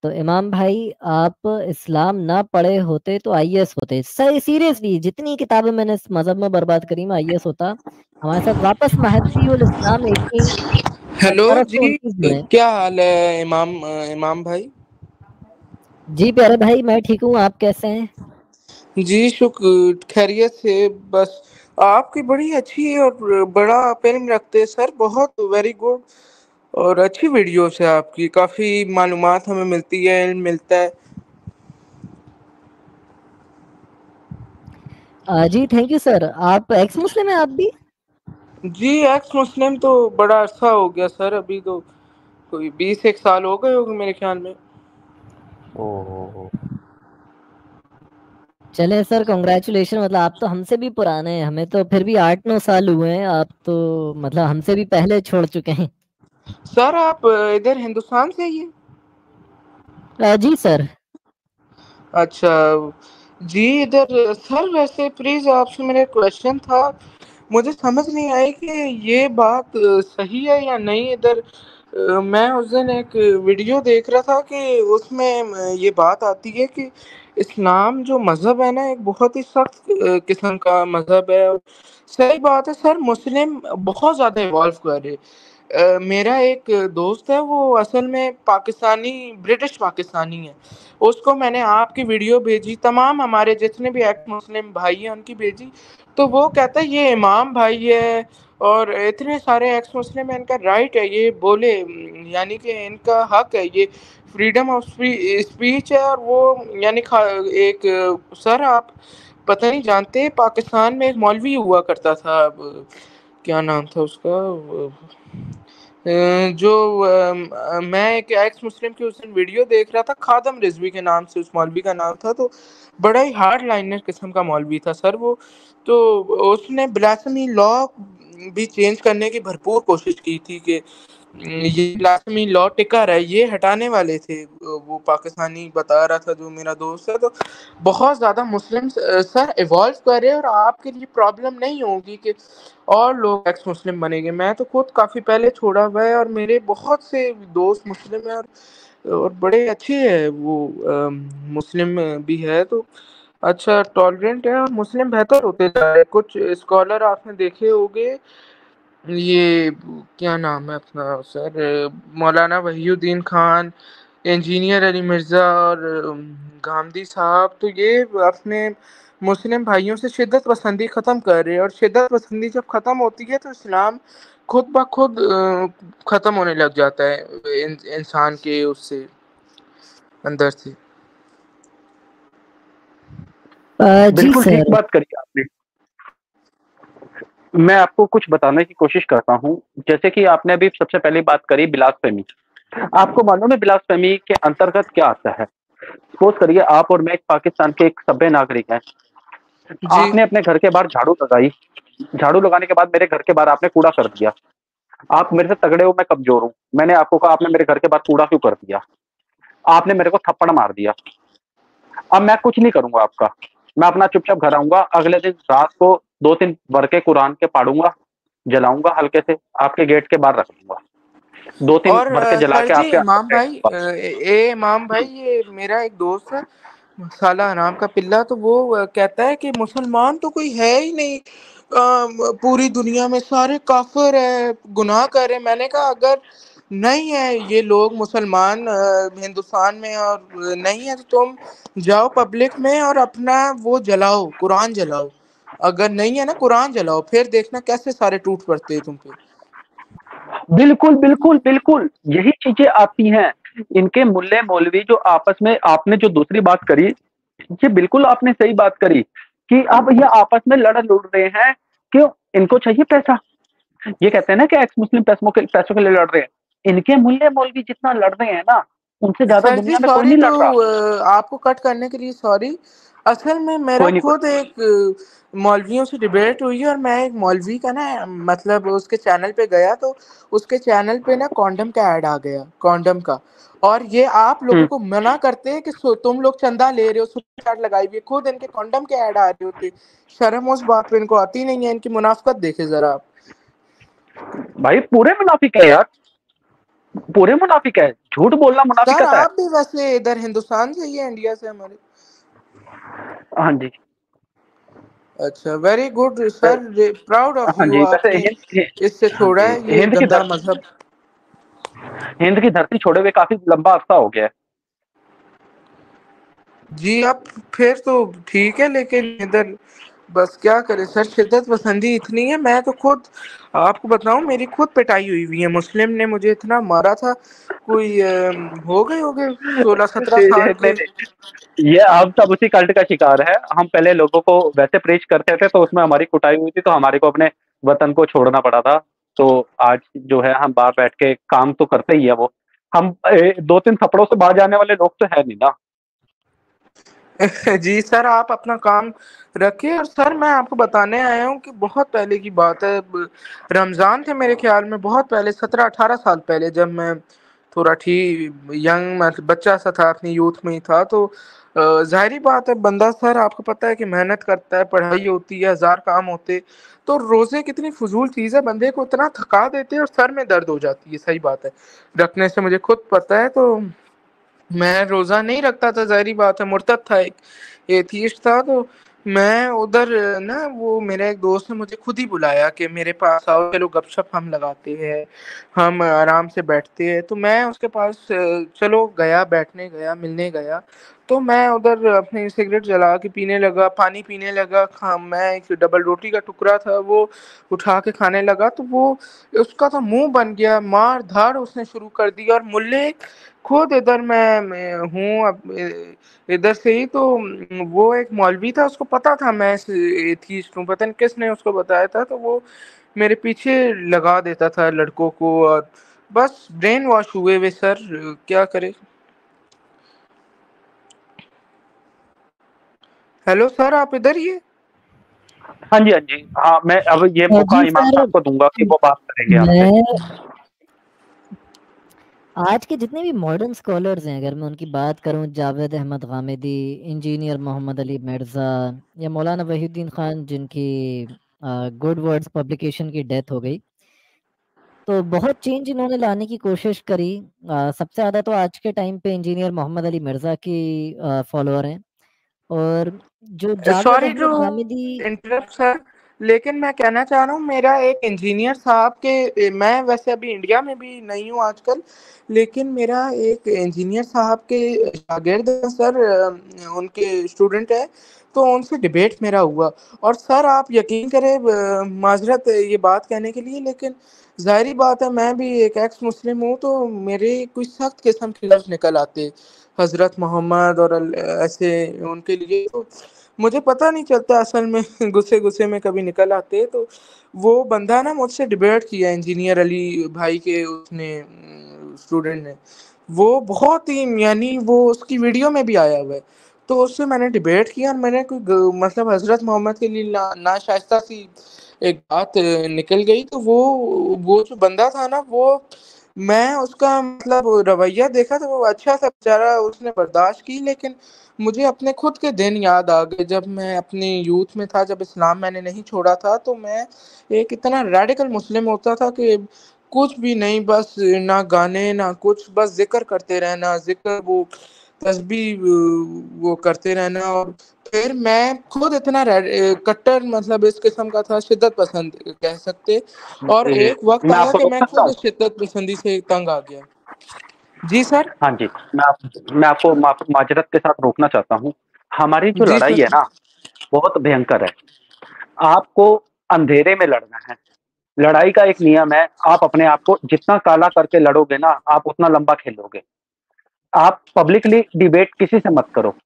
تو امام بھائی آپ اسلام نہ پڑھے ہوتے تو آئی ایس ہوتے. سیریسلی جتنی کتابیں میں نے اس مذہب میں برباد کری میں آئی ایس ہوتا. ہمارے ساتھ واپس مہدی الاسلام ہیلو جی، 1829 میں. کیا حال ہے امام بھائی؟ جی پیارے بھائی میں ٹھیک ہوں، آپ کیسے ہیں؟ جی شکر، خیریت سے. بس آپ کی بڑی اچھی اور بڑا علم رکھتے سر، بہت ویری گڈ اور اچھی ویڈیوز ہے آپ کی. کافی معلومات ہمیں ملتی ہے، علم ملتا ہے. جی تھینک یو سر. آپ ایکس مسلم ہیں آپ بھی؟ جی ایکس مسلم تو بڑا عرصہ ہو گیا سر، ابھی تو کوئی 20 سال ہو گئے ہوگے میرے خیال میں. چلیں سر کنگریچولیشن. مطلب آپ تو ہم سے بھی پرانے ہیں، ہمیں تو پھر بھی 8-9 سال ہوئے ہیں. آپ تو مطلب ہم سے بھی پہلے چھوڑ چکے ہیں. سر آپ ادھر ہندوستان سے ہی ہیں؟ جی سر. اچھا جی. ادھر سر ویسے پلیز آپ سے میرا کوشچن تھا، مجھے سمجھ نہیں آئی کہ یہ بات صحیح ہے یا نہیں. ادھر میں اس دن ایک ویڈیو دیکھ رہا تھا کہ اس میں یہ بات آتی ہے کہ اسلام جو مذہب ہے نا ایک بہت ہی سخت قسم کا مذہب ہے. صحیح بات ہے سر، مسلم بہت زیادہ ایوالو کر رہے. میرا ایک دوست ہے، وہ اصل میں پاکستانی، برٹش پاکستانی ہے. اس کو میں نے آپ کی ویڈیو بھیجی، تمام ہمارے جتنے بھی ایکس مسلم بھائی ہیں ان کی بھیجی، تو وہ کہتا ہے یہ امام بھائی ہے اور اتنے سارے ایکس مسلم ہیں، ان کا رائٹ ہے یہ بولے، یعنی کہ ان کا حق ہے، یہ فریڈم آف اسپیچ ہے. اور وہ یعنی ایک سر آپ پتہ نہیں جانتے، پاکستان میں ایک مولوی ہوا کرتا تھا، کیا نام تھا اس کا، جو میں ایک ایکس مسلم کی اس دن ویڈیو دیکھ رہا تھا، خادم رضوی کے نام سے اس مولوی کا نام تھا. تو بڑا ہی ہارڈ لائنر قسم کا مولوی تھا سر وہ. تو اس نے بلاسفیمی لا بھی چینج کرنے کی بھرپور کوشش کی تھی کہ یہ بلاسفیمی لا ٹکا رہا ہے، یہ ہٹانے والے تھے. وہ پاکستانی بتا رہا تھا جو میرا دوست ہے. تو بہت زیادہ مسلم سر ایوالو کر رہے ہیں، اور آپ کے لیے پرابلم نہیں ہوگی کہ اور لوگ ایکس مسلم بنے گے. میں تو خود کافی پہلے چھوڑا ہوا ہے، اور میرے بہت سے دوست مسلم ہیں اور بڑے اچھے ہیں وہ مسلم بھی ہے. تو اچھا ٹالرنٹ ہے، اور مسلم بہتر ہوتے جا رہے. کچھ اسکالر آپ نے دیکھے ہوگے، یہ کیا نام ہے اپنا سر، مولانا وحی الدین خان، انجینئر علی مرزا اور گاندھی صاحب، تو یہ اپنے مسلم بھائیوں سے شدت پسندی ختم کر رہے ہیں. اور شدت پسندی جب ختم ہوتی ہے تو اسلام خود بخود ختم ہونے لگ جاتا ہے انسان کے اس سے اندر سے. جی بالکل ٹھیک سر. بات کری آپ نے. میں آپ کو کچھ بتانے کی کوشش کرتا ہوں. جیسے کہ آپ نے ابھی سب سے پہلے بات کری بلاسفیمی. آپ کو معلوم ہے بلاسفیمی کے انترگت کیا آتا ہے؟ سپوز کریے آپ اور میں ایک پاکستان کے ایک سبھیہ ناگرک ہیں. جی آپ نے اپنے گھر کے باہر جھاڑو لگائی، جھاڑو لگانے کے بعد میرے گھر کے باہر آپ نے کوڑا کر دیا. آپ میرے سے تگڑے ہو، میں کمزور ہوں. میں نے آپ کو کہا آپ نے میرے گھر کے باہر کوڑا کیوں کر دیا؟ آپ نے میرے کو تھپڑ مار دیا. اب میں کچھ نہیں کروں گا آپ کا، میں اپنا چپ چاپ گھر آؤں گا. اگلے دن رات کو 2-3 برقے قرآن کے پاڑوں گا، جلاؤں گا ہلکے سے، آپ کے گیٹ کے باہر رکھ دوں گا. 2-3 اور برقے جلا سر کے جی آپ کے امام بھائی، امام بھائی، یہ میرا ایک دوست ہے سالہ نام کا پلہ، تو وہ کہتا ہے کہ مسلمان تو کوئی ہے ہی نہیں پوری دنیا میں، سارے کافر ہیں، گناہ کر رہے ہیں. میں نے کہا اگر نہیں ہے یہ لوگ مسلمان ہندوستان میں اور نہیں ہے تو تم جاؤ پبلک میں اور اپنا وہ جلاؤ، قرآن جلاؤ. اگر نہیں ہے نا قرآن جلاؤ، پھر دیکھنا کیسے سارے ٹوٹ پڑتے ہیں تم پہ. بالکل بالکل بالکل یہی چیزیں آتی ہیں. ان کے ملے مولوی جو آپس میں، آپ نے جو دوسری بات کری، یہ بالکل آپ نے صحیح بات کری کہ اب یہ آپس میں لڑ رہے ہیں. کیوں؟ ان کو چاہیے پیسہ. یہ کہتے ہیں نا کہ ایکس مسلم پیسوں کے لیے لڑ رہے ہیں. ان کے ملے مولوی جتنا لڑ رہے ہیں نا، ان سے زیادہ سر جی دنیا میں کوئی سوری، نہیں تو لڑ رہا. آپ کو کٹ کرنے کے لیے سوری. اصل میں میرا کوئی نہیں، خود ایک مولویوں سے ڈیبیٹ ہوئی، اور میں ایک مولوی کا نا مطلب اس کے چینل پہ گیا، تو اس کے چینل پہ نا کانڈم کا ایڈ آ گیا، کانڈم کا. اور یہ آپ لوگوں کو منع کرتے ہیں کہ تم لوگ چندہ لے رہے ہو، سپر چیٹ لگائی ہوئی، خود ان کے کانڈم کے ایڈ آ رہے ہوتے. شرم اس بات پہ ان کو آتی نہیں ہے. ان کی منافقت دیکھے ذرا آپ. بھائی پورے منافق ہے یار، پورے منافق ہے. جھوٹ بولنا سر منافقت ہے. آپ بھی ویسے ادھر ہندوستان سے ہی ہیں انڈیا سے ہمارے؟ ہاں جی اچھا very good sir, proud of ہاں یو، جی. آپ ویسے نے ہند اس سے ہاں چھوڑا جی ہے یہ ہند کی گندا دھرتی مذہب. ہند کی دھرتی چھوڑے ہوئے کافی لمبا عرصہ ہو گیا ہے. جی اب پھر تو ٹھیک ہے، لیکن ادھر بس کیا کرے سر، شدت پسندی اتنی ہے. میں تو خود آپ کو بتاؤں میری خود پٹائی ہوئی ہے، مسلم نے مجھے اتنا مارا تھا. کوئی ہو گئے 16-17 سال نہیں کے. نہیں، یہ ہم سب اسی کلٹ کا شکار ہے. ہم پہلے لوگوں کو ویسے پریچ کرتے تھے تو اس میں ہماری کٹائی ہوئی تھی، تو ہمارے کو اپنے وطن کو چھوڑنا پڑا تھا. تو آج جو ہے ہم باہر بیٹھ کے کام تو کرتے ہی ہے. وہ ہم 2-3 تھپڑوں سے باہر جانے والے لوگ تو ہے نہیں نا. جی سر آپ اپنا کام رکھیں. اور سر میں آپ کو بتانے آیا ہوں کہ بہت پہلے کی بات ہے، رمضان تھے میرے خیال میں، بہت پہلے 17-18 سال پہلے، جب میں تھوڑا ینگ بچہ سا تھا، اپنی یوتھ میں ہی تھا. تو ظاہری بات ہے بندہ سر آپ کو پتہ ہے کہ محنت کرتا ہے، پڑھائی ہوتی ہے، ہزار کام ہوتے، تو روزے کتنی فضول چیز ہے، بندے کو اتنا تھکا دیتے ہیں اور سر میں درد ہو جاتی ہے. صحیح بات ہے، رکھنے سے مجھے خود پتہ ہے. تو میں روزہ نہیں رکھتا تھا، ظاہری بات ہے، مرتد تھا، ایک ایتھیسٹ تھا. تو میں ادھر نا، وہ میرا ایک دوست نے مجھے خود ہی بلایا کہ میرے پاس آؤ، چلو گپ شپ ہم لگاتے ہیں، ہم آرام سے بیٹھتے ہیں. تو میں اس کے پاس چلو گیا، بیٹھنے گیا، ملنے گیا. تو میں ادھر اپنی سگریٹ جلا کے پینے لگا، پانی پینے لگا. میں ایک ڈبل روٹی کا ٹکڑا تھا وہ اٹھا کے کھانے لگا، تو وہ اس کا تو منہ بن گیا، مار دھاڑ اس نے شروع کر دی. اور ملے خود ادھر میں ہوں ادھر سے ہی، تو وہ ایک مولوی تھا، اس کو پتا تھا میں ایتھیسٹ ہوں، پتہ نہیں کس نے اس کو بتایا تھا. تو وہ میرے پیچھے لگا دیتا تھا لڑکوں کو، اور بس برین واش ہوئے سر، کیا کرے. ہیلو سر آپ ادھر ہی ہیں؟ ہاں جی ہاں جی ہاں. میں اب یہ موقع جی امام سر، صاحب کو دوں گا کہ وہ بات کریں گے آپ سے. میں آج کے جتنے بھی ماڈرن اسکالرز ہیں، اگر میں ان کی بات کروں، جاوید احمد غامدی، انجینئر محمد علی مرزا، یا مولانا وحی الدین خان جن کی گڈ ورڈز پبلیکیشن کی ڈیتھ ہو گئی، تو بہت چینج انہوں نے لانے کی کوشش کری. سب سے زیادہ تو آج کے ٹائم پہ انجینئر محمد علی مرزا کی فالوور ہیں. اور جو Javed sorry to Ahmad Ghamidi, interrupt sir, لیکن میں کہنا چاہ رہا ہوں میرا ایک انجینئر صاحب کے، میں ویسے ابھی انڈیا میں بھی نہیں ہوں آج کل، لیکن میرا ایک انجینئر صاحب کے شاگرد ہیں سر، ان کے اسٹوڈنٹ ہے. تو ان سے ڈیبیٹ میرا ہوا. اور سر آپ یقین کریں، معذرت یہ بات کہنے کے لیے، لیکن ظاہری بات ہے میں بھی ایک ایکس مسلم ہوں، تو میرے کچھ سخت قسم کے لفظ نکل آتے حضرت محمد اور ایسے ان کے لیے. تو مجھے پتہ نہیں چلتا اصل میں، غصے میں کبھی نکل آتے. تو وہ بندہ نا مجھ سے ڈیبیٹ کیا، انجینئر علی بھائی کے اس نے اسٹوڈنٹ نے، وہ بہت ہی، یعنی وہ اس کی ویڈیو میں بھی آیا ہوا ہے. تو اس سے میں نے ڈیبیٹ کیا، اور میں نے کوئی مطلب حضرت محمد کے لیے ناشائستہ سی ایک بات نکل گئی. تو وہ جو بندہ تھا نا، وہ میں اس کا مطلب رویہ دیکھا تو وہ اچھا سا بیچارہ، اس نے برداشت کی. لیکن مجھے اپنے خود کے دن یاد آ گئے جب میں اپنی یوتھ میں تھا، جب اسلام میں نے نہیں چھوڑا تھا. تو میں ایک اتنا ریڈیکل مسلم ہوتا تھا کہ کچھ بھی نہیں، بس نہ گانے نہ کچھ، بس ذکر کرتے رہنا، ذکر، وہ تسبیح وہ کرتے رہنا. اور پھر میں خود اتنا کٹر مطلب اس قسم کا تھا، شدت پسند کہہ سکتے. اور ایک وقت میں آپ آیا کو کہ روک میں سکتا خود ہوں. اس شدت پسندی سے تنگ آ گیا. جی سر. ہاں جی میں آپ کو معذرت کے ساتھ روکنا چاہتا ہوں. ہماری جو جی لڑائی سر. ہے نا بہت بھینکر ہے. آپ کو اندھیرے میں لڑنا ہے. لڑائی کا ایک نیم ہے، آپ اپنے آپ کو جتنا کالا کر کے لڑو گے نا، آپ اتنا لمبا کھیلو گے. آپ پبلکلی ڈیبیٹ کسی سے مت کرو.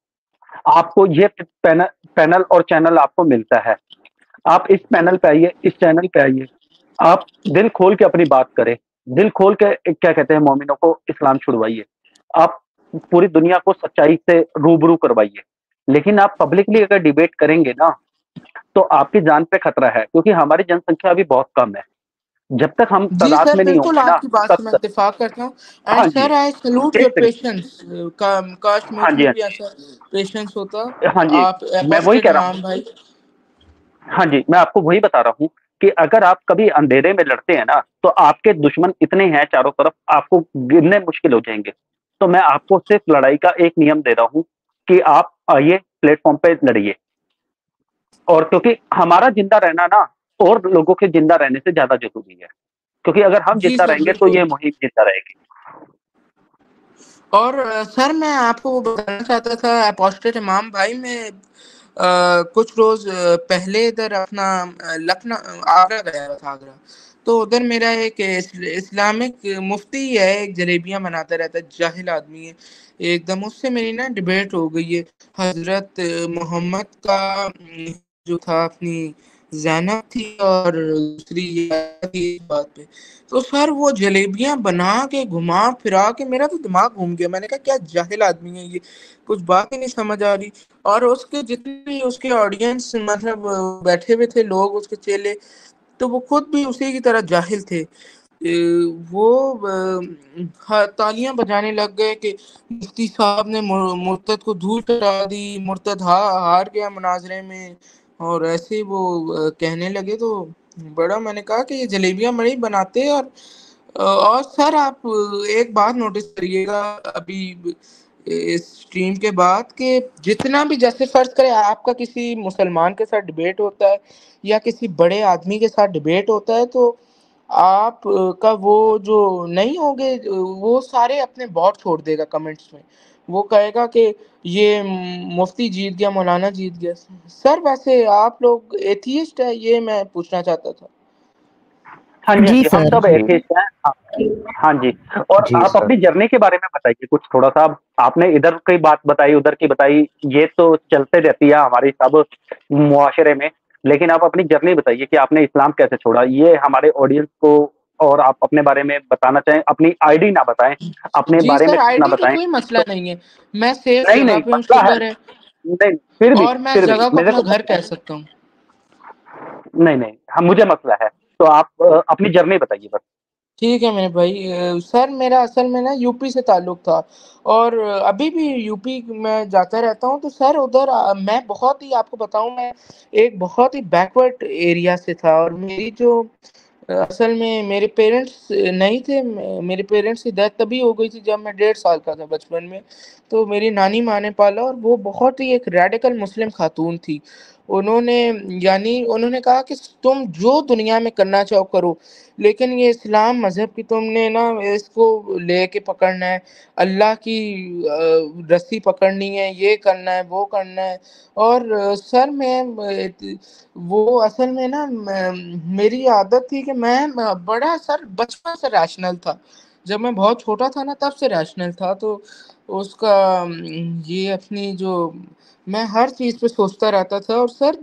آپ کو یہ پینل اور چینل آپ کو ملتا ہے، آپ اس پینل پہ آئیے، اس چینل پہ آئیے، آپ دل کھول کے اپنی بات کریں، دل کھول کے کیا کہتے ہیں مومنوں کو اسلام چھڑوائیے، آپ پوری دنیا کو سچائی سے روبرو کروائیے. لیکن آپ پبلکلی اگر ڈیبیٹ کریں گے نا تو آپ کی جان پہ خطرہ ہے، کیونکہ ہماری جن سنکھیا ابھی بہت کم ہے. جب تک ہم جی تعداد سر میں نہیں ہوں بالکل گے نا آپ کی بات سے تب میں تک. اتفاق کرتا ہوں. اینڈ ہاں جی سر آئی سلوٹ ایک یور سیکنڈ. پیشنس. کاش ہاں مجھ جی میں ہاں بھی جی ایسا پیشنس ہوتا. ہاں جی آپ میں وہی ایپاسٹڈ کہہ رہا امام ہوں. بھائی. ہاں جی میں آپ کو وہی بتا رہا ہوں کہ اگر آپ کبھی اندھیرے میں لڑتے ہیں نا تو آپ کے دشمن اتنے ہیں چاروں طرف، آپ کو گرنے مشکل ہو جائیں گے. تو میں آپ کو صرف لڑائی کا ایک نیم دے رہا ہوں کہ آپ آئیے پلیٹ فارم پہ لڑیے. اور کیونکہ ہمارا زندہ رہنا نا اور لوگوں کے زندہ رہنے سے زیادہ ضروری ہے، کیونکہ اگر ہم جی زندہ سر رہیں گے تو بالکل. یہ مہم زندہ رہے گی. اور سر میں آپ کو بتانا چاہتا تھا اپوسٹیٹ امام بھائی، میں کچھ روز پہلے ادھر اپنا لکھنؤ آگرہ گیا تھا. آگرہ تو ادھر میرا ایک اسلامک مفتی ہے، ایک جلیبیاں بناتا رہتا ہے، جاہل آدمی ہے ایک دم. اس سے میری نا ڈبیٹ ہو گئی ہے. حضرت محمد کا جو تھا اپنی زینب تھی اور دوسری یہ تھی اس بات پہ. تو سر وہ جلیبیاں بنا کے گھما پھرا کے میرا تو دماغ گھوم گیا. میں نے کہا کیا جاہل آدمی ہے یہ، کچھ بات ہی نہیں سمجھ آ رہی. اور اس کے جتنے بھی اس کے آڈینس مطلب بیٹھے ہوئے تھے لوگ، اس کے چیلے، تو وہ خود بھی اسی کی طرح جاہل تھے. وہ تالیاں بجانے لگ گئے کہ مفتی صاحب نے مرتد کو دھول کرا دی، مرتد ہار گیا مناظرے میں، اور ایسے وہ کہنے لگے. تو بڑا میں نے کہا کہ یہ جلیبیاں بڑی بناتے. اور سر آپ ایک بات نوٹس کریے گا ابھی اس اسٹریم کے بعد، کہ جتنا بھی جیسے فرض کرے آپ کا کسی مسلمان کے ساتھ ڈبیٹ ہوتا ہے یا کسی بڑے آدمی کے ساتھ ڈبیٹ ہوتا ہے، تو آپ کا وہ جو نہیں ہوگے وہ سارے اپنے باٹ چھوڑ دے گا کمنٹس میں. وہ کہے گا کہ یہ مفتی جیت گیا، مولانا جیت گیا. سر ویسے آپ لوگ ایتھیسٹ ہے، یہ میں پوچھنا چاہتا تھا. ہاں جی، ہاں جی جی، ہم سر. سب ایتھیسٹ ہیں. ہاں جی. اور جی آپ سر. اپنی جرنی کے بارے میں بتائیے کچھ تھوڑا سا. آپ نے ادھر کی بات بتائی، ادھر کی بتائی، یہ تو چلتے رہتی ہے ہماری سب معاشرے میں، لیکن آپ اپنی جرنی بتائیے کہ آپ نے اسلام کیسے چھوڑا. یہ ہمارے آڈینس کو، اور آپ اپنے بارے میں بتانا چاہیں، اپنی آئی ڈی نہ بتائیں، اپنے جی بارے سر میں کچھ آئی نہ ڈی کا بتائیں. کوئی مسئلہ تو نہیں ہے، میں سیف نہیں جگہ نہیں پہ ہوں، مسئلہ ہے. شکر ہے. نہیں پھر بھی اور میں اس پھر بھی جگہ کو میرے اپنا کو گھر کہہ سکتا ہوں. نہیں نہیں مجھے مسئلہ ہے. تو آپ اپنی جرنی بتائیے بس. ٹھیک ہے میرے بھائی. سر میرا اصل میں نا یو پی سے تعلق تھا، اور ابھی بھی یو پی میں جاتا رہتا ہوں. تو سر ادھر میں بہت ہی، آپ کو بتاؤں، میں ایک بہت ہی بیکورڈ ایریا سے تھا. اور میری جو اصل میں میرے پیرنٹس نہیں تھے، میرے پیرنٹس کی ڈیتھ تبھی ہو گئی تھی جب میں 1.5 سال کا تھا، بچپن میں. تو میری نانی ماں نے پالا، اور وہ بہت ہی ایک ریڈیکل مسلم خاتون تھی. انہوں نے کہا کہ تم جو دنیا میں کرنا چاہو کرو، لیکن یہ اسلام مذہب کی تم نے نا اس کو لے کے پکڑنا ہے، اللہ کی رسی پکڑنی ہے، یہ کرنا ہے، وہ کرنا ہے. اور سر میں وہ اصل میں نا میری عادت تھی کہ میں بڑا سر بچپن سے ریشنل تھا. جب میں بہت چھوٹا تھا نا تب سے ریشنل تھا. تو اس کا یہ اپنی جو میں ہر چیز پہ سوچتا رہتا تھا. اور سر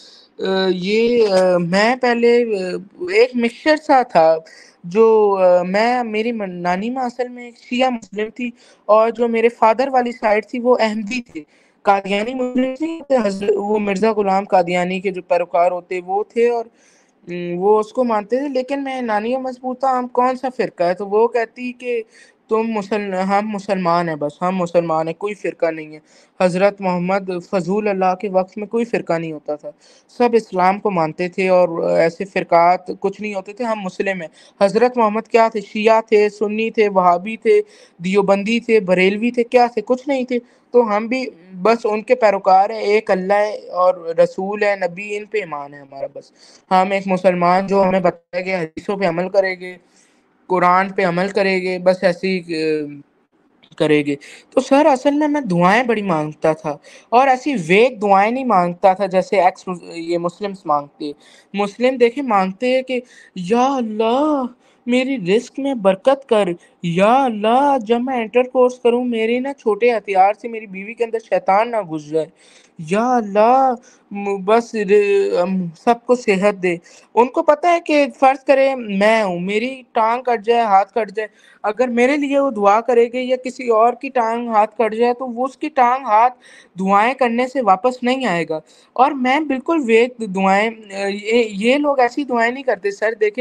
میں پہلے ایک مکسچر سا تھا، جو میری نانی ماں اصل میں ایک شیعہ مسلم تھی، اور جو میرے فادر والی سائڈ تھی وہ احمدی تھے، قادیانی مسلم تھے. وہ مرزا غلام قادیانی کے جو پیروکار ہوتے وہ تھے، اور وہ اس کو مانتے تھے. لیکن میں نانی کا مضبوطہ ہم کون سا فرقہ ہے، تو وہ کہتی کہ ہم مسلمان ہیں، بس ہم مسلمان ہیں، کوئی فرقہ نہیں ہے. حضرت محمد فضول اللہ کے وقت میں کوئی فرقہ نہیں ہوتا تھا، سب اسلام کو مانتے تھے، اور ایسے فرقات کچھ نہیں ہوتے تھے. ہم مسلم ہیں. حضرت محمد کیا تھے؟ شیعہ تھے، سنی تھے، وہابی تھے، دیوبندی تھے، بریلوی تھے، کیا تھے؟ کچھ نہیں تھے. تو ہم بھی بس ان کے پیروکار ہیں. ایک اللہ ہے اور رسول ہے، نبی، ان پہ ایمان ہے ہمارا. بس ہم ایک مسلمان جو ہمیں بتایا گیا حدیثوں پہ عمل کریں گے، قرآن پہ عمل کریں گے، بس ایسے ہی کریں گے. تو سر اصل میں دعائیں بڑی مانگتا تھا، اور ایسی ویک دعائیں نہیں مانگتا تھا جیسے یہ مسلمس مانگتے. مسلم دیکھیں مانگتے ہیں کہ یا اللہ میری رزق میں برکت کر، یا اللہ جب میں انٹر کورس کروں میرے نا چھوٹے ہتھیار سے میری بیوی کے اندر شیطان نہ گھس جائے، یا اللہ بس سب کو صحت دے. ان کو پتہ ہے کہ فرض کرے میں ہوں، میری ٹانگ کٹ جائے، ہاتھ کٹ جائے، اگر میرے لیے وہ دعا کرے گے، یا کسی اور کی ٹانگ ہاتھ کٹ جائے تو وہ اس کی ٹانگ ہاتھ دعائیں کرنے سے واپس نہیں آئے گا. اور میں بالکل ویک دعائیں، یہ لوگ ایسی دعائیں نہیں کرتے. سر دیکھیں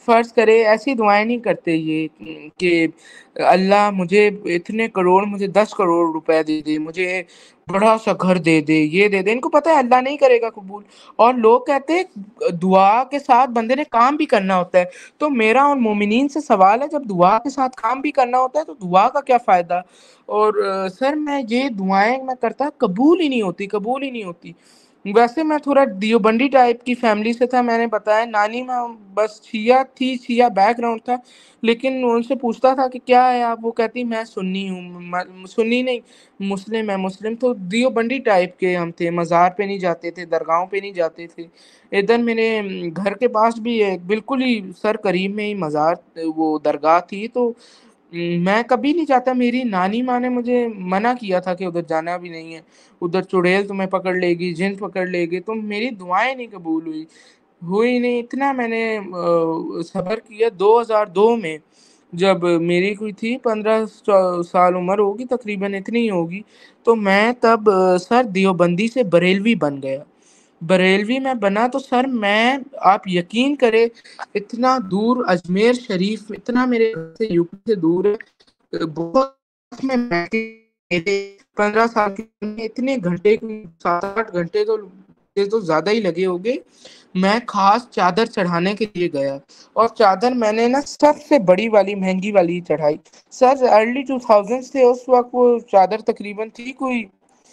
فرض کرے ایسی دعائیں نہیں کرتے یہ کہ اللہ مجھے اتنے کروڑ، مجھے 10 کروڑ روپے دے دے، مجھے بڑا سا گھر دے دے، یہ دے دے. ان کو پتہ ہے اللہ نہیں کرے گا قبول. اور لوگ کہتے ہیں دعا کے ساتھ بندے نے کام بھی کرنا ہوتا ہے. تو میرا اور مومنین سے سوال ہے، جب دعا کے ساتھ کام بھی کرنا ہوتا ہے تو دعا کا کیا فائدہ؟ اور سر میں یہ دعائیں میں کرتا قبول ہی نہیں ہوتی، قبول ہی نہیں ہوتی. ویسے میں تھوڑا دیوبندی ٹائپ کی فیملی سے تھا، میں نے بتایا نانی ماں بس شیعہ تھی، شیعہ بیک گراؤنڈ تھا. لیکن ان سے پوچھتا تھا کہ کیا ہے آپ، وہ کہتی میں سنی ہوں، سنی نہیں مسلم ہے، مسلم. تو دیوبندی ٹائپ کے ہم تھے، مزار پہ نہیں جاتے تھے، درگاہوں پہ نہیں جاتے تھے. ادھر میرے گھر کے پاس بھی ایک بالکل ہی سر قریب میں ہی مزار، وہ درگاہ تھی. تو میں کبھی نہیں جاتا. میری نانی ماں نے مجھے منع کیا تھا کہ ادھر جانا بھی نہیں ہے، ادھر چڑیل تمہیں پکڑ لے گی، جن پکڑ لے گی. تو میری دعائیں نہیں قبول ہوئی نہیں. اتنا میں نے صبر کیا. 2002 میں جب میری کوئی تھی 15 سال عمر ہوگی تقریباً، اتنی ہی ہوگی، تو میں تب سر دیوبندی سے بریلوی بن گیا. بریلوی میں بنا تو سر میں، آپ یقین کرے، اتنا دور اجمیر شریف، اتنا میرے گھر سے یو پی سے دور ہے، بہت میں 15 سال کے اتنے گھنٹے، 7-8 گھنٹے تو زیادہ ہی لگے ہوگے. میں خاص چادر چڑھانے کے لیے گیا، اور چادر میں نے نا سب سے بڑی والی، مہنگی والی چڑھائی. سر ارلی 2000 تھے اس وقت. وہ چادر تقریباً تھی کوئی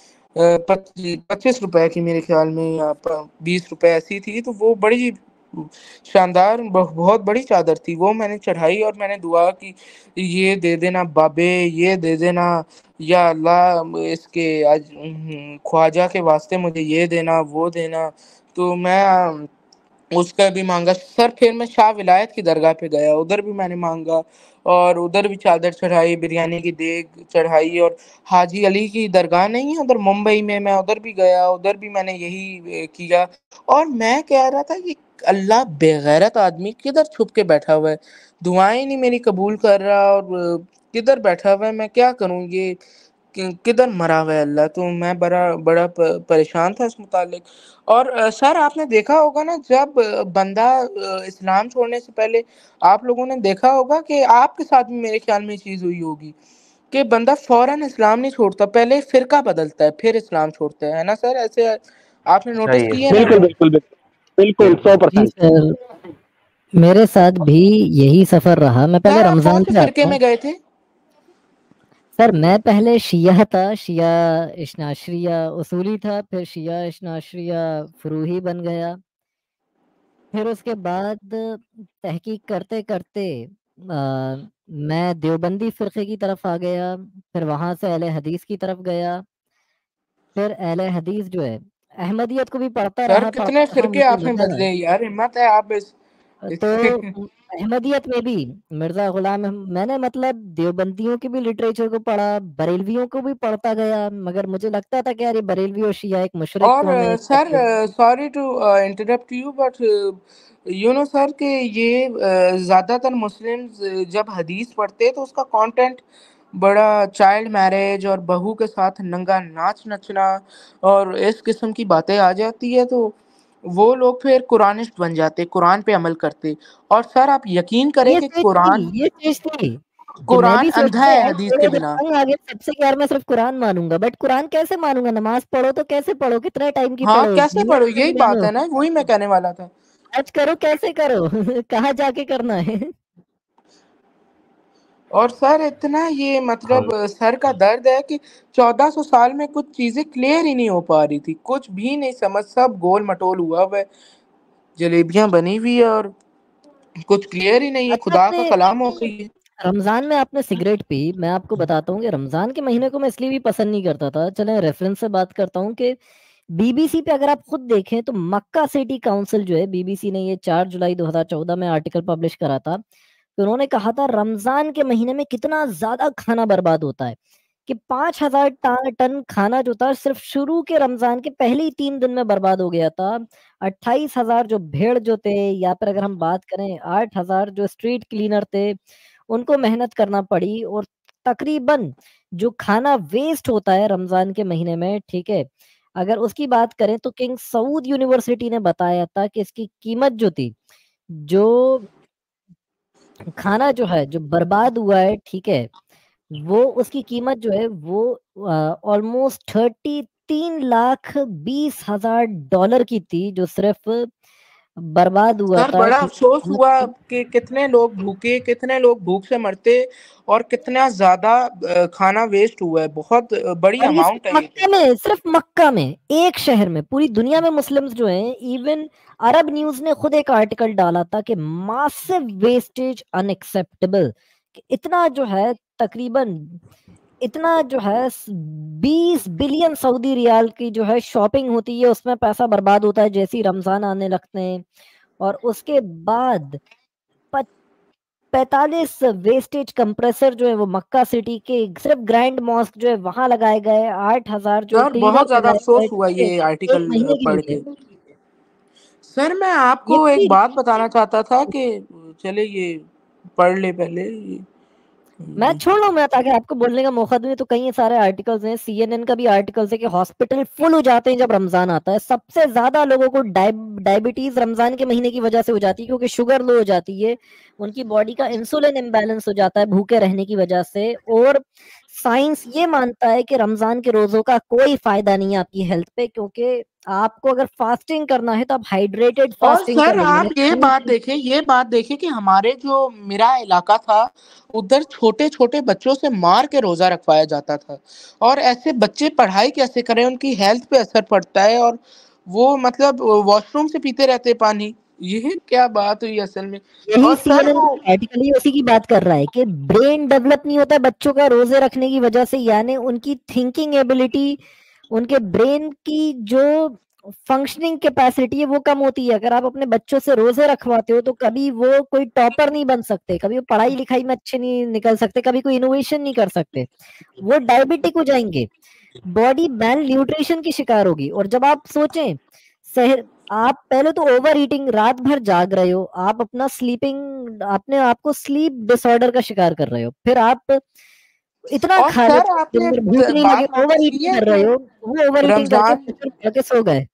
25 روپے کی میرے خیال میں، یا 20 روپے ایسی تھی. تو وہ بڑی شاندار، بہت بڑی چادر تھی. وہ میں نے چڑھائی اور میں نے دعا کی، یہ دے دینا بابے، یہ دے دینا یا اللہ، اس کے خواجہ کے واسطے مجھے یہ دینا، وہ دینا. تو میں اس کا بھی مانگا سر. پھر میں شاہ ولایت کی درگاہ پہ گیا، ادھر بھی میں نے مانگا، اور ادھر بھی چادر چڑھائی، بریانی کی دیگ چڑھائی. اور حاجی علی کی درگاہ نہیں ہے ادھر ممبئی میں ادھر بھی گیا، ادھر بھی میں نے یہی کیا. اور میں کہہ رہا تھا کہ اللہ بےغیرت آدمی کدھر چھپ کے بیٹھا ہوا ہے، دعائیں نہیں میری قبول کر رہا، اور کدھر بیٹھا ہوا ہے، میں کیا کروں، یہ کدھر مرا ہوا ہے اللہ. تو میں بڑا پریشان تھا اس متعلق. اور سر آپ نے دیکھا ہوگا نا، جب بندہ اسلام چھوڑنے سے پہلے، آپ لوگوں نے دیکھا ہوگا کہ آپ کے ساتھ بھی میرے خیال میں یہ چیز ہوئی ہوگی کہ بندہ فوراً اسلام نہیں چھوڑتا، پہلے فرقہ بدلتا ہے پھر اسلام چھوڑتا ہے نا سر؟ ایسے آپ نے نوٹس صحیح کیا ہے، نا؟ بالکل بالکل بالکل بالکل جی 100%. سر، میرے ساتھ بھی یہی سفر رہا. میں پہلے سر آپ کون رمضان سے پہ فرقے آتا ہوں. میں گئے تھے؟ سر میں پہلے شیعہ تھا، شیعہ اشناشریہ اصولی تھا، پھر شیعہ اشناشریہ فروحی بن گیا. پھر اس کے بعد تحقیق کرتے کرتے میں دیوبندی فرقے کی طرف آ گیا، پھر وہاں سے اہل حدیث کی طرف گیا. پھر اہل حدیث جو ہے احمدیت کو بھی پڑھتا سر رہا کتنے پڑھتا رہا، فرقے مجھے آپ نے لگا. بدلے یار، ہمت ہے آپ تو احمدیت میں بھی مرزا غلام میں نے مطلب دیوبندیوں کے بھی لٹریچر کو پڑھا، بریلویوں کو بھی پڑھتا گیا، مگر مجھے لگتا تھا کہ یار یہ بریلوی اور شیعہ ایک مشرق اور قوم ہے. Sir sorry to interrupt you, but you know sir کہ یہ زیادہ تر مسلم جب حدیث پڑھتے تو اس کا کانٹینٹ بڑا چائلڈ میرج اور بہو کے ساتھ ننگا ناچ نچنا اور اس قسم کی باتیں آ جاتی ہے. تو وہ لوگ پھر قرآنسٹ بن جاتے، قرآن پہ عمل کرتے. اور سر آپ یقین کریں یہ کہ چیز تھی، یہ چیز تھی جو میں قرآن بھی اندھا سوچتا ہے یار حدیث کے میرے بنا. دماغ میں آگے سب سے یار میں صرف قرآن مانوں گا، بٹ قرآن کیسے مانوں گا؟ نماز پڑھو تو کیسے پڑھو، کتنے ٹائم کی ہاں پڑھو، کیسے نیت پڑھو، یہی کرنے بات دو، ہے نا، وہی میں کہنے والا تھا. حج کرو کیسے کرو کہاں جا کے کرنا ہے. اور سر اتنا یہ مطلب سر کا درد ہے کہ 1400 سال میں کچھ چیزیں کلیئر ہی نہیں ہو پا رہی تھی، کچھ بھی نہیں سمجھ، سب گول مٹول ہوا ہوا ہے، جلیبیاں بنی ہوئی ہے اور کچھ کلیئر ہی نہیں ہے، اچھا، خدا کا کلام ہو گئی ہے. رمضان میں آپ نے سگریٹ پی. میں آپ کو بتاتا ہوں کہ رمضان کے مہینے کو میں اس لیے بھی پسند نہیں کرتا تھا. چلیں ریفرنس سے بات کرتا ہوں کہ بی بی سی پہ اگر آپ خود دیکھیں تو مکہ سٹی کاؤنسل جو ہے، بی بی سی نے یہ 4 جولائی 2014 میں آرٹیکل پبلش کرا تھا. تو انہوں نے کہا تھا رمضان کے مہینے میں کتنا زیادہ کھانا برباد ہوتا ہے، کہ 5000 ٹن کھانا جو تھا صرف شروع کے رمضان کے پہلے ہی 3 دن میں برباد ہو گیا تھا. 28,000 جو بھیڑ جو تھے، یا پھر اگر ہم بات کریں 8,000 جو اسٹریٹ کلینر تھے، ان کو محنت کرنا پڑی. اور تقریباً جو کھانا ویسٹ ہوتا ہے رمضان کے مہینے میں، ٹھیک ہے، اگر اس کی بات کریں تو کنگ سعود یونیورسٹی نے بتایا تھا کہ اس کی قیمت جو تھی، جو کھانا جو ہے جو برباد ہوا ہے، ٹھیک ہے، وہ اس کی قیمت جو ہے وہ آلموسٹ 33,20,000 کی تھی، جو صرف برباد ہوا سر تھا بڑا کسی افسوس ہوا قیمت کہ کتنے لوگ بھوکے، کتنے لوگ بھوک سے مرتے، اور کتنا زیادہ کھانا ویسٹ ہوا ہے. بہت بڑی اور یہ اماؤنٹ صرف ہے یہ تو. مکہ میں، صرف مکہ میں، ایک شہر میں. پوری دنیا میں مسلمز جو ہیں، ایون عرب نیوز نے خود ایک آرٹیکل ڈالا تھا کہ ماسو ویسٹیج ان ایکسیپٹیبل، کہ اتنا جو ہے تقریباً اتنا جو ہے 20 بلین سعودی ریال کی جو ہے شاپنگ ہوتی ہے، اس میں پیسہ برباد ہوتا ہے جیسے ہی رمضان آنے لگتے ہیں. اور اس کے بعد 45 ویسٹیج کمپریسر جو ہے وہ مکہ سٹی کے صرف گرینڈ ماسک جو ہے وہاں لگائے گئے، 8,000 جو سر بہت کلینر زیادہ لگائے گئے، افسوس ہوا ٹھیک ہے، یہ ایک آرٹیکل مہینے کے پڑھ لیے. کے. سر میں آپ یہ کو ایک پوری بات بتانا چاہتا تھا کہ چلے یہ پڑھ لے پہلے. میں چھوڑ رہا ہوں، میں تاکہ آپ کو بولنے کا موقع دوں. تو کئی سارے آرٹیکلز ہیں، سی این این کا بھی آرٹیکلز ہے کہ ہاسپٹل فل ہو جاتے ہیں جب رمضان آتا ہے. سب سے زیادہ لوگوں کو ڈائبٹیز رمضان کے مہینے کی وجہ سے ہو جاتی ہے، کیونکہ شوگر لو ہو جاتی ہے، ان کی باڈی کا انسولین امبیلنس ہو جاتا ہے بھوکے رہنے کی وجہ سے. اور سائنس یہ مانتا ہے کہ رمضان کے روزوں کا کوئی فائدہ نہیں ہے آپ کی ہیلتھ پہ، کیونکہ آپ کو اگر فاسٹنگ کرنا ہے تو آپ ہائیڈریٹڈ اور فاسٹنگ سر کریں، آپ یعنی یہ بات دیکھیں کہ ہمارے جو میرا علاقہ تھا ادھر چھوٹے چھوٹے بچوں سے مار کے روزہ رکھوایا جاتا تھا. اور ایسے بچے پڑھائی کیسے کریں، ان کی ہیلتھ پہ اثر پڑتا ہے، اور وہ مطلب واش روم سے پیتے رہتے پانی. یہ کیا بات ہوئی اصل میں. یہی اور سی سر این این وہ کا آرٹیکل ہی اسی کی بات کر رہا ہے کہ برین ڈیولپ نہیں ہوتا ہے بچوں کا روزے رکھنے کی وجہ سے، یعنی ان کی تھنکنگ ایبلٹی، ان کے برین کی جو فنکشننگ کیپیسٹی ہے وہ کم ہوتی ہے. اگر آپ اپنے بچوں سے روزے رکھواتے ہو تو کبھی وہ کوئی ٹاپر نہیں بن سکتے، کبھی وہ پڑھائی لکھائی میں اچھے نہیں نکل سکتے، کبھی کوئی انوویشن نہیں کر سکتے، وہ ڈائبٹک ہو جائیں گے، باڈی میل نیوٹریشن کی شکار ہوگی. اور جب آپ سوچیں صحت، آپ پہلے تو اوور ایٹنگ، رات بھر جاگ رہے ہو، آپ اپنا سلیپنگ، اپنے آپ کو سلیپ ڈس آرڈر کا شکار کر رہے ہو، پھر آپ اتنا اور کھا سر لیتے آپ ہو، دن نے بھر بھوک نہیں لگے، بات اوور نوٹس کی ایٹنگ ہے کر کہ رہے ہو، وہ اوور ایٹنگ کر کے رمضان پھر کھا کے سو گئے.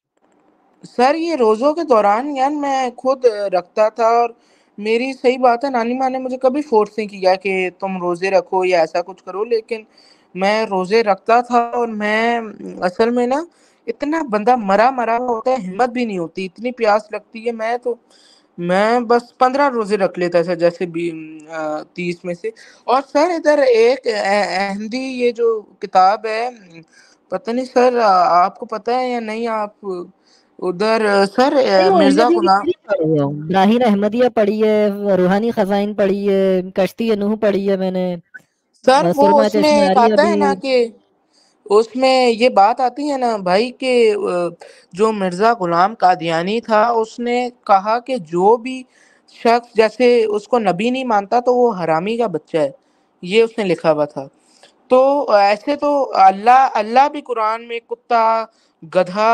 سر یہ روزوں کے دوران یار میں خود رکھتا تھا، اور میری صحیح بات ہے نانی ماں نے مجھے کبھی فورس نہیں کیا کہ تم روزے رکھو یا ایسا کچھ کرو، لیکن میں روزے رکھتا تھا. اور میں اصل میں نا اتنا بندہ مرا مرا ہوتا ہے، ہمت بھی نہیں ہوتی، اتنی پیاس لگتی ہے. میں بس 15 روزے رکھ لیتا تھا جیسے بھی 30 میں سے. اور سر ادھر ایک احمدی یہ جو کتاب ہے، پتہ نہیں سر آپ کو پتہ ہے یا نہیں، آپ ادھر سر نہیں، وہ مرزا احمدیہ کی غلام. پوری پڑھی ہے، براہین احمدیہ پڑھی ہے، روحانی خزائن پڑھی ہے، کشتی نوح پڑھی ہے میں نے، سر وہ سرما اس میں چشم ایک عاریہ آتا بھی. ہے نا کہ اس میں یہ بات آتی ہے نا بھائی کہ جو مرزا غلام قادیانی تھا اس نے کہا کہ جو بھی شخص جیسے اس کو نبی نہیں مانتا تو وہ حرامی کا بچہ ہے، یہ اس نے لکھا ہوا تھا. تو ایسے تو اللہ بھی قرآن میں کتا، گدھا،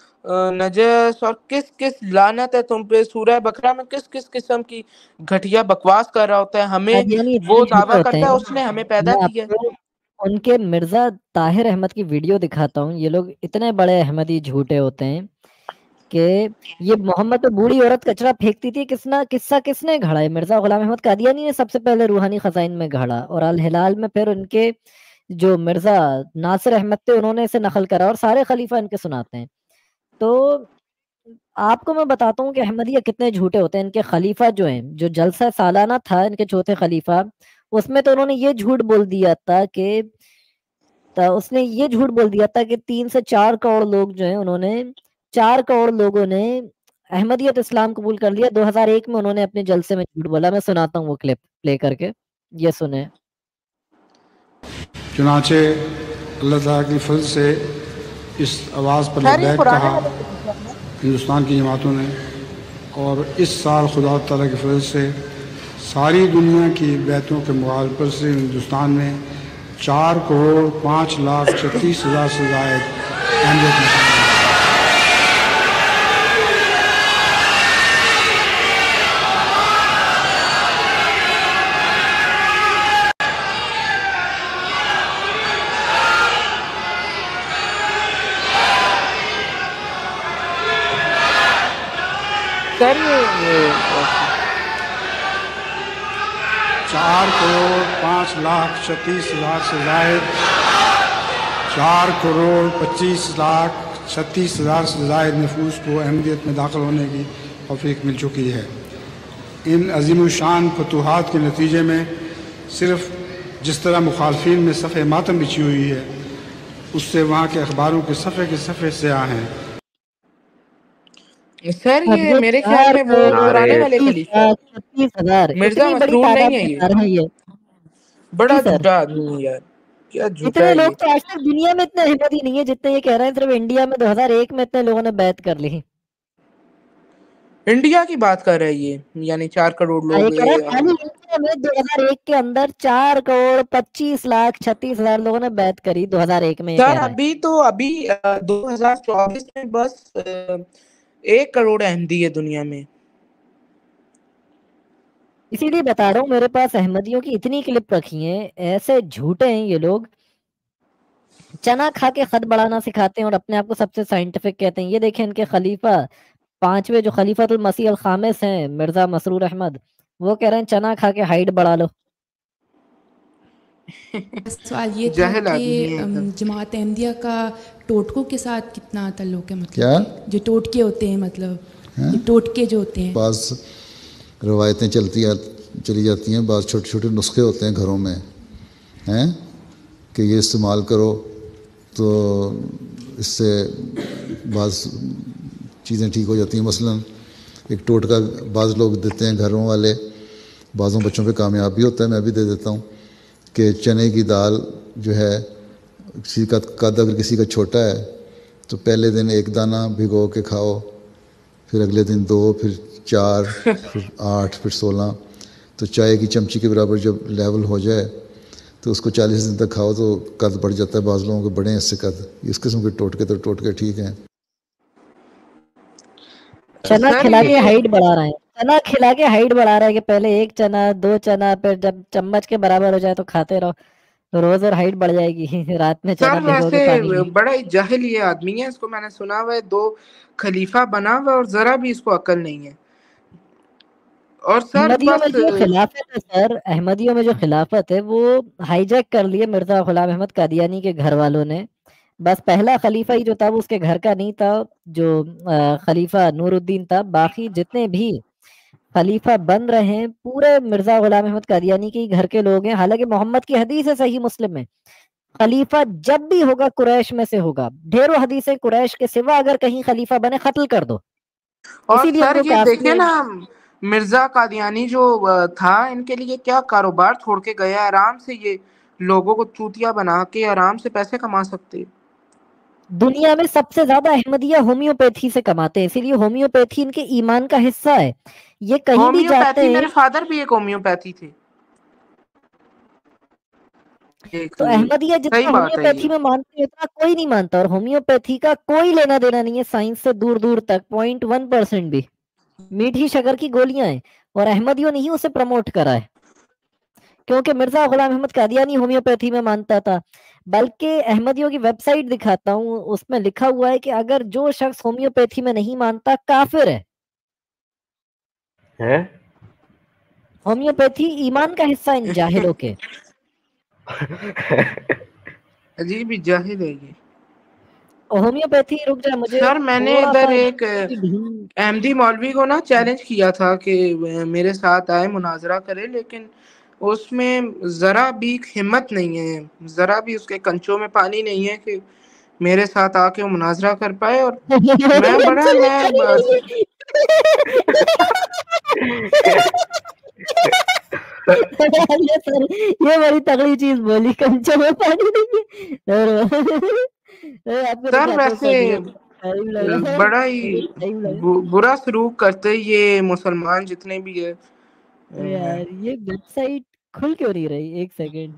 نجس اور کس کس لعنت ہے تم پہ، سورہ بقرہ میں کس کس قسم کی گھٹیا بکواس کر رہا ہوتا ہے. ہمیں قادیانی اتنے وہ جھوٹے دعویٰ ہوتے کرتا ہیں، ہے اس نے ہمیں پیدا میں آپ کیا. کو ان کے مرزا طاہر احمد کی ویڈیو دکھاتا ہوں. یہ لوگ اتنے بڑے احمدی جھوٹے ہوتے ہیں کہ یہ محمد پہ بوڑھی عورت کچرا پھینکتی تھی، قصہ کس نے گھڑا ہے؟ مرزا غلام احمد قادیانی نے سب سے پہلے روحانی خزائن میں گھڑا، اور الہلال میں پھر ان کے جو مرزا ناصر احمد تھے انہوں نے اسے نقل کرا، اور سارے خلیفہ ان کے سناتے ہیں. تو آپ کو میں بتاتا ہوں کہ احمدیہ کتنے جھوٹے ہوتے ہیں. ان کے خلیفہ جو ہیں، جو جلسہ سالانہ تھا ان کے چوتھے خلیفہ، اس میں تو انہوں نے یہ جھوٹ بول دیا تھا کہ 3 سے 4 کروڑ لوگ جو ہیں، انہوں نے 4 کروڑ لوگوں نے احمدیت اسلام قبول کر لیا. 2001 میں انہوں نے اپنے جلسے میں جھوٹ بولا. میں سناتا ہوں وہ کلپ پلے کر کے، یہ سنیں. چنانچہ اللہ تعالیٰ کی فضل سے اس آواز پر خیر یہ لبیک پرانے کہا والے کو دیکھا ہم نے. ہندوستان کی جماعتوں نے، اور اس سال خدا تعالیٰ کی فضل سے ساری دنیا کی بیعتوں کے مغالبت سے ہندوستان میں 4,05,36,000 سے زائد اہمیت مسلمان ہیں. سر یہ 4,05,36,000 سے زائد 4,25,36,000 سے زائد نفوس کو احمدیت میں داخل ہونے کی توفیق مل چکی ہے۔ ان عظیم الشان فتوحات کے نتیجے میں صرف جس طرح مخالفین میں صفحہ ماتم بچھی ہوئی ہے، اس سے وہاں کے اخباروں کے صفحے سیاہ ہیں۔ سر اب یہ یہ میرے خیال میں وہ پرانے والے خلیفہ ہے، 36,000 مرزا اتنی بڑی مسرور تعداد نہیں ہے میں یہ، آ رہا ہے یہ۔ بڑا جی سر، جھوٹا آدمی ہے یار، کیا جھوٹا اتنے ہے لوگ یہ۔ تو آج تک دنیا میں اتنے احمدی نہیں ہے جتنے یہ کہہ رہے ہیں صرف انڈیا میں 2001 میں اتنے لوگوں نے بیعت کر لی۔ انڈیا کی بات کر رہا ہے یہ، یعنی 4 کروڑ یہ لوگ کہہ رہا ہے خالی انڈیا میں 2001 کے اندر 4,25,36,000 لوگوں نے بیعت کری 2001 میں، یہ سر کہہ رہا ہے۔ ابھی 2024 میں بس 1 کروڑ احمدی ہے دنیا میں۔ اسی لیے بتا رہا ہوں میرے پاس احمدیوں کی اتنی کلپ رکھی ہیں، ایسے جھوٹے ہیں یہ لوگ، چنا کھا کے خط بڑھانا سکھاتے ہیں اور اپنے آپ کو سب سے سائنٹیفک کہتے ہیں۔ یہ دیکھیں ان کے خلیفہ 5ویں جو خلیفۃ المسیح الخامس ہیں مرزا مسرور احمد، وہ کہہ رہے ہیں چنا کھا کے ہائٹ بڑھا لو۔ سوال یہ تھا جاہل کہ آدمی ہے ایک دم۔ جماعت احمدیہ کا ٹوٹکوں کے ساتھ کتنا تعلق ہے؟ مطلب کیا؟ جو ٹوٹکے ہوتے ہیں، مطلب یہ ٹوٹکے جو ہوتے ہیں، بعض روایتیں چلی جاتی ہیں، بعض چھوٹے چھوٹے نسخے ہوتے ہیں گھروں میں ہیں کہ یہ استعمال کرو تو اس سے بعض چیزیں ٹھیک ہو جاتی ہیں۔ مثلا ایک ٹوٹکا بعض لوگ دیتے ہیں گھروں والے، بعضوں بچوں پہ کامیاب بھی ہوتا ہے، میں بھی دے دیتا ہوں، کہ چنے کی دال جو ہے کسی کا قد اگر کسی کا چھوٹا ہے تو پہلے دن 1 دانہ بھگو کے کھاؤ، پھر اگلے دن 2، پھر 4، پھر 8، پھر 16، تو چائے کی چمچی کے برابر جب لیول ہو جائے تو اس کو 40 دن تک کھاؤ تو قد بڑھ جاتا ہے، بعض لوگوں کے بڑے ہیں اس سے قد۔ اس قسم کے ٹوٹکے ٹھیک ہیں۔ چنا سر کھلا کے یہ ہائٹ بڑھا رہے ہیں، چنا کھلا کے ہائٹ بڑھا رہا ہے کہ پہلے 1 چنا 2 چنا، پھر جب چمچ کے برابر ہو جائے تو کھاتے رہو، روز اور ہائٹ بڑھ جائے گی۔ رات میں چنا سر بھگو کے ویسے پانی میں۔ بڑا ہی جاہل یہ آدمی ہے، اس کو میں نے سنا ہوا ہے 2 خلیفہ بنا ہوا ہے اور ذرا بھی اس کو عقل نہیں ہے۔ اور سر احمدیوں میں بس جو خلافت ہے سر، احمدیوں میں جو خلافت ہے وہ ہائی جیک کر لیے مرزا غلام احمد قادیانی کے گھر والوں نے۔ بس پہلا خلیفہ ہی جو تھا وہ اس کے گھر کا نہیں تھا، جو خلیفہ نور الدین تھا، باقی جتنے بھی خلیفہ بن رہے ہیں پورے مرزا غلام احمد قادیانی کے ہی گھر کے لوگ ہیں۔ حالانکہ محمد کی حدیث ہے صحیح مسلم میں، خلیفہ جب بھی ہوگا قریش میں سے ہوگا۔ ڈھیروں حدیثیں قریش کے سوا اگر کہیں خلیفہ بنے قتل کر دو، اور اسی لیے ان سر کو یہ کافی دیکھیں نا، مرزا قادیانی جو تھا ان کے لیے کیا کاروبار چھوڑ کے گیا، آرام سے یہ لوگوں کو چوتیا بنا کے آرام سے پیسے کما سکتے۔ دنیا میں سب سے زیادہ احمدیہ ہومیوپیتھی سے کماتے ہیں، اسی لیے ہومیوپیتھی ان کے ایمان کا حصہ ہے۔ یہ کہیں بھی جاتے ہومیوپیتھی، ہیں میرے فادر بھی ایک ہومیوپیتھی تھے، ایک تو احمدیہ صحیح جتنا بات ہے یہ۔ ہومیوپیتھی میں مانتے ہیں اتنا کوئی نہیں مانتا، اور ہومیوپیتھی کا کوئی لینا دینا نہیں ہے سائنس سے، دور دور تک 0.1% بھی۔ میٹھی شکر کی گولیاں ہیں، اور احمدیوں نے ہی اسے پروموٹ کرا ہے، کیونکہ مرزا غلام احمد قادیانی ہومیوپیتھی میں مانتا تھا۔ بلکہ احمدیوں کی ویب سائٹ دکھاتا ہوں، اس میں لکھا ہوا ہے کہ اگر جو شخص ہومیوپیتھی میں نہیں مانتا کافر ہے۔ ہومیوپیتھی ایمان کا حصہ ان جاہلوں کے۔ عجیب ہی جاہل ہے یہ۔ ہومیوپیتھی، رک جا مجھے سر میں نے تھوڑا ادھر سا ایک احمدی مولوی کو نا چیلنج کیا تھا کہ میرے ساتھ آئے مناظرہ کرے، لیکن اس میں ذرا بھی ہمت نہیں ہے، ذرا بھی اس کے کنچوں میں پانی نہیں ہے کہ میرے ساتھ آ کے وہ مناظرہ کر پائے۔ اور میں یہ بڑی تگڑی چیز بولی، کنچوں میں پانی نہیں ہے۔ آپ کو سر دکھاتا ہوں ویسے سرٹیفکیٹ، ٹائم لگا، بڑا ہی ٹائم لگا۔ برا سلوک کرتے یہ مسلمان جتنے بھی ہے۔ یار یہ ویب سائٹ کھل کیوں نہیں رہی؟ ایک سیکنڈ۔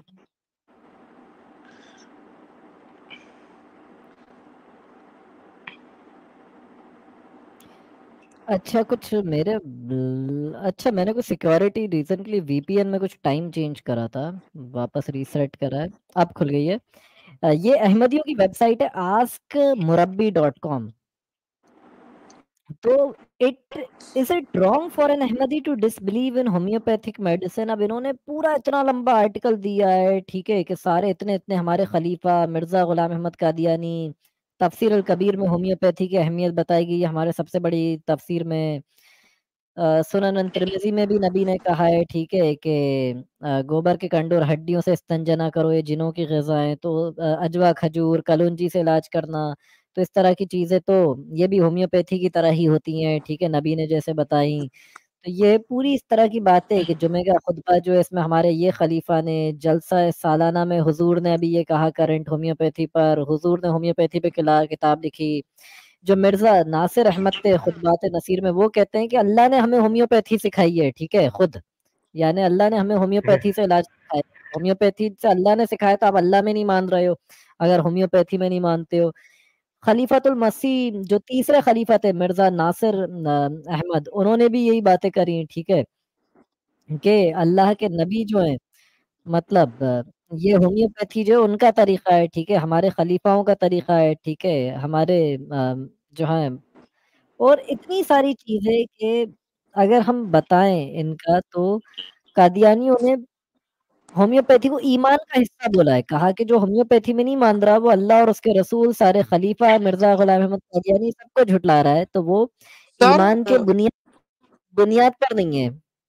اچھا کچھ میرے اچھا میں نے کچھ سیکیورٹی ریزن کے لیے وی پی این میں کچھ ٹائم چینج کرا تھا، واپس ریسیٹ کرا ہے، اب کھل گئی ہے۔ یہ احمدیوں کی ویب سائٹ ہے askmurabbi.com۔ تو is it wrong for an Ahmadi to disbelieve in homeopathic medicine؟ اب انہوں نے پورا اتنا لمبا آرٹیکل دیا ہے، ٹھیک ہے، کہ سارے اتنے ہمارے خلیفہ مرزا غلام احمد قادیانی تفسیر الکبیر میں ہومیوپیتھی کی اہمیت بتائی گئی، ہمارے سب سے بڑی تفسیر میں سنن ترمذی میں بھی نبی نے کہا ہے، ٹھیک ہے، کہ گوبر کے کنڈ اور ہڈیوں سے استنجا نہ کرو، یہ جنوں کی غذائیں، تو اجوا کھجور کلونجی سے علاج کرنا، تو اس طرح کی چیزیں تو یہ بھی ہومیوپیتھی کی طرح ہی ہوتی ہیں، ٹھیک ہے، نبی نے جیسے بتائیں. تو یہ پوری اس طرح کی باتیں کہ جمعہ کا خطبہ جو ہے اس میں ہمارے یہ خلیفہ نے جلسہ سالانہ میں حضور نے ابھی یہ کہا کرنٹ ہومیوپیتھی پر، حضور نے ہومیوپیتھی پہ کتاب لکھی. جو مرزا ناصر احمد تھے خطبات نصیر میں، وہ کہتے ہیں کہ اللہ نے ہمیں ہومیوپیتھی سکھائی ہے، ٹھیک ہے، خود، یعنی اللہ نے ہمیں ہومیوپیتھی سے علاج سکھایا، ہومیوپیتھی سے اللہ نے سکھایا، تو آپ اللہ میں نہیں مان رہے ہو اگر ہومیوپیتھی میں نہیں مانتے ہو. خلیفۃ المسیح جو تیسرے خلیفہ تھے مرزا ناصر احمد، انہوں نے بھی یہی باتیں کری، ٹھیک ہے، کہ اللہ کے نبی جو ہیں، مطلب یہ ہومیوپیتھی جو ان کا طریقہ ہے، ٹھیک ہے، ہمارے خلیفاؤں کا طریقہ ہے، ٹھیک ہے، ہمارے جو ہیں، اور اتنی ساری چیزیں کہ اگر ہم بتائیں ان کا، تو قادیانیوں نے ہومیوپیتھی کو ایمان کا حصہ بولا ہے، کہا کہ جو ہومیوپیتھی میں نہیں مان رہا وہ اللہ اور اس کے رسول، سارے خلیفہ مرزا غلام احمد قادیانی سب کو جھٹلا رہا ہے، تو وہ سر ایمان کے بنیاد پر نہیں ہے.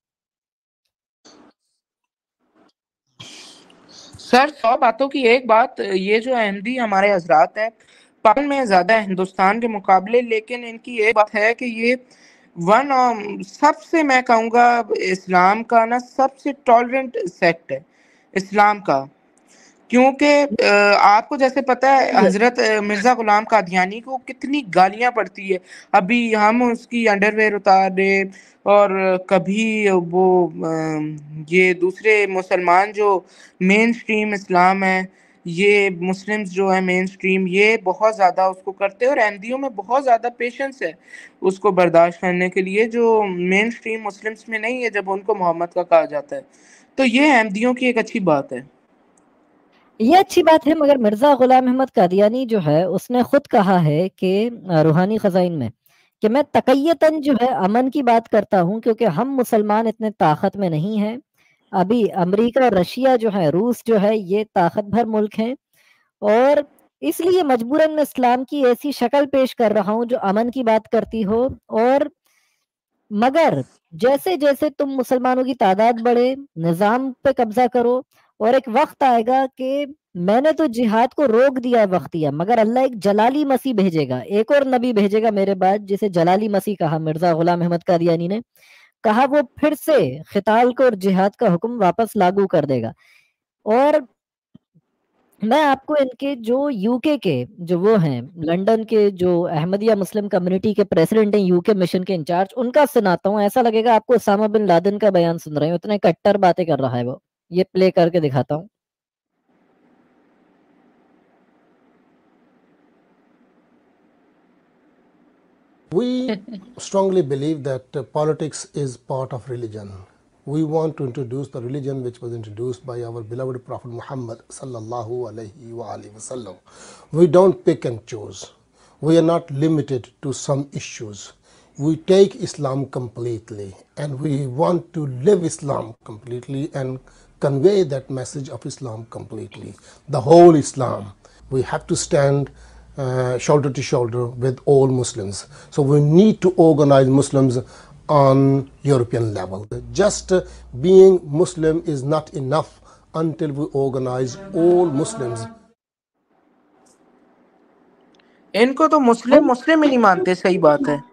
سر 100 باتوں کی ایک بات، یہ جو احمدی ہمارے حضرات ہیں پاکستان میں زیادہ ہندوستان کے مقابلے، لیکن ان کی ایک بات ہے کہ یہ سب سے، میں کہوں گا اسلام کا نا سب سے ٹالرنٹ سیکٹ ہے اسلام کا، کیونکہ آپ کو جیسے پتہ ہے حضرت مرزا غلام قادیانی کو کتنی گالیاں پڑتی ہے، ابھی ہم اس کی انڈر ویئر اتار دے، اور کبھی وہ یہ دوسرے مسلمان جو مین سٹریم اسلام ہے، یہ مسلمز جو ہیں مین سٹریم، یہ بہت زیادہ اس کو کرتے ہیں، اور احمدیوں میں بہت زیادہ پیشنس ہے اس کو برداشت کرنے کے لیے، جو مین سٹریم مسلمز میں نہیں ہے جب ان کو محمد کا کہا جاتا ہے. تو یہ احمدیوں کی ایک اچھی بات ہے. یہ اچھی بات ہے، مگر مرزا غلام احمد قادیانی جو ہے اس نے خود کہا ہے کہ روحانی خزائن میں کہ میں تقیتاً جو ہے امن کی بات کرتا ہوں، کیونکہ ہم مسلمان اتنے طاقت میں نہیں ہیں. ابھی امریکہ اور رشیا جو ہے، روس جو ہے، یہ طاقت بھر ملک ہیں، اور اس لیے مجبوراً میں اسلام کی ایسی شکل پیش کر رہا ہوں جو امن کی بات کرتی ہو. اور مگر جیسے جیسے تم مسلمانوں کی تعداد بڑھے، نظام پہ قبضہ کرو، اور ایک وقت آئے گا کہ میں نے تو جہاد کو روک دیا وقتیہ، مگر اللہ ایک جلالی مسیح بھیجے گا، ایک اور نبی بھیجے گا میرے بعد جسے جلالی مسیح کہا مرزا غلام احمد قادیانی نے کہا، وہ پھر سے قتال کو اور جہاد کا حکم واپس لاگو کر دے گا. اور میں آپ کو ان کے جو یو کے جو وہ ہیں لنڈن کے جو احمدیہ مسلم کمیونٹی کے پریزیڈنٹ ہیں، یو کے مشن کے انچارج، ان کا سناتا ہوں، ایسا لگے گا آپ کو اسامہ بن لادن کا بیان سن رہے ہیں، اتنے کٹر باتیں کر رہا ہے وہ. یہ پلے کر کے دکھاتا ہوں. We strongly believe that politics is part of religion. We want to introduce the religion which was introduced by our beloved Prophet Muhammad sallallahu alaihi wasallam. We don't pick and choose. We are not limited to some issues. We take Islam completely, and we want to live Islam completely and convey that message of Islam completely. The whole Islam. We have to stand shoulder to shoulder with all Muslims. So we need to organize Muslims on European level. Just being Muslim is not enough until we organize all Muslims. ان کو تو مسلم ہی نہیں مانتے، صحیح بات ہے،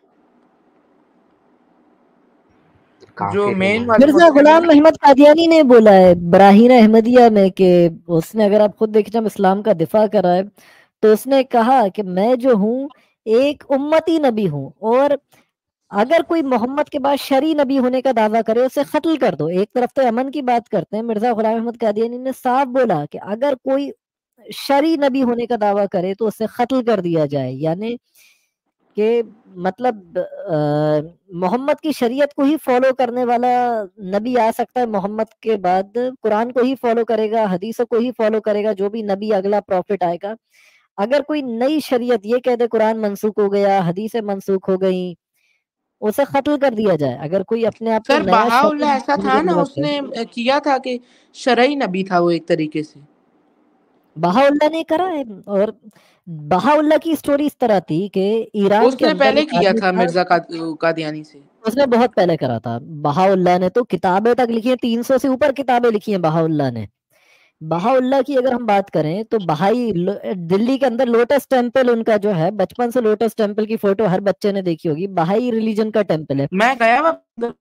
جو مین والے مرزا مسلم غلام احمد قادیانی نے بولا ہے براہین احمدیہ میں کہ اس نے، اگر آپ خود دیکھیں جب اسلام کا دفاع کرا ہے تو اس نے کہا کہ میں جو ہوں ایک امتی نبی ہوں، اور اگر کوئی محمد کے بعد شرعی نبی ہونے کا دعویٰ کرے اسے قتل کر دو. ایک طرف تو امن کی بات کرتے ہیں، مرزا غلام احمد قادیانی نے صاف بولا کہ اگر کوئی شرعی نبی ہونے کا دعویٰ کرے تو اسے قتل کر دیا جائے، یعنی کہ مطلب محمد کی شریعت کو ہی فالو کرنے والا نبی آ سکتا ہے محمد کے بعد، قرآن کو ہی فالو کرے گا، حدیثوں کو ہی فالو کرے گا، جو بھی نبی اگلا پروفٹ آئے گا. اگر کوئی نئی شریعت یہ کہہ دے قرآن منسوخ ہو گیا، حدیثیں منسوخ ہو گئی، اسے قتل کر دیا جائے. اگر کوئی اپنے آپ کو سر نیا بہاؤاللہ شرعی ایسا تھا نبی نا، دعویٰ اس کرے. نے کیا تھا کہ شرعی نبی تھا وہ ایک طریقے سے. بہاؤاللہ نے کرا ہے. اور بہاؤاللہ کی سٹوری اس طرح تھی کہ ایران اس کے نے اندر پہلے ایک کیا آدمی تھا تھا، مرزا قادیانی سے. اس نے بہت پہلے کرا تھا. بہاؤاللہ نے تو کتابیں تک لکھی ہیں، 300 سے اوپر کتابیں لکھی ہیں بہاؤاللہ نے. بہاؤاللہ کی اگر ہم بات کریں تو بہائی دلی کے اندر لوٹس ٹیمپل ان کا جو ہے، بچپن سے لوٹس ٹیمپل کی فوٹو ہر بچے نے دیکھی ہوگی. بہائی ریلیجن کا ٹیمپل ہے. میں گیا ہوا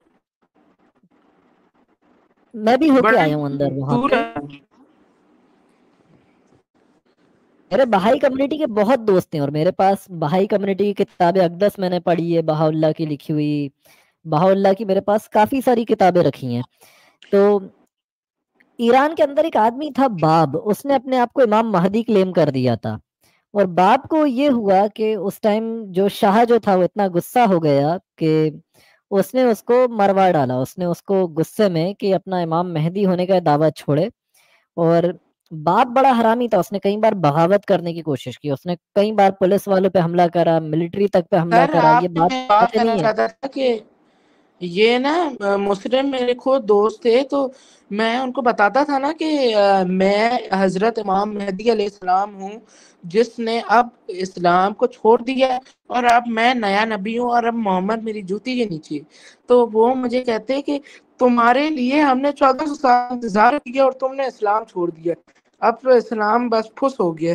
میں بھی ہو کے بڑا آیا ہوں اندر وہاں دور پہ. ہے. میرے بہائی کمیونٹی کے بہت دوست ہیں، اور میرے پاس بہائی کمیونٹی کی کتاب اقدس میں نے پڑھی ہے، بہاؤاللہ کی لکھی ہوئی. بہاؤاللہ کی میرے پاس کافی ساری کتابیں رکھی ہیں. تو ایران کے اندر ایک آدمی تھا باب، اس نے اپنے آپ کو امام مہدی کلیم کر دیا تھا. اور باب کو یہ ہوا کہ اس ٹائم جو شاہ جو تھا وہ اتنا غصہ ہو گیا کہ اس نے اس کو مروا ڈالا. اس نے اس کو غصے میں کہ اپنا امام مہدی ہونے کا دعویٰ چھوڑے. اور باپ بڑا حرامی تھا، اس نے کئی بار بغاوت کرنے کی کوشش کی، اس نے کئی بار پولیس والوں پہ حملہ کرا، ملٹری تک پہ حملہ سر کرا. یہ آپ سے میں بات باتیں کرنا نہیں ہے. چاہتا تھا کہ یہ نا مسلم میرے خود دوست تھے، تو میں ان کو بتاتا تھا نا کہ میں حضرت امام مہدی علیہ السلام ہوں جس نے اب اسلام کو چھوڑ دیا، اور اب میں نیا نبی ہوں، اور اب محمد میری جوتی کے نیچے. تو وہ مجھے کہتے کہ تمہارے لیے ہم نے 1400 سال انتظار کیا اور تم نے اسلام چھوڑ دیا، اب تو اسلام بس پھس ہو گیا.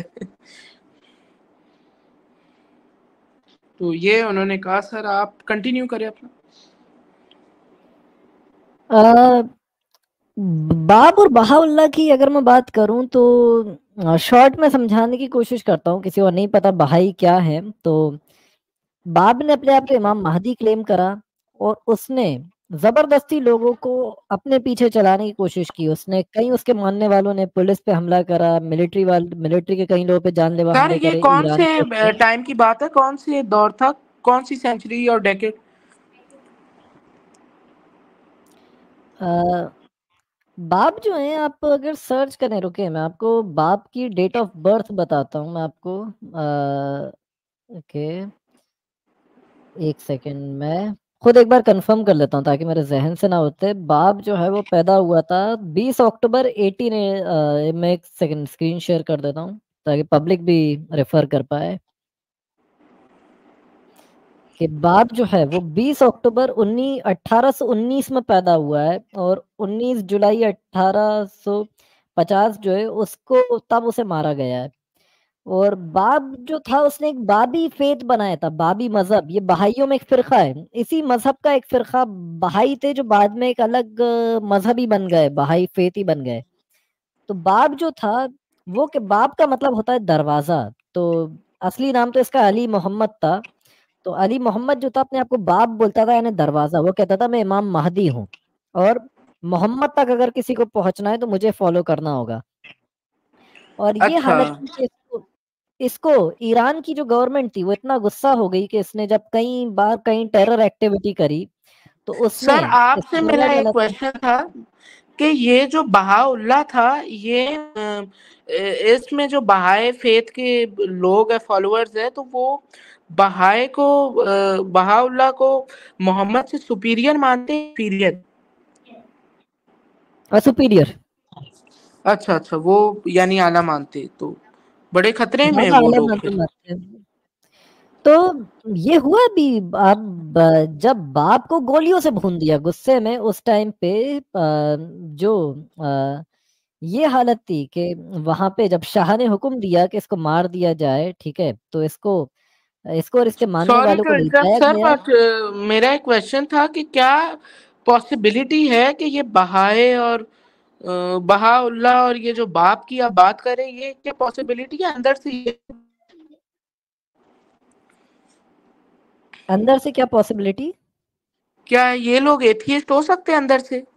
تو یہ انہوں نے کہا. سر آپ کنٹینیو کریں اپنا. باب اور بہاؤاللہ کی اگر میں بات کروں تو شارٹ میں سمجھانے کی کوشش کرتا ہوں، کسی کو نہیں پتا بہائی کیا ہے. تو باب نے اپنے آپ کو امام مہدی کلیم کرا، اور اس نے زبردستی لوگوں کو اپنے پیچھے چلانے کی کوشش کی. اس نے کئی اس کے ماننے والوں نے پولیس پہ حملہ کرا، ملٹری کے کئی لوگوں پہ جان لیوا سر حملے یہ کرے. کون ایران سے کے اس ٹائم کی بات ہے، کون سے دور تھا، کون سی سینچری اور ڈیکیڈ؟ باب جو ہیں، آپ اگر سرچ کریں، رکے میں آپ کو باب کی ڈیٹ آف برتھ بتاتا ہوں. میں آپ کو اوکے ایک سیکنڈ میں خود ایک بار کنفرم کر لیتا ہوں تاکہ میرے ذہن سے نہ ہوتے. باب جو ہے وہ پیدا ہوا تھا 20 اکتوبر 18. میں ایک سیکنڈ اسکرین شیئر کر دیتا ہوں تاکہ پبلک بھی ریفر کر پائے کہ باب جو ہے وہ 20 اکتوبر 1819 میں پیدا ہوا ہے، اور 19 جولائی 1850 جو ہے اس کو تب اسے مارا گیا ہے. اور باب جو تھا اس نے ایک بابی فیت بنایا تھا، بابی مذہب. یہ بہائیوں میں ایک فرقہ ہے، اسی مذہب کا ایک فرقہ بہائی تھے جو بعد میں ایک الگ مذہب ہی بن گئے، بہائی فیت ہی بن گئے. تو باب جو تھا وہ، کہ باب کا مطلب ہوتا ہے دروازہ. تو اصلی نام تو اس کا علی محمد تھا. تو علی محمد جو تھا اپنے آپ کو باب بولتا تھا، یعنی دروازہ. وہ کہتا تھا میں امام مہدی ہوں، اور محمد تک اگر کسی کو پہنچنا ہے تو مجھے فالو کرنا ہوگا. اور یہ اچھا حالت تھی کہ اس کو ایران کی جو گورنمنٹ تھی وہ اتنا غصہ ہو گئی کہ اس نے جب کئی بار کہیں ٹیرر ایکٹیویٹی کری تو اس نے سر آپ اس سے کو میرا مارا ایک ڈالا تھا. کوشچن تھا کہ یہ جو بہاؤاللہ تھا، یہ اس میں جو بہائے فیت کے لوگ ہیں، فالوورز ہیں، تو وہ بہائے کو بہاؤاللہ کو محمد سے سپیریئر مانتے ہیں؟ سپیریئر؟ سپیریئر، اچھا اچھا، وہ یعنی اعلیٰ مانتے، تو بڑے خطرے میں زیادہ وہ اعلیٰ لوگ مانتے پھر. مانتے ہیں. تو یہ ہوا بھی. اب جب باپ کو گولیوں سے بھون دیا غصے میں اس ٹائم پہ، جو یہ حالت تھی کہ وہاں پہ جب شاہ نے حکم دیا کہ اس کو مار دیا جائے، ٹھیک ہے، تو اس کو اور اس کے ماننے سوری والوں ٹو کو انٹرپٹ لٹایا سر، گیا. بٹ میرا ایک کوشچن تھا کہ کیا پاسبلٹی ہے کہ یہ بہائے اور بہاؤاللہ اور یہ جو باپ کی آپ بات کریں، یہ کیا پاسبلٹی ہے اندر سے اندر سے کیا پاسبلٹی؟ کیا یہ لوگ ایتھیسٹ ہو سکتے ہیں اندر سے؟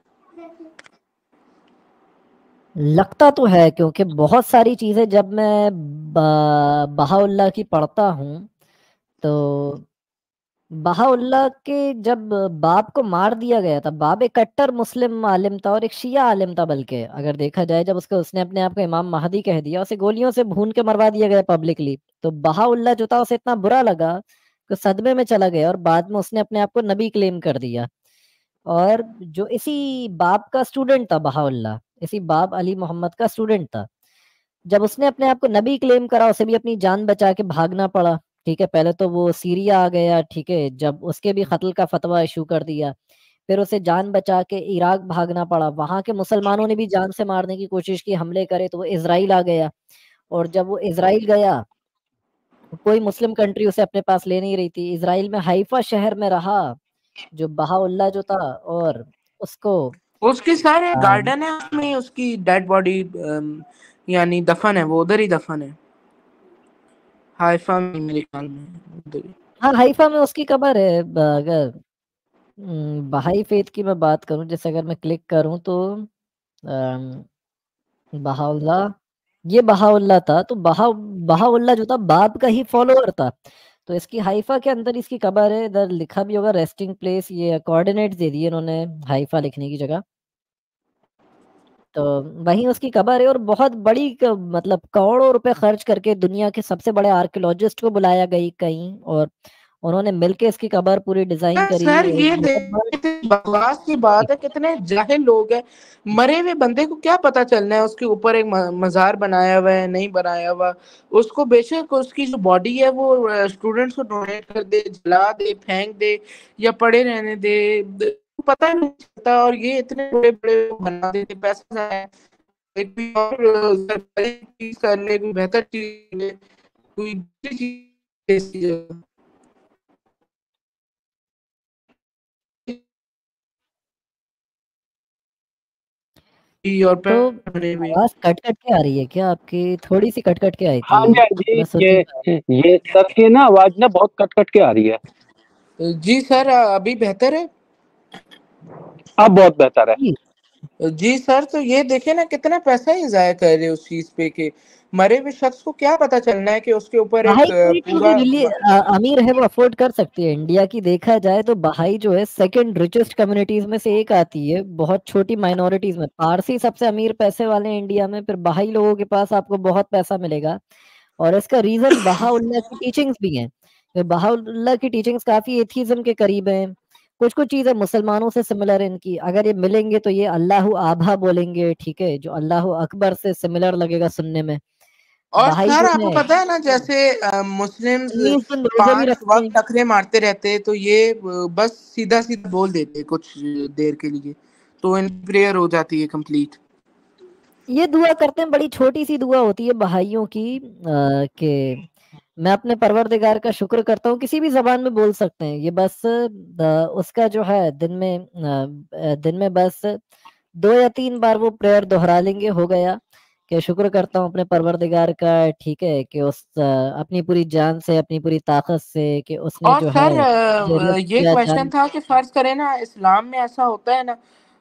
لگتا تو ہے، کیونکہ بہت ساری چیزیں جب میں بہاؤاللہ کی پڑھتا ہوں تو بہاءاللہ کے جب باپ کو مار دیا گیا تھا، باپ ایک کٹر مسلم عالم تھا اور ایک شیعہ عالم تھا، بلکہ اگر دیکھا جائے جب اس نے اپنے آپ کو امام مہدی کہہ دیا، اسے گولیوں سے بھون کے مروا دیا گیا پبلکلی، تو بہاءاللہ جو تھا اسے اتنا برا لگا کہ صدمے میں چلا گیا اور بعد میں اس نے اپنے آپ کو نبی کلیم کر دیا. اور جو اسی باپ کا اسٹوڈنٹ تھا بہاءاللہ، اسی باپ علی محمد کا اسٹوڈنٹ تھا، جب اس نے اپنے آپ کو نبی کلیم کرا اسے بھی اپنی جان بچا کے بھاگنا پڑا. ٹھیک ہے، پہلے تو وہ سیریا آ گیا، ٹھیک ہے، جب اس کے بھی قتل کا فتویٰ ایشو کر دیا، پھر اسے جان بچا کے عراق بھاگنا پڑا. وہاں کے مسلمانوں نے بھی جان سے مارنے کی کوشش کی، حملے کرے، تو وہ اسرائیل آ گیا. اور جب وہ اسرائیل گیا کوئی مسلم کنٹری اسے اپنے پاس لے نہیں رہی تھی. اسرائیل میں حیفا شہر میں رہا جو بہاءاللہ جو تھا، اور اس کو اس کے سارے گارڈن ہے، اس میں اس کی ڈیڈ باڈی یعنی دفن ہے، وہ ادھر ہی دفن ہے حائفہ میں، میرے خیال میں ادھر ہی. ہاں حیفا میں اس کی قبر ہے. اگر بہائی فیتھ کی میں بات کروں، جیسے اگر میں کلک کروں تو بہاءاللہ، یہ بہاءاللہ تھا، تو بہاءاللہ جو تھا باپ کا ہی فالوور تھا، تو اس کی حیفا کے اندر اس کی قبر ہے. ادھر لکھا بھی ہوگا ریسٹنگ پلیس، یہ کوآرڈینیٹس دے دیے انہوں نے حیفا لکھنے کی جگہ، تو وہیں اس کی قبر ہے. اور بہت بڑی مطلب کروڑوں روپے خرچ کر کے دنیا کے سب سے بڑے آرکیولوجسٹ کو بلایا گئی کہیں، اور انہوں نے مل کے اس کی قبر پوری ڈیزائن کری. سر یہ بہت بڑا بکواس کی بات ہے، کتنے جاہل لوگ ہیں. مرے ہوئے بندے کو کیا پتا چلنا ہے اس کے اوپر ایک مزار بنایا ہوا ہے نہیں بنایا ہوا. اس کو بے شک اس کی جو باڈی ہے وہ اسٹوڈنٹس کو ڈونیٹ کر دے، جلا دے، پھینک دے یا پڑے رہنے دے، پتہ نہیں چلتا. اور یہ اتنے بڑے بڑے بنا دیتے، پیسہ ہے کوئی اور چیز کر لے، کوئی بہتر چیز لے، کوئی چیز. تو آواز کٹ کٹ کے آ رہی ہے کیا آپ کی؟ تھوڑی سی کٹ کٹ کے آئی ہاں تھی. میں جی، یہ سب کی نا آواز نا بہت کٹ کٹ کے آ رہی ہے. جی سر ابھی بہتر ہے؟ اب بہت بہتر ہے. جی سر، تو یہ دیکھیں نا کتنا پیسہ ہی ضائع کر رہے اس چیز پہ کہ مرے ہوئے شخص کو کیا پتا چلنا ہے کہ اس کے اوپر ایک بہائی پورا امیر ہے، وہ افورڈ کر سکتی ہے. انڈیا کی دیکھا جائے تو بہائی جو ہے سیکنڈ ریچسٹ کمیونٹیز میں سے ایک آتی ہے، بہت چھوٹی مائنورٹیز میں. پارسی سب سے امیر پیسے والے ہیں انڈیا میں، پھر بہائی لوگوں کے پاس آپ کو بہت پیسہ ملے گا. اور اس کا ریزن بہاءاللہ کی ٹیچنگز بھی ہیں. بہاءاللہ کی ٹیچنگز کافی ایتھیزم کے قریب ہیں. کچھ چیزیں مسلمانوں سے سملر ہیں ان کی. اگر یہ ملیں گے تو یہ اللہ آبھا بولیں گے، ٹھیک ہے، جو اللہ اکبر سے سملر لگے گا سننے میں. اور بہائی سر جو آپ کو ہے پتا ہے نا جیسے مسلمز 19 دن روزے بھی 5 رکھتے ہیں. وقت ٹکرے مارتے رہتے تو یہ بس سیدھا سیدھا بول دیتے کچھ دیر کے لیے تو ان پریئر ہو جاتی ہے کمپلیٹ. یہ دعا کرتے ہیں، بڑی چھوٹی سی دعا ہوتی ہے بہائیوں کی کہ میں اپنے پروردگار کا شکر کرتا ہوں. کسی بھی زبان میں بول سکتے ہیں یہ، بس اس کا جو ہے دن میں بس 2 یا 3 بار وہ پریئر دہرا لیں گے، ہو گیا کہ شکر کرتا ہوں اپنے پروردگار کا، ٹھیک ہے، کہ اس اپنی پوری جان سے، اپنی پوری طاقت سے، کہ اس نے اور جو ہے سر یہ کیا کویشچن تھا کہ فرض کریں نا اسلام میں ایسا ہوتا ہے نا،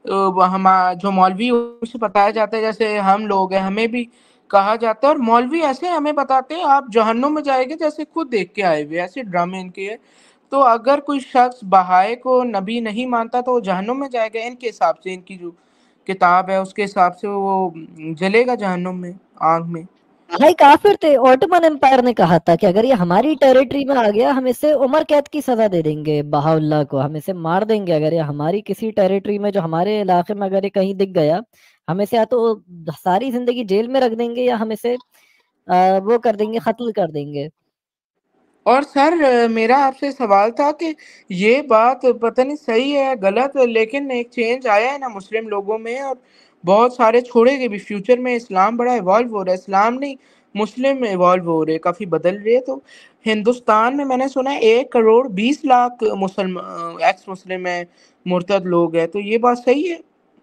جو مولوی سے بتایا جاتا ہے جیسے ہم لوگ ہیں ہمیں بھی کہا جاتا ہے، اور مولوی ایسے ہمیں بتاتے ہیں آپ جہنم میں جائے گے جیسے خود دیکھ کے آئے ہوئے، ایسے ڈرامے ان کے ہے. تو اگر کوئی شخص بہائے کو نبی نہیں مانتا تو وہ جہنم میں جائے گا. ان کے حساب سے، ان کی جو کتاب ہے اس کے حساب سے وہ جلے گا جہنم میں آگ میں. بھائی کافر تھے. اوٹمن امپائر نے کہا تھا کہ اگر یہ ہماری ٹیریٹری میں آ گیا ہم اسے عمر قید کی سزا دے دیں گے، بہاءاللہ کو ہم اسے مار دیں گے. اگر یہ ہماری کسی ٹیریٹری میں، جو ہمارے علاقے میں اگر یہ کہیں دکھ گیا، ہم اسے یا تو ساری زندگی جیل میں رکھ دیں گے یا ہم اسے وہ کر دیں گے، قتل کر دیں گے. اور سر میرا آپ سے سوال تھا کہ یہ بات پتہ نہیں صحیح ہے غلط، لیکن ایک چینج آیا ہے نا مسلم لوگوں میں، اور بہت سارے چھوڑے گئے بھی. فیوچر میں اسلام بڑا ایوالو ہو رہا ہے، اسلام نہیں مسلم ایوالو ہو رہے، کافی بدل رہے. تو ہندوستان میں نے سنا ہے 1,20,00,000 ایکس مسلم ہیں، مرتد لوگ ہیں. تو یہ بات صحیح ہے؟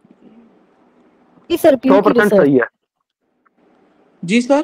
جی سر، پیو کی 100% ریسرچ. صحیح ہے. جی سر،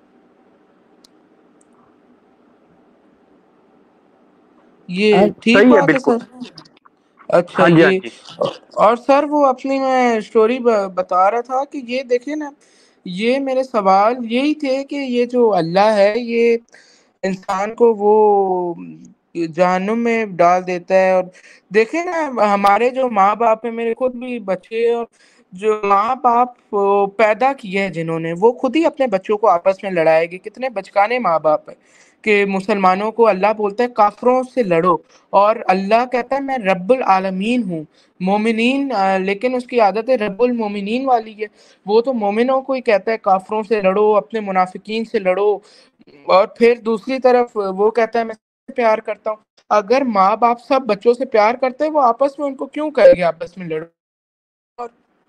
یہ ٹھیک صحیح ہے بات ہے بالکل. سر. اچھا ہاں جی، ہاں یہ جی. اور سر وہ اپنی میں سٹوری بتا رہا تھا کہ یہ دیکھیں نا، یہ میرے سوال یہی تھے کہ یہ جو اللہ ہے یہ انسان کو وہ جہنم میں ڈال دیتا ہے۔ اور دیکھیں نا ہمارے جو ماں باپ ہیں، میرے خود بھی بچے، اور جو ماں باپ پیدا کیے ہیں جنہوں نے، وہ خود ہی اپنے بچوں کو آپس میں لڑائے گی۔ کتنے بچکانے ماں باپ ہیں کہ مسلمانوں کو اللہ بولتا ہے کافروں سے لڑو، اور اللہ کہتا ہے میں رب العالمین ہوں، مومنین، لیکن اس کی عادت ہے رب المومنین والی ہے۔ وہ تو مومنوں کو ہی کہتا ہے کافروں سے لڑو، اپنے منافقین سے لڑو، اور پھر دوسری طرف وہ کہتا ہے میں سب سے پیار کرتا ہوں۔ اگر ماں باپ سب بچوں سے پیار کرتے ہیں، وہ آپس میں ان کو کیوں کہے گے آپس میں لڑو؟ اور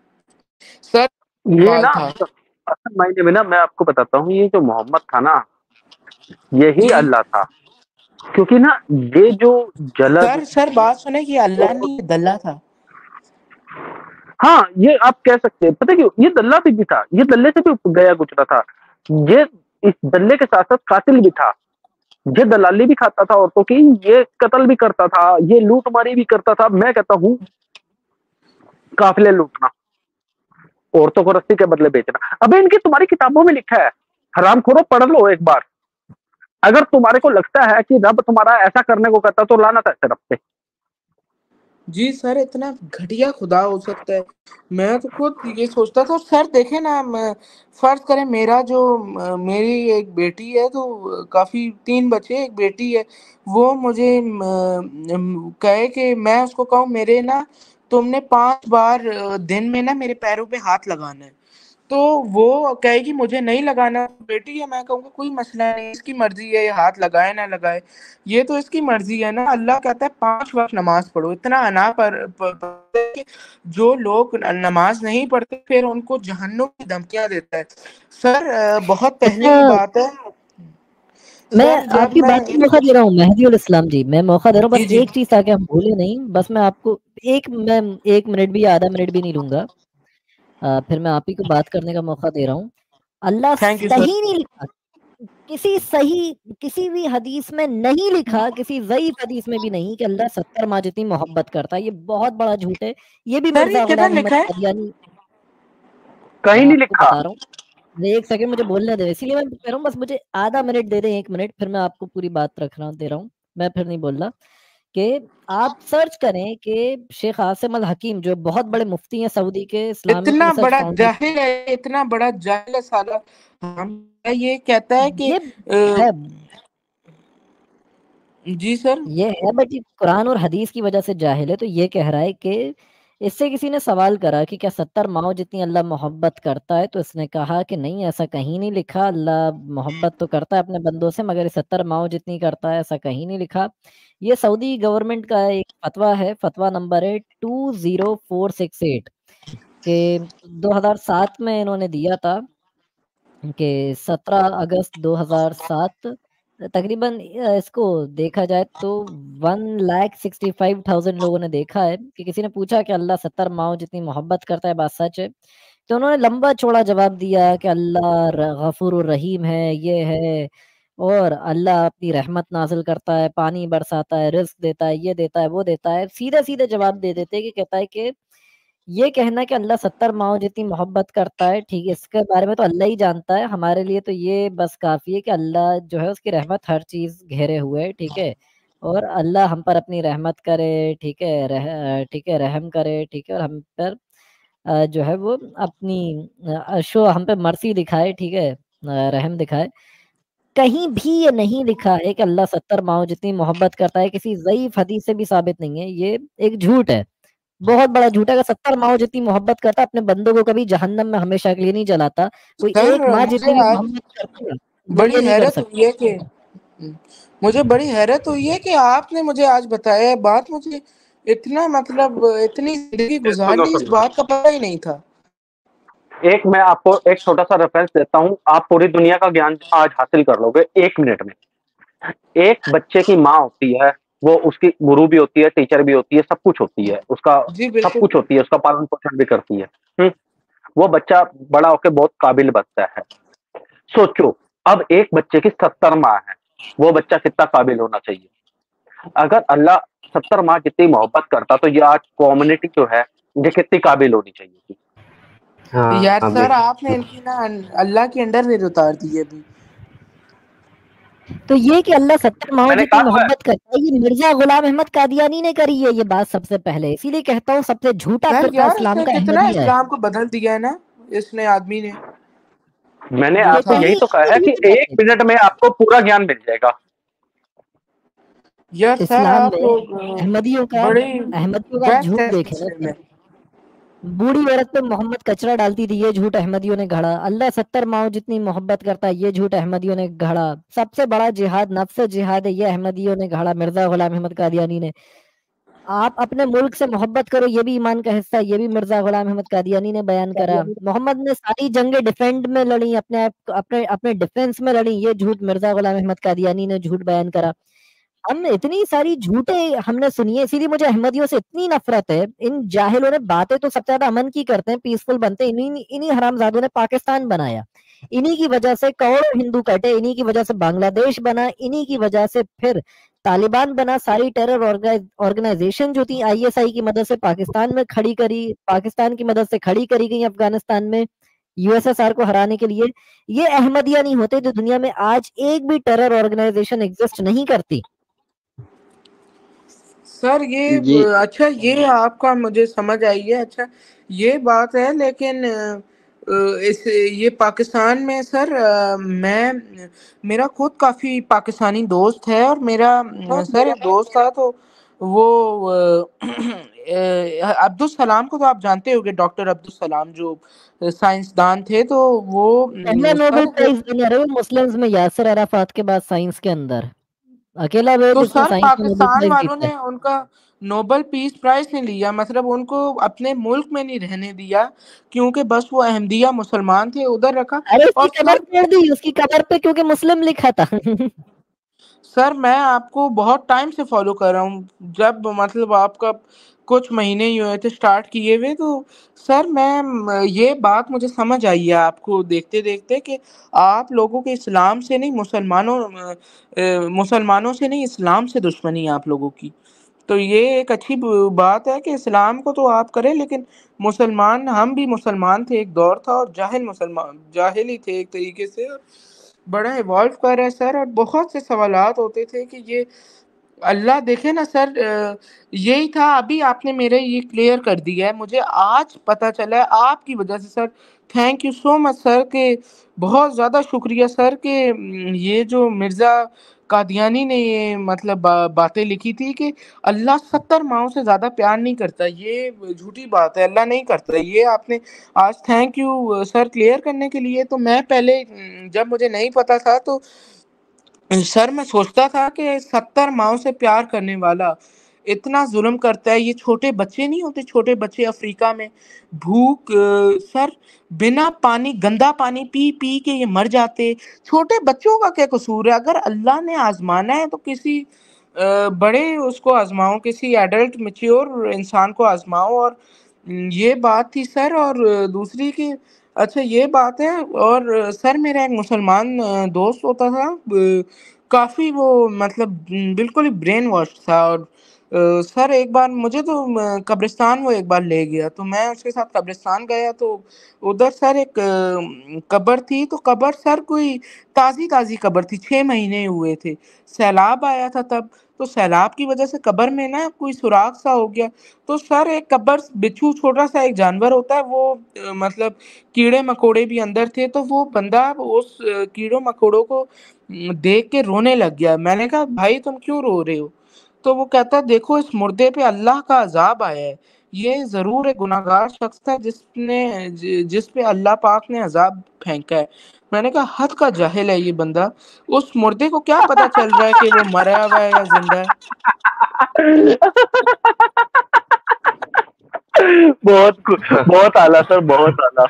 سر یہ سوال نا تھا اصل معنی میں نا میں آپ کو بتاتا ہوں، یہ جو محمد تھا نا یہی جی اللہ تھا، کیونکہ نا یہ جو جلد، سر بات سنیں، یہ اللہ نہیں، یہ دلہ تھا۔ ہاں یہ آپ کہہ سکتے ہیں، پتہ کیوں یہ دلہ بھی تھا، یہ دلے سے بھی گیا گزرا تھا، یہ اس دلے کے ساتھ ساتھ قاتل بھی تھا، یہ دلالی بھی کھاتا تھا عورتوں کی، یہ قتل بھی کرتا تھا، یہ لوٹ ماری بھی کرتا تھا۔ میں کہتا ہوں قافلے لوٹنا، عورتوں کو رسی کے بدلے بیچنا، ابھی ان کی تمہاری کتابوں میں لکھا ہے، حرام کھورو پڑھ لو ایک بار، اگر تمہارے کو لگتا ہے کہ رب تمہارا ایسا کرنے کو کہتا تو لعنت ہے رب پہ۔ جی سر، اتنا گھٹیا خدا ہو سکتا ہے؟ میں تو خود یہ سوچتا تھا۔ سر دیکھیں نا، فرض کریں میرا جو میری ایک بیٹی ہے، تو کافی 3 بچے، ایک بیٹی ہے، وہ مجھے کہے کہ میں اس کو کہوں میرے نا تم نے 5 بار دن میں نا میرے پیروں پہ ہاتھ لگانا ہے، تو وہ کہے گی مجھے نہیں لگانا، بیٹی ہے، میں کہوں گا کوئی مسئلہ نہیں، اس کی مرضی ہے، یہ ہاتھ لگائے نہ لگائے، یہ تو اس کی مرضی ہے نا۔ اللہ کہتا ہے 5 وقت نماز پڑھو، اتنا انا پر کہ جو لوگ نماز نہیں پڑھتے پھر ان کو جہنم کی دھمکیاں دیتا ہے۔ سر بہت پہلے اچھا، کی بات ہے میں سر، آپ جب کی میں بات کو موقع دے رہا ہوں مہدی الاسلام جی، میں موقع دے رہا ہوں، جی بس جی ایک چیز تاکہ ہم بھولے نہیں، بس میں آپ کو میں 1 منٹ بھی، آدھا منٹ بھی نہیں لوں گا، پھر میں آپ ہی کو بات کرنے کا موقع دے رہا ہوں۔ Allah thank you sir. صحیح نہیں لکھا، کسی بھی حدیث میں نہیں لکھا، کسی ضعیف حدیث میں بھی نہیں کہ اللہ 70 ماہ جتنی محبت کرتا ہے، یہ بہت بڑا جھوٹ ہے۔ یہ بھی سر یہ مرزا کدھر غلام لکھا احمد ہے؟ قادیانی، میں کہیں نہیں آپ کو لکھا۔ بتا رہا ہوں، 1 سیکنڈ مجھے بولنے دیں، اسی لیے میں کہہ رہا ہوں بس مجھے آدھا منٹ دے دیں، 1 منٹ، پھر میں آپ کو پوری بات دے رہا ہوں، میں پھر نہیں بول رہا کہ آپ سرچ کریں کہ شیخ عاصم الحکیم جو بہت بڑے مفتی ہیں سعودی کے، اسلامک اتنا ریسرچ بڑا فاؤنڈیشن، جاہل ہے، اتنا بڑا جاہل ہے سالہ، یہ کہتا ہے کہ یہ ہے جی سر بٹ یہ قرآن اور حدیث کی وجہ سے جاہل ہے، تو یہ کہہ رہا ہے کہ اس سے کسی نے سوال کرا کہ کیا 70 ماؤں جتنی اللہ محبت کرتا ہے، تو اس نے کہا کہ نہیں، ایسا کہیں نہیں لکھا، اللہ محبت تو کرتا ہے اپنے بندوں سے، مگر 70 ماؤں جتنی کرتا ہے ایسا کہیں نہیں لکھا۔ یہ سعودی گورنمنٹ کا ایک فتویٰ ہے، فتویٰ نمبر ہے 20468 کہ 2007 میں انہوں نے دیا تھا کہ 17 اگست 2007 تقریباً اس کو دیکھا جائے تو 1,65,000 لوگوں نے دیکھا ہے کہ کسی نے پوچھا کہ اللہ 70 ماؤں جتنی محبت کرتا ہے، بات سچ ہے؟ تو انہوں نے لمبا چوڑا جواب دیا کہ اللہ غفور الرحیم ہے، یہ ہے، اور اللہ اپنی رحمت نازل کرتا ہے، پانی برساتا ہے، رزق دیتا ہے، یہ دیتا ہے، وہ دیتا ہے، سیدھے سیدھے جواب دے دیتے کہ کہتا ہے کہ یہ کہنا کہ اللہ 70 ماؤں جتنی محبت کرتا ہے، ٹھیک ہے، اس کے بارے میں تو اللہ ہی جانتا ہے، ہمارے لیے تو یہ بس کافی ہے کہ اللہ جو ہے اس کی رحمت ہر چیز گھیرے ہوئے ہے، ٹھیک ہے، اور اللہ ہم پر اپنی رحمت کرے، ٹھیک ہے، ٹھیک ہے، رحم کرے، ٹھیک ہے، اور ہم پر جو ہے وہ اپنی ہم پہ مرسی دکھائے، ٹھیک ہے، رحم دکھائے۔ کہیں بھی یہ نہیں لکھا ہے کہ اللہ 70 ماؤں جتنی محبت کرتا ہے، کسی ضعیف حدیث سے بھی ثابت نہیں ہے، یہ ایک جھوٹ ہے، بہت بڑا جھوٹ ہے۔ اگر 70 ماؤں جتنی محبت کرتا اپنے بندوں کو کبھی جہنم میں ہمیشہ کے لیے نہیں جلاتا، کوئی سر، ایک ماں مجھے جتنی بھی آج محبت کرتا ہے وہ یہ بڑی نہیں کر حیرت سکتا۔ ہوئی ہے کہ مجھے بڑی حیرت ہوئی ہے کہ آپ نے مجھے آج بتایا ہے بات، مجھے اتنا مطلب اتنی زندگی گزار لی، اس بات کا پتہ ہی نہیں تھا۔ ایک میں آپ کو ایک چھوٹا سا ریفرنس دیتا ہوں، آپ پوری دنیا کا گیان آج حاصل کر لو گے 1 منٹ میں۔ ایک بچے کی ماں ہوتی ہے، وہ اس کی گرو بھی ہوتی ہے، ٹیچر بھی ہوتی ہے، سب کچھ ہوتی ہے، اس کا جی سب بالکل۔ کچھ ہوتی ہے، اس کا پالن پوشن بھی کرتی ہے۔ وہ بچہ بڑا ہو کے بہت قابل بنتا ہے۔ سوچو اب ایک بچے کی 70 ماں ہے، وہ بچہ کتنا قابل ہونا چاہیے؟ اگر اللہ 70 ماہ جتنی محبت کرتا تو یہ آج کمیونٹی جو ہے یہ کتنی قابل ہونی چاہیے تھی۔ یار سر، آپ نے ان کی نا اللہ کے انڈر میں اتار دی ہے ابھی۔ تو یہ کہ اللہ 70 ماؤں میں نے جتنی کہا محبت کرتا ہے، یہ مرزا غلام احمد قادیانی نے کری ہے یہ بات سب سے پہلے. اسی لیے کہتا ہوں سب سے جھوٹا سر فرقہ یار اس اسلام نے کا کتنا احمدیہ ہے. اسلام کو بدل دیا ہے نا اس نے آدمی نے میں نے جو آپ کو تھا. یہی تو کہا ہے کہ جھوٹی 1 باتیں منٹ میں آپ کو پورا گیان مل جائے گا. یار سر اسلام آپ میں لوگ احمدیوں کا بڑے آپ بیسٹ جھوٹ ہے دیکھیں نا سلسلے سر. میں. بوڑھی عورت پہ محمد کچرا ڈالتی تھی، یہ جھوٹ احمدیوں نے گھڑا. اللہ 70 ماؤں جتنی محبت کرتا ہے، یہ جھوٹ احمدیوں نے گھڑا. سب سے بڑا جہاد نفس جہاد ہے، یہ احمدیوں نے گھڑا، مرزا غلام احمد قادیانی نے. آپ اپنے ملک سے محبت کرو، یہ بھی ایمان کا حصہ ہے، یہ بھی مرزا غلام احمد قادیانی نے بیان کرا. محمد نے ساری جنگیں ڈیفینڈ میں لڑی، اپنے ڈیفینس میں لڑی، یہ جھوٹ مرزا غلام احمد قادیانی نے جھوٹ بیان کرا. ہم نے اتنی ساری جھوٹیں ہم نے سنی ہے، اسی لیے مجھے احمدیوں سے اتنی نفرت ہے. ان جاہلوں نے باتیں تو سب سے زیادہ امن کی کرتے ہیں، پیسفل بنتے ہیں. انہی حرامزادوں نے پاکستان بنایا، انہی کی وجہ سے کروڑوں ہندو کٹے، انہی کی وجہ سے بنگلہ دیش بنا، انہی کی وجہ سے پھر طالبان بنا. ساری ٹیرر آرگنائزیشن جو تھی ISI کی مدد سے پاکستان میں کھڑی کری، پاکستان کی مدد سے کھڑی کری گئی افغانستان میں USSR کو ہرانے کے لیے. یہ احمدیہ نہیں ہوتے جو دنیا میں آج ایک بھی ٹیرر آرگنائزیشن ایگزسٹ نہیں کرتی. سر یہ اچھا یہ آپ کا مجھے سمجھ آئی ہے. اچھا یہ بات ہے، لیکن یہ پاکستان میں سر میرا خود کافی پاکستانی دوست ہے، اور میرا سر ایک دوست تھا تو وہ عبدالسلام کو تو آپ جانتے ہوگے، ڈاکٹر عبدالسلام جو سائنسدان تھے. تو وہ پہلا نوبل سر پرائز ونر ہے مسلمز میں یاسر عرفات کے بعد سائنس کے اندر. اکیلا وہ تو جس نے سر سائنس میں نوبل پاکستان پرائز والوں جیتا نے ہے. ان کا نوبل پیس پرائز نہیں لیا، مطلب ان کو اپنے ملک میں نہیں رہنے دیا، کیونکہ بس وہ احمدیہ مسلمان تھے، ادھر رکھا. ارے اس کی اور قبر توڑ دی، اس کی قبر پہ کیونکہ مسلم لکھا تھا. سر میں آپ کو بہت ٹائم سے فالو کر رہا ہوں، جب مطلب آپ کا کچھ مہینے ہی ہوئے تھے اسٹارٹ کیے ہوئے. تو سر میں یہ بات مجھے سمجھ آئی ہے آپ کو دیکھتے دیکھتے کہ آپ لوگوں کے اسلام سے نہیں، مسلمانوں سے نہیں، اسلام سے دشمنی ہے آپ لوگوں کی. تو یہ ایک اچھی بات ہے کہ اسلام کو تو آپ کریں، لیکن مسلمان، ہم بھی مسلمان تھے، ایک دور تھا، اور جاہل ہی تھے ایک طریقے سے. بڑا ایوالو کر رہا ہے سر، اور بہت سے سوالات ہوتے تھے کہ یہ اللہ دیکھے نا سر. یہی تھا، ابھی آپ نے میرے یہ کلیئر کر دیا ہے، مجھے آج پتا چلا ہے آپ کی وجہ سے سر. تھینک یو سو مچ سر، کہ بہت زیادہ شکریہ سر کہ یہ جو مرزا قادیانی نے یہ مطلب باتیں لکھی تھی کہ اللہ 70 ماؤں سے زیادہ پیار نہیں کرتا، یہ جھوٹی بات ہے، اللہ نہیں کرتا. یہ آپ نے آج تھینک یو سر کلیئر کرنے کے لیے. تو میں پہلے جب مجھے نہیں پتا تھا تو سر میں سوچتا تھا کہ 70 ماؤں سے پیار کرنے والا اتنا ظلم کرتا ہے. یہ چھوٹے بچے نہیں ہوتے، چھوٹے بچے افریقہ میں بھوک سر بنا پانی، گندا پانی پی پی کے یہ مر جاتے. چھوٹے بچوں کا کیا قصور ہے؟ اگر اللہ نے آزمانا ہے تو کسی بڑے اس کو آزماؤ، کسی ایڈلٹ میچیور انسان کو آزماؤ. اور یہ بات تھی سر. اور دوسری کہ اچھا یہ بات ہے. اور سر میرا ایک مسلمان دوست ہوتا تھا، کافی وہ مطلب بالکل ہی برین واش تھا. اور سر ایک بار مجھے تو قبرستان وہ ایک بار لے گیا، تو میں اس کے ساتھ قبرستان گیا. تو ادھر سر ایک قبر تھی، تو قبر سر کوئی تازی قبر تھی، 6 مہینے ہوئے تھے، سیلاب آیا تھا تب. تو سیلاب کی وجہ سے قبر میں نا کوئی سوراخ سا ہو گیا. تو سر ایک قبر، بچھو چھوٹا سا ایک جانور ہوتا ہے، وہ مطلب کیڑے مکوڑے بھی اندر تھے. تو وہ بندہ اس کیڑوں مکوڑوں کو دیکھ کے رونے لگ گیا. میں نے کہا بھائی تم کیوں رو رہے ہو؟ تو وہ کہتا دیکھو اس مردے پہ اللہ کا عذاب آیا ہے، یہ ضرور ایک گناہگار شخص تھا جس پہ اللہ پاک نے عذاب پھینکا ہے. میں نے کہا حد کا جاہل ہے یہ بندہ، اس مردے کو کیا پتا چل رہا ہے کہ وہ مرا ہوا ہے یا زندہ ہے؟ بہت اعلیٰ سر، بہت اعلیٰ.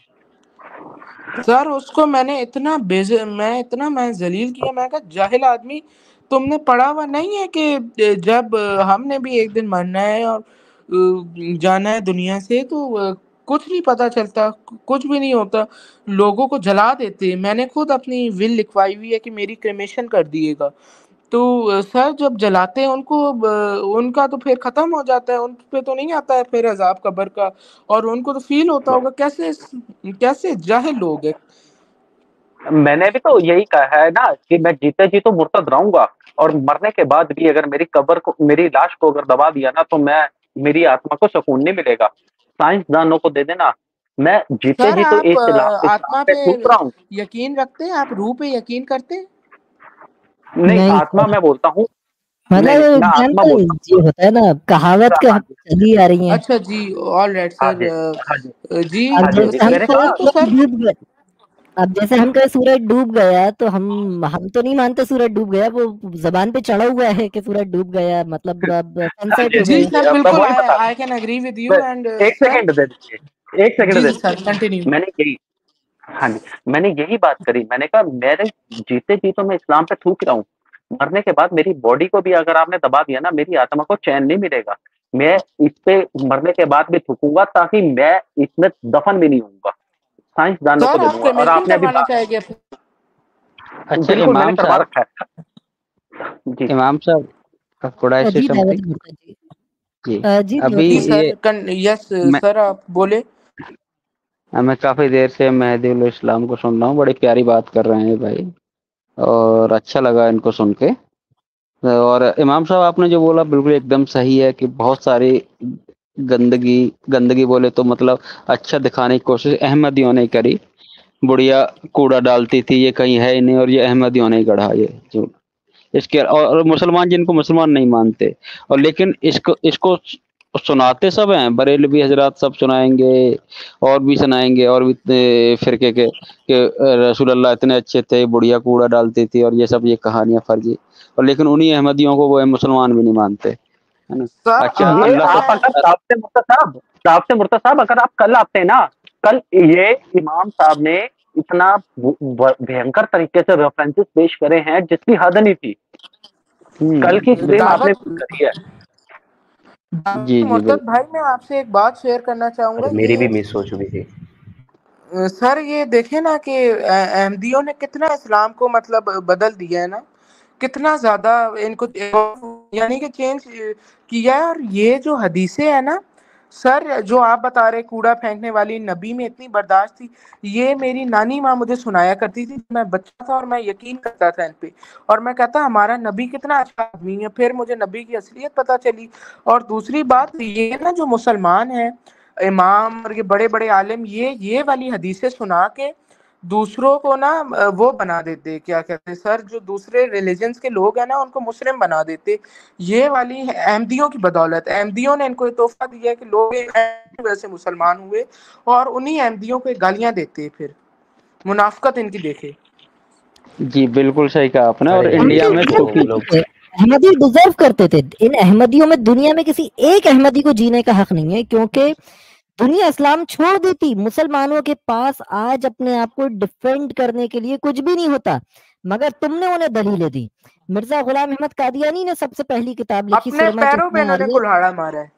سر اس کو میں نے اتنا میں ذلیل کیا. میں کہا جاہل آدمی، تم نے پڑھا ہوا نہیں ہے کہ جب ہم نے بھی ایک دن مرنا ہے اور جانا ہے دنیا سے، تو کچھ نہیں پتا چلتا، کچھ بھی نہیں ہوتا، لوگوں کو جلا دیتے. میں نے خود اپنی ول لکھوائی ہوئی ہے کہ میری کریمیشن کر دیے گا. تو سر جب جلاتے ہیں ان کو، ان کا تو پھر ختم ہو جاتا ہے، ان پہ تو نہیں آتا ہے پھر عذاب قبر کا، اور ان کو تو فیل ہوتا ہوگا. کیسے جاہل لوگ ہیں. میں نے بھی تو یہی کہا ہے نا کہ میں جیتے جی تو مرتد رہوں گا، اور مرنے کے بعد بھی اگر میری قبر کو، میری لاش کو اگر دبا دیا نا تو میری آتما کو سکون نہیں ملے گا. سائنسدانوں کو دے دینا، میں جیتے سر جی تو آپ اسلام آتما پہ پہ تھوک رہا ہوں. یقین رکھتے ہیں؟ آپ روح پہ یقین کرتے ہیں؟ نہیں نہیں آتما میں بولتا ہوں، نہیں مطلب نہیں میں آتما ایگزامپل بولتا جو ہوتا ہے نا کہاوت کا ہوں. چلی آ رہی ہیں. اچھا جی، آل رائٹ ہاں سر. جی ہاں جی جی اب ہاں جی جیسے ہم میں نے کہیں کہا سر تو سورج سر ڈوب گیا، اب جیسے ہم کہیں سورج ڈوب گیا تو ہم تو نہیں مانتے سورج ڈوب گیا، وہ زبان پہ چڑھا ہوا ہے کہ سورج ڈوب گیا، مطلب اب سن ہاں سیٹ جی ہو جی گئی. سر میں بالکل، وہی بتا رہا آئی کین اگری ود ہوں. یو اینڈ ایک سر. سیکنڈ دے دیجیے، ایک سیکنڈ جی دے جی دیجیے. Sir continue. میں نے یہی، ہاں جی میں نے یہی بات کری. میں نے کہا میرے جیتے جی تو میں اسلام پہ تھوک رہا ہوں، مرنے کے بعد میری باڈی کو بھی اگر آپ نے دبا دیا نا، میری آتما کو چین نہیں ملے گا. میں اس پہ مرنے کے بعد بھی تھوکوں گا تاکہ میں اس میں دفن بھی نہیں ہوں گا. سائنسدانوں کو سر دے آپ دوں گا. اور کریمیشن آپ نے ابھی کروانا چاہیں گے؟ اچھا بالکل میں نے امام کروا صاحب، رکھا ہے. جی امام صاحب could I say جی دعوت something؟ کرتا جی. جی جی ابھی جی دیوتی سر یہ یس میں سر آپ بولے. میں کافی دیر سے مہدی الاسلام کو سن رہا ہوں، بڑی پیاری بات کر رہے ہیں بھائی، اور اچھا لگا ان کو سن کے. اور امام صاحب آپ نے جو بولا بالکل ایک دم صحیح ہے کہ بہت ساری گندگی بولے تو مطلب اچھا دکھانے کی کوشش احمدیوں نے کری. بڑھیا کوڑا ڈالتی تھی، یہ کہیں ہے ہی نہیں، اور یہ احمدیوں نے گڑھا یہ جو اس کے. اور مسلمان جن کو مسلمان نہیں مانتے، اور لیکن اس کو سناتے سب ہیں، بریلوی حضرات سب سنائیں گے، اور بھی سنائیں گے، اور بھی فرقے کے کہ رسول اللہ اتنے اچھے تھے، بڑھیا کوڑا ڈالتی تھی، اور یہ سب یہ کہانیاں فرضی. اور لیکن انہی احمدیوں کو وہ مسلمان بھی نہیں مانتے، ہے نا. سر اچھا آج یہ اللہ کو آپ میں اگر صاحب سے مرتضی صاحب اگر آپ کل آتے نا، کل یہ امام صاحب نے اتنا بھینکر طریقے سے ریفرنسز پیش کرے ہیں جس کی حد نہیں تھی. کل کی اسٹریم آپ نے دعوت کری ہے. جی جی مرتد بالکل. بھائی میں آپ سے ایک بات شیئر کرنا چاہوں گا. میری بھی یہ مس ہو چکی تھی. سر یہ دیکھیں نا کہ احمدیوں نے کتنا اسلام کو مطلب بدل دیا ہے نا، کتنا زیادہ ان کو یعنی کہ چینج کیا ہے. اور یہ جو حدیثیں ہیں نا سر، جو آپ بتا رہے کوڑا پھینکنے والی، نبی میں اتنی برداشت تھی. یہ میری نانی ماں مجھے سنایا کرتی تھی، میں بچہ تھا اور میں یقین کرتا تھا ان پہ، اور میں کہتا ہمارا نبی کتنا اچھا آدمی ہے. پھر مجھے نبی کی اصلیت پتہ چلی. اور دوسری بات یہ ہے نا، جو مسلمان ہیں امام اور یہ بڑے بڑے عالم، یہ والی حدیثیں سنا کے دوسروں کو نا وہ بنا دیتے، کیا کہتے ہیں سر، جو دوسرے ریلیجنز کے لوگ ہیں نا ان کو مسلم بنا دیتے. یہ والی احمدیوں کی بدولت، احمدیوں نے ان کو یہ تحفہ دیا ہے کہ لوگ ویسے مسلمان ہوئے، اور انہی احمدیوں کو گالیاں دیتے. پھر منافقت ان کی دیکھے. جی بالکل صحیح کہا آپ نے. اور ارے انڈیا احمدی میں وہ ڈیزرو چونکہ لوگ کرتے تھے، احمدی ڈیزرو کرتے تھے. ان احمدیوں میں دنیا میں کسی ایک احمدی کو جینے کا حق نہیں ہے، کیونکہ دنیا اسلام چھوڑ دیتی. مسلمانوں کے پاس آج اپنے آپ کو ڈیفینڈ کرنے کے لیے کچھ بھی نہیں ہوتا، مگر تم نے انہیں دلیلیں دی. مرزا غلام احمد قادیانی نے سب سے پہلی کتاب لکھی اپنے سرما پیروں پہ چشمہ انہوں نے آریہ. کلہاڑا مارا ہے.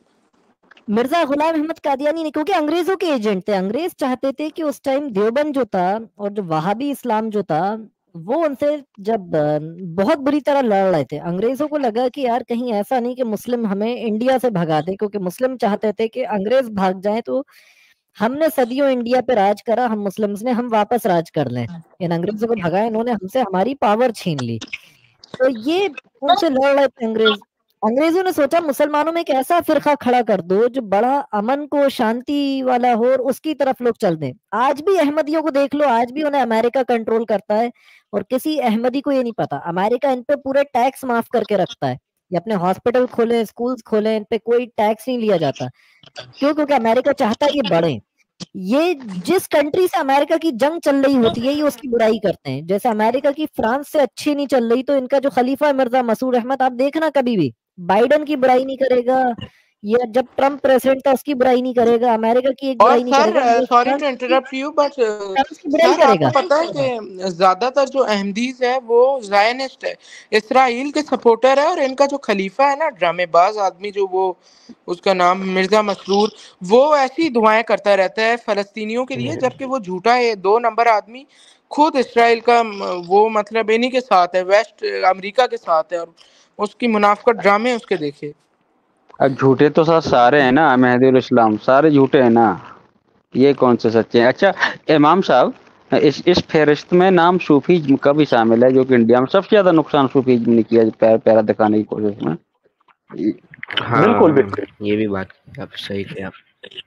مرزا غلام احمد قادیانی نے، کیونکہ انگریزوں کے ایجنٹ تھے. انگریز چاہتے تھے کہ اس ٹائم دیوبند جو تھا اور جو وہابی اسلام جو تھا وہ ان سے جب بہت بری طرح لڑ رہے تھے. انگریزوں کو لگا کہ یار کہیں ایسا نہیں کہ مسلم ہمیں انڈیا سے بھگا دے، کیونکہ مسلم چاہتے تھے کہ انگریز بھاگ جائیں تو ہم نے صدیوں انڈیا پہ راج کرا، ہم مسلمز نے، ہم واپس راج کر لیں. ان انگریزوں کو بھگایا، انہوں نے ہم سے ہماری پاور چھین لی. تو یہ ان سے لڑ رہے تھے انگریز. انگریزوں نے سوچا مسلمانوں میں ایک ایسا فرقہ کھڑا کر دو جو بڑا امن کو شانتی والا ہو اور اس کی طرف لوگ چل دیں. آج بھی احمدیوں کو دیکھ لو، آج بھی انہیں امریکہ کنٹرول کرتا ہے، اور کسی احمدی کو یہ نہیں پتا. امریکہ ان پہ پورے ٹیکس معاف کر کے رکھتا ہے. یہ اپنے ہاسپٹل کھولیں، اسکولز کھولیں، ان پہ کوئی ٹیکس نہیں لیا جاتا. کیوں؟ کیونکہ امریکہ چاہتا ہے یہ بڑھیں. یہ جس کنٹری سے امریکہ کی جنگ چل رہی ہوتی ہے یہ اس کی برائی کرتے ہیں. جیسے امریکہ کی فرانس سے اچھی نہیں چل رہی تو ان کا جو خلیفہ ہے مرزا مسعود احمد، آپ دیکھنا کبھی بھی بائیڈن کی برائی نہیں کرے گا، یا جب ٹرمپ پریزیڈنٹ تھا اس کی برائی نہیں کرے گا، امریکہ کی ایک اور برائی نہیں سر کرے گا، مگر sorry to France interrupt you but کی برائی سر کرے آپ کو گا. پتا ہے کہ زیادہ تر جو احمدیز ہے وہ زائنسٹ ہے، اسرائیل کے سپورٹر ہے. اور ان کا جو خلیفہ ہے نا ڈرامے باز آدمی، جو وہ اس کا نام مرزا مسرور، وہ ایسی دعائیں کرتا رہتا ہے فلسطینیوں کے لیے، جبکہ وہ جھوٹا ہے، 2 نمبر آدمی. خود اسرائیل کا وہ مطلب انہی کے ساتھ ہے، ویسٹ امریکہ کے ساتھ ہے، اور اس کی منافقت ڈرامے اس کے دیکھے. اب جھوٹے تو سارے ہیں نا، مہدی الاسلام سارے جھوٹے ہیں نا، یہ کون سے سچے ہیں؟ اچھا امام صاحب، اس فہرست میں نام صوفیزم کا بھی شامل ہے، جو کہ انڈیا میں سب سے زیادہ نقصان صوفیزم نے کیا پیرا دکھانے کی کوشش میں. بالکل بالکل. یہ بھی بات آپ صحیح کہے آپ.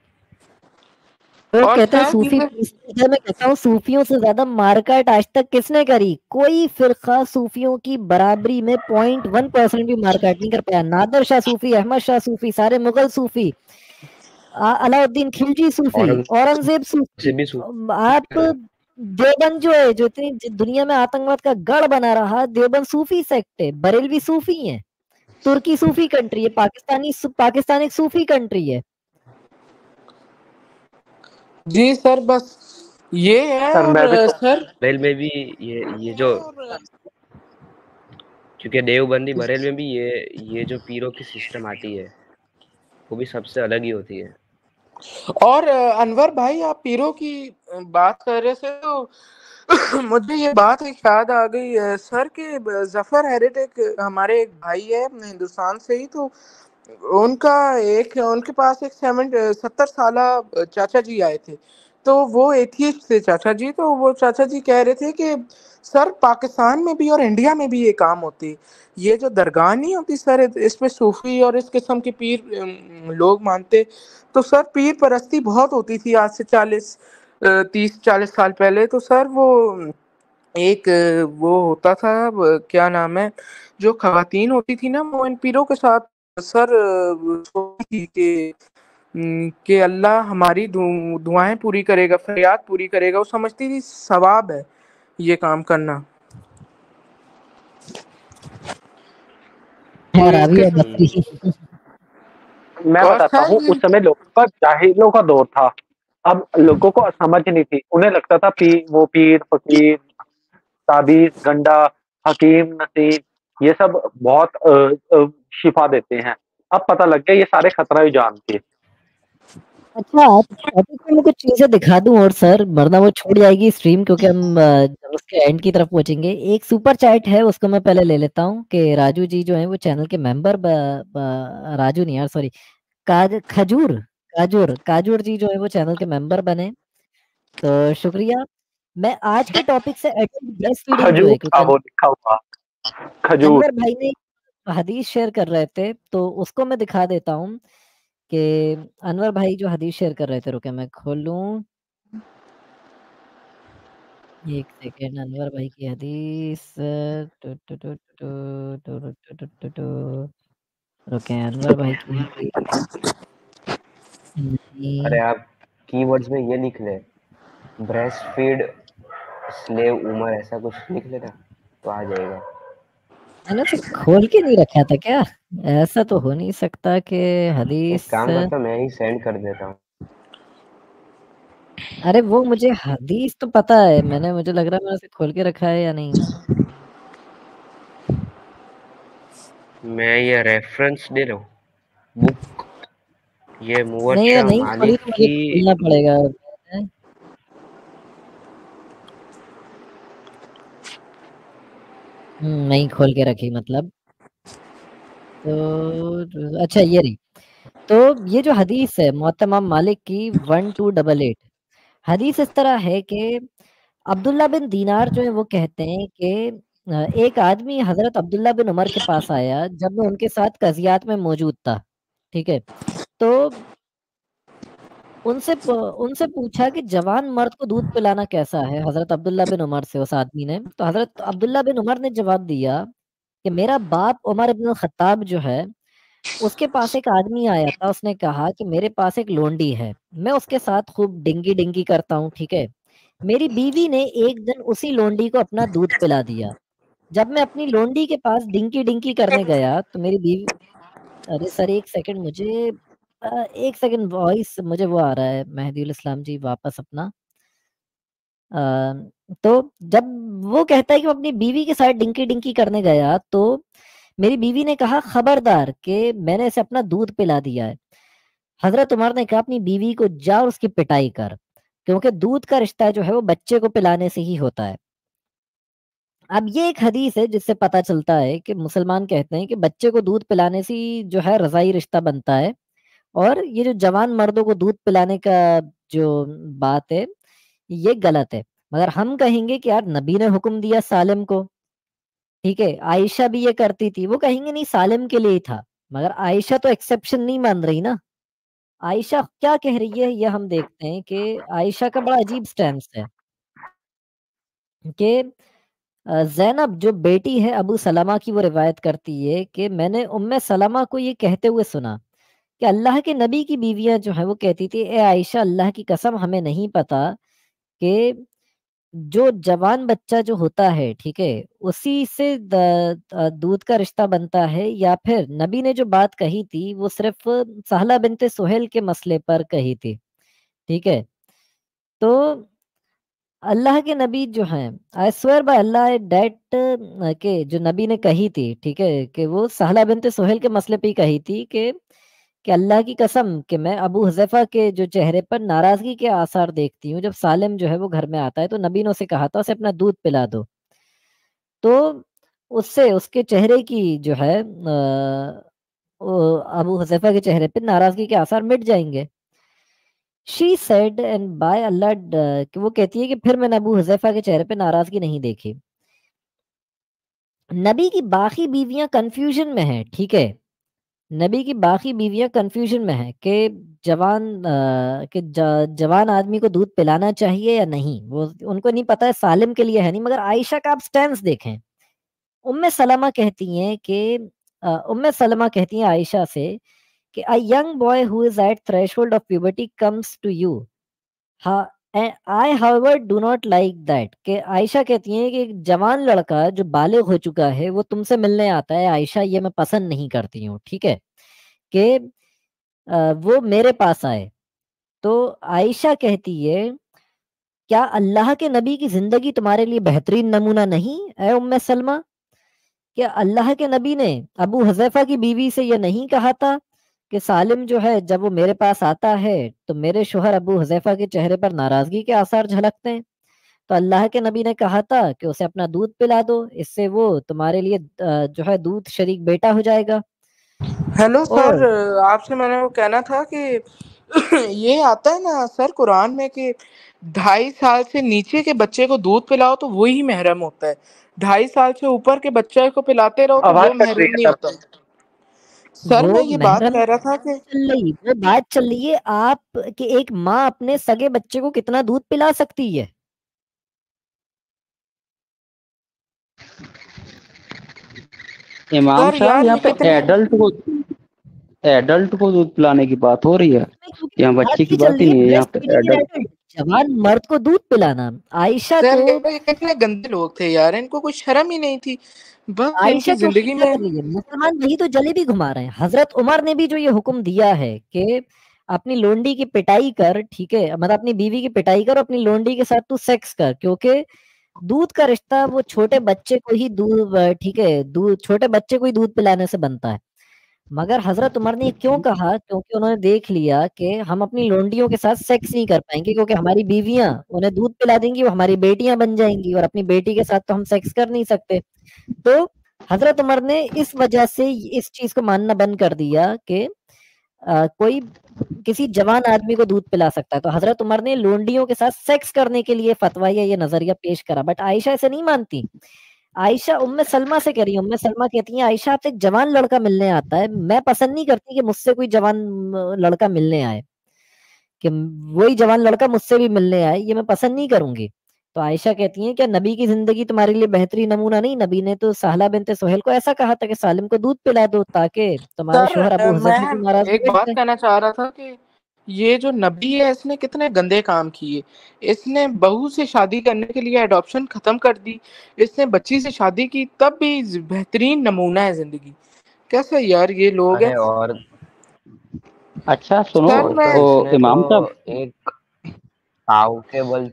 وہ اور کہتے ہیں سر صوفی یہ میں کہتا ہوں صوفیوں سے زیادہ مارکیٹ آج تک کس نے کری؟ کوئی فرقہ صوفیوں کی برابری میں 0.1% بھی مارکیٹ نہیں کر پایا. نادر شاہ صوفی، احمد شاہ صوفی، سارے مغل صوفی، علاء الدین خلجی صوفی، اورنگزیب صوفی، آپ دیوبند جو ہے جو اتنی دنیا میں آتنکواد کا گڑھ بنا رہا، دیوبند صوفی سیکٹ ہے، بریلوی صوفی ہیں، ترکی صوفی کنٹری ہے، پاکستان ایک صوفی کنٹری ہے. جی سر بس یہ ہے. سر اور میں بھی تو سر بریل میں بھی یہ جو کیونکہ دیوبندی بریل میں بھی یہ جو پیروں کی سسٹم آتی ہے وہ بھی سب سے الگ ہی ہوتی ہے. اور انور بھائی آپ پیروں کی بات کر رہے تھے تو مجھے یہ بات ایک یاد آ گئی سر کہ ظفر ہیریٹک ہمارے ایک بھائی ہے ہندوستان سے ہی، تو ان کے پاس ایک 70 سالہ چاچا جی آئے تھے، تو وہ ایتھیسٹ تھے چاچا جی. تو وہ چاچا جی کہہ رہے تھے کہ سر پاکستان میں بھی اور انڈیا میں بھی یہ کام ہوتی، یہ جو درگاہ نہیں ہوتی سر اس میں صوفی اور اس قسم کے پیر لوگ مانتے. تو سر پیر پرستی بہت ہوتی تھی آج سے 30-40 سال پہلے. تو سر وہ ایک وہ ہوتا تھا، کیا نام ہے، جو خواتین ہوتی تھی نا وہ ان پیروں کے ساتھ سر سوتی تھی کہ اللہ ہماری دعائیں پوری کرے گا، فریاد پوری کرے گا. وہ سمجھتی تھی ثواب ہے یہ کام کرنا. تو خیر اس ابھی کے میں اور بتاتا سر ہوں اس سمے لوگوں کا جاہلوں کا دور تھا. اب لوگوں کو سمجھ نہیں تھی، انہیں لگتا تھا وہ پیر فقیر تعبیز گنڈا حکیم نسیم یہ سب بہت شفا دیتے ہیں. اب پتہ لگ گیا یہ سارے خطرہ جان تھے. اچھا ٹاپک میں کچھ چیزیں دکھا دوں اور سر ورنہ وہ چھوٹ جائے گی اسٹریم، کیونکہ ہم جب اس کے اینڈ کی طرف پہنچیں گے. ایک سپر چیٹ ہے اس کو میں پہلے لے لیتا ہوں کہ راجو جی جو ہیں وہ چینل کے ممبر، راجو نہیں یار سوری، کاجور جی جو ہے وہ چینل کے ممبر بنے، تو شکریہ. میں آج کے ٹاپک سے بریسٹ فیڈنگ جو ہے، کھجور تھا کیونکہ وہ لکھا ہوا کھجور. انور بھائی نے حدیث شیئر کر رہے تھے تو اس کو میں دکھا دیتا ہوں کہ انور بھائی جو حدیث شیئر کر رہے تھے، رکے میں کھول لوں ایک سیکنڈ. انور بھائی کی حدیث رکے، انور بھائی کی حدیث ارے آپ کی ورڈز میں یہ لکھ لیں بریسٹ فیڈ سلیو عمر، ایسا کچھ لکھ لینا تو آ جائے گا. میں نے اسے کھول کے نہیں رکھا تھا کیا؟ ایسا تو ہو نہیں سکتا کہ حدیث. ایک کام کرتا میں ہی سینڈ کر دیتا ہوں. ارے وہ مجھے حدیث تو پتا ہے، مجھے لگ رہا ہے میں اسے کھول کے رکھا ہے یا نہیں. میں یہ ریفرنس دے رہا ہوں بک، یہ نہیں نہیں کھولی تو مجھے کھولنا پڑے گا. نہیں کھول کے رکھی مطلب، تو اچھا یہ رہی. تو یہ جو حدیث ہے امام مالک کی 1288، حدیث اس طرح ہے کہ عبداللہ بن دینار جو ہے وہ کہتے ہیں کہ ایک آدمی حضرت عبداللہ بن عمر کے پاس آیا جب میں ان کے ساتھ قضیات میں موجود تھا، ٹھیک ہے. تو ان سے پوچھا کہ جوان مرد کو دودھ پلانا کیسا ہے حضرت عبداللہ بن عمر سے اس آدمی نے. تو حضرت عبداللہ بن عمر نے جواب دیا کہ میرا باپ عمر ابن الخطاب جو ہے اس کے پاس ایک آدمی آیا تھا، اس نے کہا کہ میرے پاس ایک لونڈی ہے، میں اس کے ساتھ خوب ڈنگی کرتا ہوں، ٹھیک ہے. میری بیوی نے ایک دن اسی لونڈی کو اپنا دودھ پلا دیا. جب میں اپنی لونڈی کے پاس ڈنکی کرنے گیا تو میری بیوی، ارے سر ایک سیکنڈ مجھے ایک سیکنڈ وائس مجھے وہ آ رہا ہے مہدی الاسلام جی واپس اپنا. تو جب وہ کہتا ہے کہ وہ اپنی بیوی کے ساتھ ڈنکی کرنے گیا تو میری بیوی نے کہا خبردار کہ میں نے اسے اپنا دودھ پلا دیا ہے. حضرت عمر نے کہا اپنی بیوی کو جا اور اس کی پٹائی کر، کیونکہ دودھ کا رشتہ جو ہے وہ بچے کو پلانے سے ہی ہوتا ہے. اب یہ ایک حدیث ہے جس سے پتہ چلتا ہے کہ مسلمان کہتے ہیں کہ بچے کو دودھ پلانے سے ہی جو ہے رضائی رشتہ بنتا ہے، اور یہ جو جوان مردوں کو دودھ پلانے کا جو بات ہے یہ غلط ہے. مگر ہم کہیں گے کہ یار نبی نے حکم دیا سالم کو، ٹھیک ہے، عائشہ بھی یہ کرتی تھی، وہ کہیں گے نہیں سالم کے لیے ہی تھا، مگر عائشہ تو ایکسیپشن نہیں مان رہی نا. عائشہ کیا کہہ رہی ہے یہ ہم دیکھتے ہیں کہ عائشہ کا بڑا عجیب سٹینس ہے کہ زینب جو بیٹی ہے ابو سلمہ کی، وہ روایت کرتی ہے کہ میں نے ام سلمہ کو یہ کہتے ہوئے سنا کہ اللہ کے نبی کی بیویاں جو ہیں وہ کہتی تھی اے عائشہ اللہ کی قسم ہمیں نہیں پتا کہ جو جوان بچہ جو ہوتا ہے، ٹھیک ہے، اسی سے دودھ کا رشتہ بنتا ہے، یا پھر نبی نے جو بات کہی تھی وہ صرف سہلہ بنت سہیل کے مسئلے پر کہی تھی، ٹھیک ہے. تو اللہ کے نبی جو ہیں I swear by Allah that کہ جو نبی نے کہی تھی، ٹھیک ہے، کہ وہ سہلہ بنت سہیل کے مسئلے پہ ہی کہی تھی کہ اللہ کی قسم کہ میں ابو حذیفہ کے جو چہرے پر ناراضگی کے آثار دیکھتی ہوں جب سالم جو ہے وہ گھر میں آتا ہے، تو نبی نے اسے کہا تھا اسے اپنا دودھ پلا دو، تو اس سے اس کے چہرے کی جو ہے ابو حذیفہ کے چہرے پہ ناراضگی کے آثار مٹ جائیں گے. She said and by Allah کہ وہ کہتی ہے کہ پھر میں نے ابو حذیفہ کے چہرے پہ ناراضگی نہیں دیکھی. نبی کی باقی بیویاں کنفیوژن میں ہیں، ٹھیک ہے، نبی کی باقی بیویاں کنفیوژن میں ہیں کہ جوان آدمی کو دودھ پلانا چاہیے یا نہیں، وہ ان کو نہیں پتا ہے، سالم کے لیے ہے نہیں. مگر عائشہ کا آپ سٹینس دیکھیں، ام سلمہ کہتی ہیں عائشہ سے کہ a young boy who is at threshold of puberty comes to you. I however do not like that. کہ عائشہ کہتی ہیں کہ ایک جوان لڑکا جو بالغ ہو چکا ہے وہ تم سے ملنے آتا ہے، عائشہ یہ میں پسند نہیں کرتی ہوں، ٹھیک ہے، کہ وہ میرے پاس آئے. تو عائشہ کہتی ہے کیا اللہ کے نبی کی زندگی تمہارے لیے بہترین نمونہ نہیں اے ام سلمہ؟ کیا اللہ کے نبی نے ابو حذیفہ کی بیوی سے یہ نہیں کہا تھا کہ سالم جو ہے جب وہ میرے پاس آتا ہے تو میرے شوہر ابو حذیفہ کے چہرے پر ناراضگی کے آثار جھلکتے ہیں؟ تو اللہ کے نبی نے کہا تھا کہ اسے اپنا دودھ پلا دو، اس سے وہ تمہارے لیے جو ہے دودھ شریک بیٹا ہو جائے گا. ہیلو اور سر، آپ سے میں نے وہ کہنا تھا کہ یہ آتا ہے نا سر قرآن میں کہ 2.5 سال سے نیچے کے بچے کو دودھ پلاؤ تو وہی محرم ہوتا ہے، 2.5 سال سے اوپر کے بچے کو پلاتے رہو تو آواز وہ کٹ رہی محرم ہے نہیں سر. ہوتا. سر وہ میں یہ بات محرم کہہ رہا تھا کہ وہ بات چل رہی ہے آپ کہ ایک ماں اپنے سگے بچے کو کتنا دودھ پلا سکتی ہے. امام سر صاحب یار یہاں یہ پہ کتنے ایڈلٹ کو دودھ پلانے کی بات ہو رہی ہے، کیونکہ یہاں بات بچے کی کی چل بات ہی رہی ہے نہیں ہے، یہاں بریسٹ پہ فیڈنگ ان ایڈلٹ. ایڈلٹ، جوان مرد کو دودھ پلانا. عائشہ سر تو یہ کتنے گندے لوگ تھے یار، ان کو کوئی شرم ہی نہیں تھی، بس ان عائشہ کی تو اس زندگی کیا میں. کر رہی ہے، مسلمان وہی تو جلے بھی گھما رہے ہیں. حضرت عمر نے بھی جو یہ حکم دیا ہے کہ اپنی لونڈی کی پٹائی کر، ٹھیک ہے، مطلب اپنی بیوی کی پٹائی کر، اپنی لونڈی کے ساتھ تو سیکس کر، کیونکہ دودھ کا رشتہ وہ چھوٹے بچے کو ہی دودھ، ٹھیک ہے، چھوٹے بچے کو ہی دودھ پلانے سے بنتا ہے. مگر حضرت عمر نے کیوں کہا؟ کیونکہ انہوں نے دیکھ لیا کہ ہم اپنی لونڈیوں کے ساتھ سیکس نہیں کر پائیں گے، کیونکہ ہماری بیویاں انہیں دودھ پلا دیں گی، وہ ہماری بیٹیاں بن جائیں گی، اور اپنی بیٹی کے ساتھ تو ہم سیکس کر نہیں سکتے. تو حضرت عمر نے اس وجہ سے اس چیز کو ماننا بند کر دیا کہ کوئی کسی جوان آدمی کو دودھ پلا سکتا ہے. تو حضرت عمر نے لونڈیوں کے ساتھ سیکس کرنے کے لیے فتویٰ یا یہ نظریہ پیش کرا. بٹ عائشہ ایسے نہیں مانتی. عائشہ ام سلمہ سے کہہ رہی ہے، ام سلمہ کہتی ہیں عائشہ آپ سے ایک جوان لڑکا ملنے آتا ہے، میں پسند نہیں کرتی کہ مجھ سے کوئی جوان لڑکا ملنے آئے، کہ وہی جوان لڑکا مجھ سے بھی ملنے آئے، یہ میں پسند نہیں کروں گی. تو عائشہ کہتی ہیں کہ نبی کی زندگی تمہارے لیے بہترین نمونہ نہیں، نبی نے تو سہلہ بنت سہیل کو ایسا کہا تھا کہ سالم کو دودھ پلا دو تاکہ تمہارے سر شوہر ابو میں حذیفہ کی ناراضگی ایک مٹ بات جائے. کہنا چاہ رہا تھا کہ یہ جو نبی ہے اس نے کتنے گندے کام کیے. اس نے بہو سے شادی کرنے کے لیے اڈاپشن ختم کر دی، اس نے بچی سے شادی کی تب بھی بہترین نمونہ ہے زندگی. کیسے یار یہ لوگ ہیں. ارے اور اچھا سنو، سر میں وہ اس نے تو امام صاحب ایک تاؤ کے بل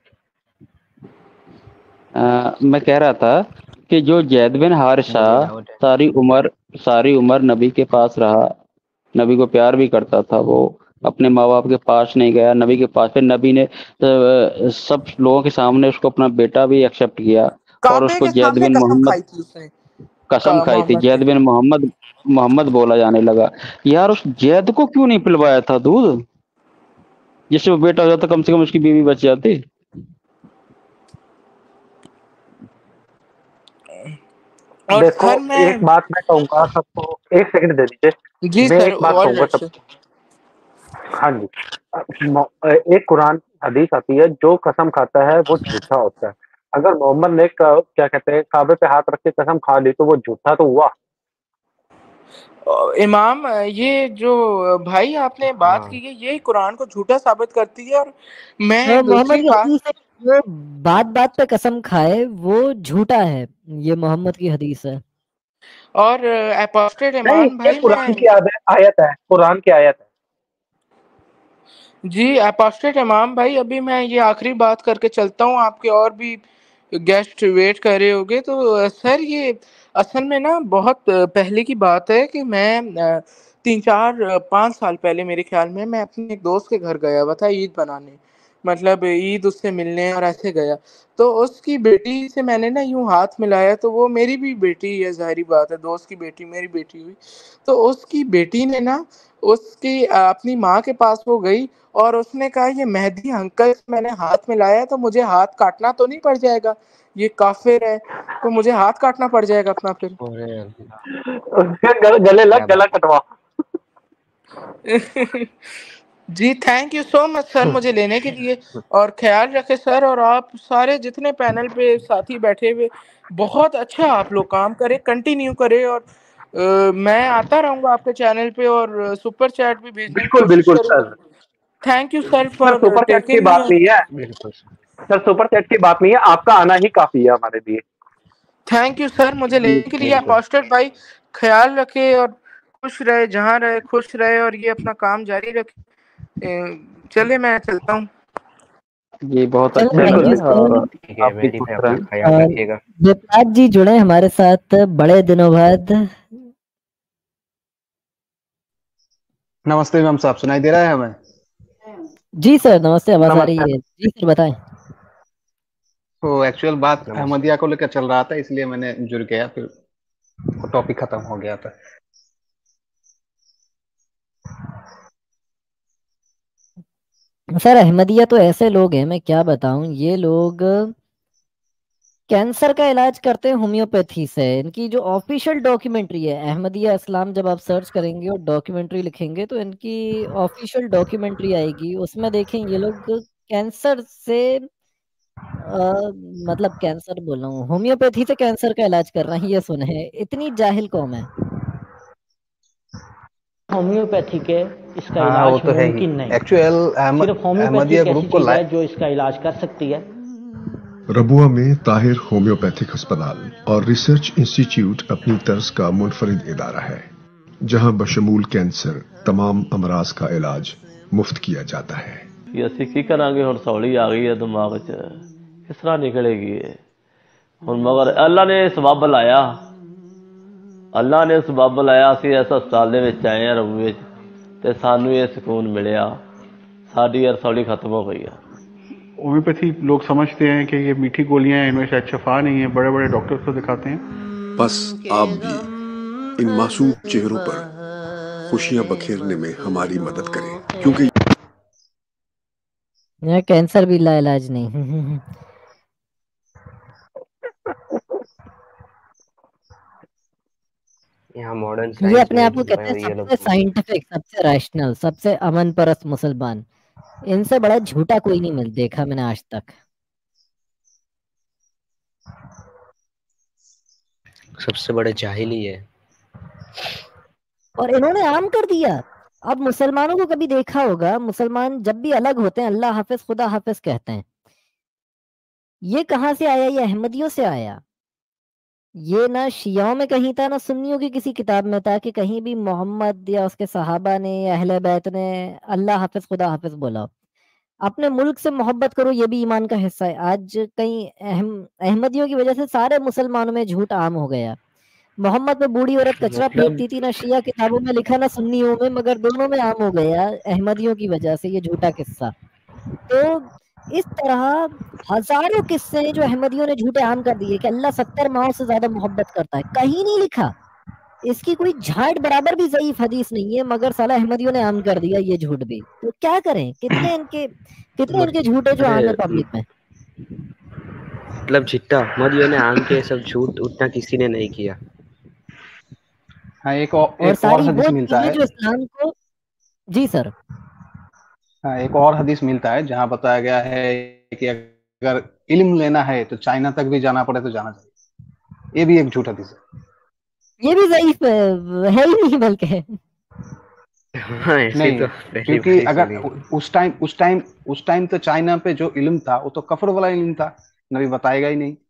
میں کہہ رہا تھا کہ جو زید بن حارثہ مجھے ڈاؤٹ ہے. ساری عمر نبی کے پاس رہا، نبی کو پیار بھی کرتا تھا، وہ اپنے ماں باپ کے پاس نہیں گیا، نبی کے پاس، پھر نبی نے سب لوگوں کے سامنے اس کو اپنا بیٹا بھی ایکسیپٹ کیا، اور اس کعبے کو کے زید سامنے بن قسم محمد کھائی تھی اس نے قسم کھائی تھی، محمد کے. زید بن محمد بولا جانے لگا. یار اس زید کو کیوں نہیں پلوایا تھا دودھ؟ جس سے وہ بیٹا ہو جاتا کم سے کم اس کی بیوی بچ جاتی. और देखो सर मैं एक बात मैं कहूंगा सबको, एक सेकंड दे दीजिए, जी मैं सर, एक बात ऑल कहूंगा राइट सब। सर। हाँ जी, एक कुरान हदीस आती है, जो कसम खाता है वो झूठा होता है। अगर मोहम्मद ने क्या कहते हैं काबे पे हाथ रख के कसम खा ली तो वो झूठा तो हुआ। इमाम, ये जो भाई आपने बात हाँ की है, ये कुरान को झूठा साबित करती है। और तो मैं मोहम्मद दूसरी की बात, हदीस है, जो बात बात पे कसम खाए वो झूठा है, ये मोहम्मद की हदीस है। और एपोस्टेट नहीं, इमाम ये भाई कुरान की मैं आयत है, कुरान की आयत है। जी एपोस्टेट इमाम भाई, अभी मैं ये आखिरी बात करके चलता हूँ, आपके और भी गेस्ट वेट कर रहे होंगे। तो सर ये असल में ना बहुत पहले की बात है कि मैं 3-4-5 साल पहले मेरे ख्याल में मैं अपने एक दोस्त के घर गया हुआ था ईद मनाने, मतलब ईद उससे मिलने और ऐसे गया। तो उसकी बेटी से मैंने ना यूं हाथ मिलाया, तो वो मेरी भी बेटी है, जाहिर बात है, दोस्त की बेटी मेरी बेटी हुई। तो उसकी बेटी ने ना उसकी अपनी माँ के पास वो गई और उसने कहा, ये मेहदी अंकल से मैंने हाथ मिलाया तो मुझे हाथ काटना तो नहीं पड़ जाएगा, ये काफिर है तो मुझे हाथ काटना पड़ जाएगा अपना फिर। अरे अल्लाह, गले क्या लग, गला बात कटवा। जी thank you so much sir मुझे लेने के लिए, और ख्याल रखे सर, और आप सारे जितने पैनल पे साथी बैठे हुए, बहुत अच्छा आप लोग काम करें, कंटिन्यू करें। और मैं आता रहूंगा आपके चैनल पे और सुपर चैट भी भेजने की बिल्कुल कोशिश बिल्कुल करूंगा। Sir. Thank you sir sir for super chat की टेकिंग बात मी। नहीं है, बिल्कुल सर। सर सुपर चैट की बात नहीं है, आपका आना ही काफी है हमारे लिए। थैंक यू सर मुझे जी लेने के लिए। बिल्कुल अपोस्टेट भाई ख्याल रखे और खुश रहे, जहाँ रहे खुश रहे, और ये अपना काम जारी रखे। चले मैं चलता हूँ। जी बहुत चलो, अच्छा थैंक बिल्कुल यू लगा, सर। और ठीक है, आप भी मेहदी खुश भाई अपना रहें। ख्याल और रखिएगा। विपाक जी जुड़े हमारे साथ बड़े दिनों बाद। नमस्ते मैम साहब, सुनाई दे रहा है हमें? जी सर नमस्ते, आवाज आ रही नमस्ते। है जी सर, बताएं। तो एक्चुअल बात नमस्ते। अहमदिया को लेकर चल रहा था, इसलिए मैंने जुड़ गया, फिर वो टॉपिक खत्म हो गया था। सर अहमदिया तो ऐसे लोग हैं, मैं क्या बताऊं, ये लोग कैंसर का इलाज करते हैं होम्योपैथी से। इनकी जो ऑफिशियल डॉक्यूमेंट्री है अहमदिया इस्लाम, जब आप सर्च करेंगे और डॉक्यूमेंट्री लिखेंगे तो इनकी ऑफिशियल डॉक्यूमेंट्री आएगी, उसमें देखें ये लोग कैंसर से मतलब कैंसर बोल रहा हूँ, होम्योपैथी से कैंसर का इलाज कर रहे हैं, ये सुने, इतनी जाहिल कौम है। होम्योपैथी के इसका हाँ वो इलाज तो है ही। मुमकिन नहीं। एक्चुअल सिर्फ होम्योपैथी अहमदिया एक ऐसी ग्रुप को चीज है जो इसका इलाज कर सकती है। रबुआ में ताहिर होम्योपैथिक अस्पताल और रिसर्च इंस्टीट्यूट अपनी तर्ज का मुनफरिद इदारा है, जहां बशमूल कैंसर तमाम अमराज का इलाज मुफ्त किया जाता है। ये ਅਸੀਂ ਕੀ ਕਰਾਂਗੇ ਹੁਣ ਸੌਲੀ ਆ ਗਈ ਹੈ ਦਿਮਾਗ 'ਚ ਕਿਸ ਤਰ੍ਹਾਂ ਨਿਕਲੇਗੀ ਇਹ ਹੁਣ ਮਗਰ ਅੱਲਾ ਨੇ ਸਬਬ ਲਾਇਆ ਅੱਲਾ ਨੇ ਸਬਬ ਲਾਇਆ ਅਸੀਂ ਇਸ ਹਸਪਤਾਲ ਦੇ ਵਿੱਚ ਆਏ ਹਾਂ ਰਬੂ ਵਿੱਚ ਤੇ ਸਾਨੂੰ ਇਹ ਸਕੂਨ ਮਿਲਿਆ ਸਾਡੀ ਰਸੌਲੀ ਖਤਮ हो गई है। होम्योपैथी लोग समझते हैं कि ये मीठी गोलियां हैं, इनमें शायद शफा नहीं है, बड़े बड़े डॉक्टर्स को दिखाते हैं। बस आप भी इन मासूम चेहरों पर खुशियां बखेरने में हमारी मदद करें, क्योंकि यहाँ कैंसर भी लाइलाज नहीं। यहाँ मॉडर्न ये साइंस अपने में आप को कहते हैं ये लोग सबसे साइंटिफिक, सबसे रैशनल, सबसे अमन परस्त मुसलमान। इनसे बड़ा झूठा कोई नहीं मिल देखा मैंने आज तक। सबसे बड़े जाहिल ही है। और इन्होंने आम कर दिया। अब मुसलमानों को कभी देखा होगा, मुसलमान जब भी अलग होते हैं अल्लाह हाफिज खुदा हाफिज कहते हैं। ये कहाँ से आया? ये अहमदियों से आया। ये ना शियाओं में कहीं था, ना सुन्नियों की किसी किताब में था कि कहीं भी मोहम्मद या उसके सहाबा ने या अहले बैत ने अल्लाह हाफिज खुदा हाफिज बोला। अपने मुल्क से मोहब्बत करो, ये भी ईमान का हिस्सा है। आज कई अहमदियों की वजह से सारे मुसलमानों में झूठ आम हो गया। मोहम्मद पे बूढ़ी औरत कचरा फेंकती थी, ना शिया किताबों में लिखा ना सुन्नियों में, मगर दोनों में आम हो गया अहमदियों की वजह से ये झूठा किस्सा। तो इस तरह हजारों किस्से हैं जो अहमदियों ने झूठे आम कर दिए कि अल्लाह 70 माओं से ज्यादा मोहब्बत करता है। कहीं नहीं लिखा, इसकी कोई झाट बराबर भी ज़ईफ हदीस नहीं है, मगर साला अहमदियों ने आम कर दिया ये झूठ भी। तो क्या करें, कितने इनके झूठे जो आम है पब्लिक में। मतलब जितना अहमदियों ने आम के सब झूठ उतना किसी ने नहीं किया। हाँ, एक और और सारी हदीस वो मिलता चीजें है। जो इस्लाम को, जी सर, हाँ, एक और हदीस मिलता है जहाँ बताया गया है कि अगर इल्म लेना है तो चाइना तक भी जाना पड़े तो जाना चाहिए। ये भी एक झूठ हदीस है। ये भी ज़ईफ है ही नहीं बल्कि। हाँ, ऐसी नहीं, तो पहली क्योंकि बार ही अगर सुनी। उस टाइम तो चाइना पे जो इल्म था वो तो कफर वाला इल्म था, नबी बताएगा ही नहीं।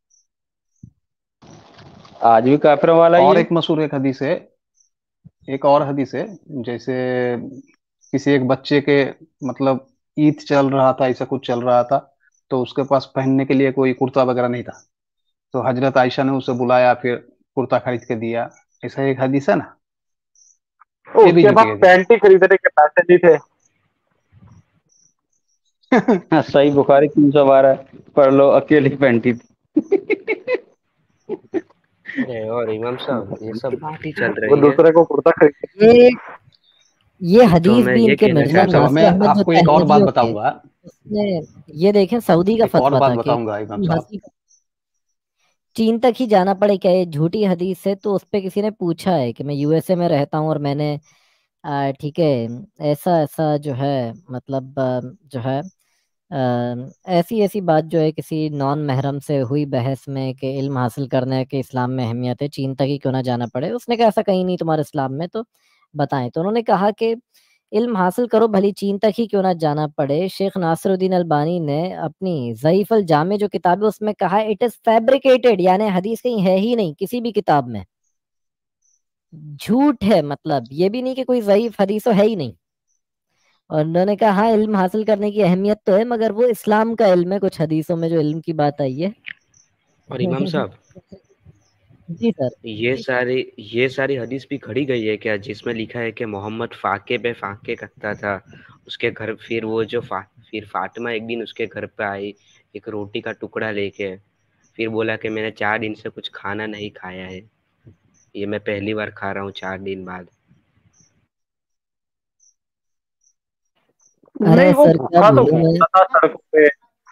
आज भी काफिरों वाला ही और है। एक मशहूर एक हदीस है, एक और हदीस है, जैसे किसी एक बच्चे के मतलब ईद चल रहा था, ऐसा कुछ चल रहा था, तो उसके पास पहनने के लिए कोई कुर्ता वगैरह नहीं था, तो हजरत आयशा ने उसे बुलाया, फिर कुर्ता खरीद के दिया। ऐसा एक हदीस है ना, ये भी उसके झूठी पास हदीस पैंट ही खरीदने के पैसे नहीं थे। हाँ, सही बुखारी 312 पढ़ लो, अकेली पैंटी थी। अरे और इमाम साहब, ये सब बात ही चल वो रही है दूसरे को कुर्ता खरीद। ये तो हदीस मैं भी ये इनके कहना मिर्जा इमाम चाहता साहब, हूँ। नासिर मैं अहमद जो आपको थे एक और बात अहमदियों के, बताऊंगा, उसने ये देखें सऊदी का एक और फतवा बात था कि बताऊंगा इमाम साहब। चीन तक ही जाना पड़े, क्या ये झूठी हदीस है? तो उस पे किसी ने पूछा है कि मैं यूएसए में रहता हूँ और मैंने ठीक है, ऐसा ऐसा जो है, मतलब जो है ऐसी ऐसी बात जो है किसी नॉन महरम से हुई बहस में कि इल्म हासिल करने के इस्लाम में अहमियत है, चीन तक ही क्यों ना जाना पड़े। उसने कहा ऐसा कहीं नहीं तुम्हारे इस्लाम में, तो बताएं। तो उन्होंने कहा कि इल्म हासिल करो भली चीन तक ही क्यों ना जाना पड़े। शेख नासरुद्दीन अलबानी ने अपनी ज़ईफ़ अल जामे जो किताब है उसमें कहा इट इज़ फैब्रिकेटेड, यानी हदीस कहीं है ही नहीं किसी भी किताब में, झूठ है। मतलब ये भी नहीं कि कोई ज़ईफ़ हदीस है ही नहीं। और उन्होंने कहा हाँ, इल्म हासिल करने की अहमियत तो है, मगर वो इस्लाम का इल्म है, कुछ हदीसों में जो इल्म की बात आई है। और इमाम साहब, जी सर। ये सारी हदीस भी खड़ी गई है क्या, जिसमें लिखा है कि मोहम्मद फाके पे फाके करता था उसके घर, फिर वो जो फिर फातिमा एक दिन उसके घर पे आई एक रोटी का टुकड़ा लेके, फिर बोला कि मैंने 4 दिन से कुछ खाना नहीं खाया है, ये मैं पहली बार खा रहा हूँ 4 दिन बाद। अरे नहीं, वो सर क्या भूखा तो बोलूं मैं। घूमता था सड़कों पे।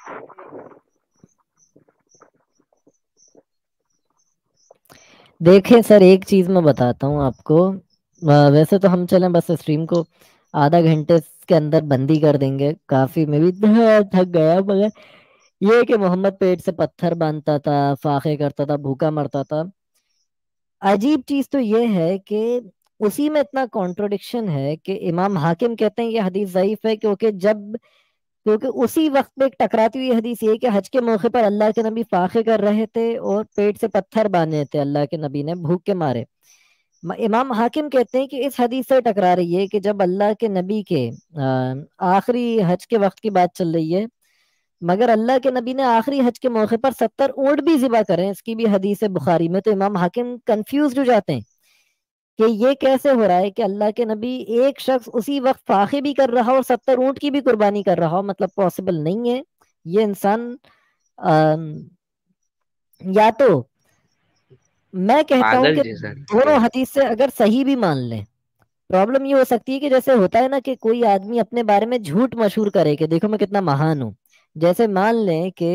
देखें सर, एक चीज मैं बताता हूँ आपको। वैसे तो हम चलें बस स्ट्रीम को आधा घंटे के अंदर बंदी कर देंगे, काफी मैं भी थक गया, मगर ये कि मोहम्मद पेट से पत्थर बांधता था, फाखे करता था, भूखा मरता था। अजीब चीज तो ये है कि उसी में इतना कॉन्ट्रोडिक्शन है कि इमाम हाकिम कहते हैं ये हदीस ज़ईफ है, क्योंकि उसी वक्त में एक टकराती हुई हदीस ये है कि हज के मौके पर अल्लाह के नबी फाखे कर रहे थे और पेट से पत्थर बांधे थे अल्लाह के नबी ने भूख के मारे। इमाम हाकिम कहते हैं कि इस हदीस से टकरा रही है कि जब अल्लाह के नबी के आखिरी हज के वक्त की बात चल रही है, मगर अल्लाह के नबी ने आखिरी हज के मौके पर 70 ऊंट भी ज़िबा करें, इसकी भी हदीस है बुखारी में। तो इमाम हाकिम कंफ्यूज हो जाते हैं कि ये कैसे हो रहा है कि अल्लाह के नबी एक शख्स उसी वक्त फाखे भी कर रहा हो और 70 ऊंट की भी कुर्बानी कर रहा हो। मतलब पॉसिबल नहीं है। ये इंसान या तो मैं कहता हूं पागल कि जैसा दोनों हदीस से अगर सही भी मान लें, प्रॉब्लम ये हो सकती है कि जैसे होता है ना कि कोई आदमी अपने बारे में झूठ मशहूर करे कि देखो मैं कितना महान हूं। जैसे मान लें कि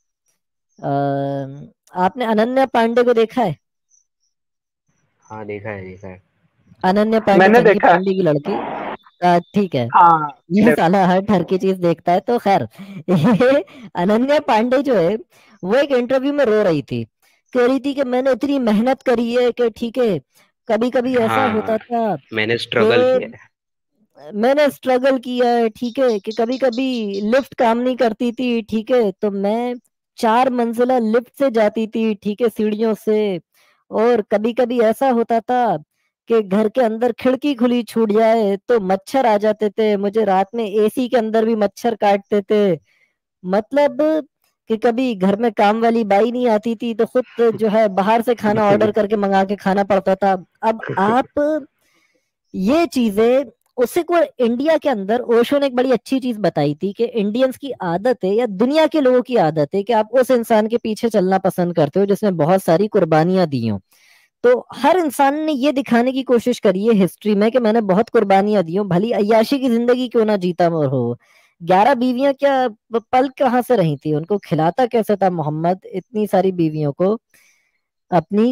आपने अनन्या पांडे को देखा है? हाँ, देखा है देखा है। अनन्या पांडे, मैंने चंकी देखा है। पांडे की लड़की। ठीक है, हाँ, ये साला हर की चीज देखता है। तो खैर ये अनन्या पांडे जो है वो एक इंटरव्यू में रो रही थी, कह रही थी कि मैंने इतनी मेहनत करी है कि ठीक है, कभी कभी ऐसा हाँ, होता था मैंने स्ट्रगल किया कि है। मैंने स्ट्रगल किया है, ठीक है, कि कभी कभी लिफ्ट काम नहीं करती थी, ठीक है, तो मैं 4 मंजिला लिफ्ट से जाती थी, ठीक है, सीढ़ियों से। और कभी कभी ऐसा होता था कि घर के अंदर खिड़की खुली छूट जाए तो मच्छर आ जाते थे, मुझे रात में एसी के अंदर भी मच्छर काटते थे। मतलब कि कभी घर में काम वाली बाई नहीं आती थी तो खुद जो है बाहर से खाना ऑर्डर करके मंगा के खाना पड़ता था। अब आप ये चीजें, उससे को इंडिया के अंदर ओशो ने एक बड़ी अच्छी चीज बताई थी कि इंडियंस की आदत है या दुनिया के लोगों की आदत है कि आप उस इंसान के पीछे चलना पसंद करते हो जिसने बहुत सारी कुर्बानियां दी हो। तो हर इंसान ने ये दिखाने की कोशिश करी है हिस्ट्री में कि मैंने बहुत कुर्बानियां दी हूं, भली अय्याशी की जिंदगी क्यों ना जीता हो, 11 बीवियां क्या पल कहाँ से रही थी, उनको खिलाता कैसे था मोहम्मद इतनी सारी बीवियों को अपनी,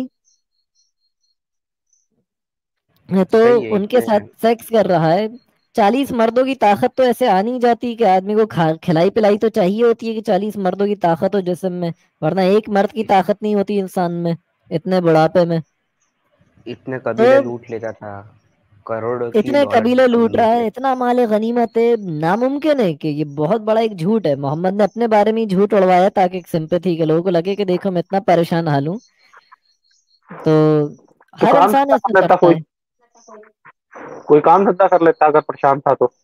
तो सही है उनके साथ इसमें। सेक्स कर रहा है। 40 मर्दों की ताकत तो ऐसे आ नहीं जाती कि आदमी को खिलाई पिलाई तो चाहिए होती है कि 40 मर्दों की ताकत हो जिस्म में, वरना एक मर्द की ताकत नहीं होती इंसान में इतने बुढ़ापे में। इतने तो कबीले लूट लेता था, करोड़ों की इतने दौलत कबीले लूट रहा लूट है, लेता। इतना माल गनीमत है, नामुमकिन है कि ये बहुत बड़ा एक झूठ है। मोहम्मद ने अपने बारे में ही झूठ उड़वाया ताकि एक सिंपैथी के लोगों को लगे कि देखो मैं इतना परेशान हाल हूँ। तो तो हर काम इंसान धंधा ऐसा कर लेता, करता है। कोई काम धंधा कर लेता अगर परेशान था तो।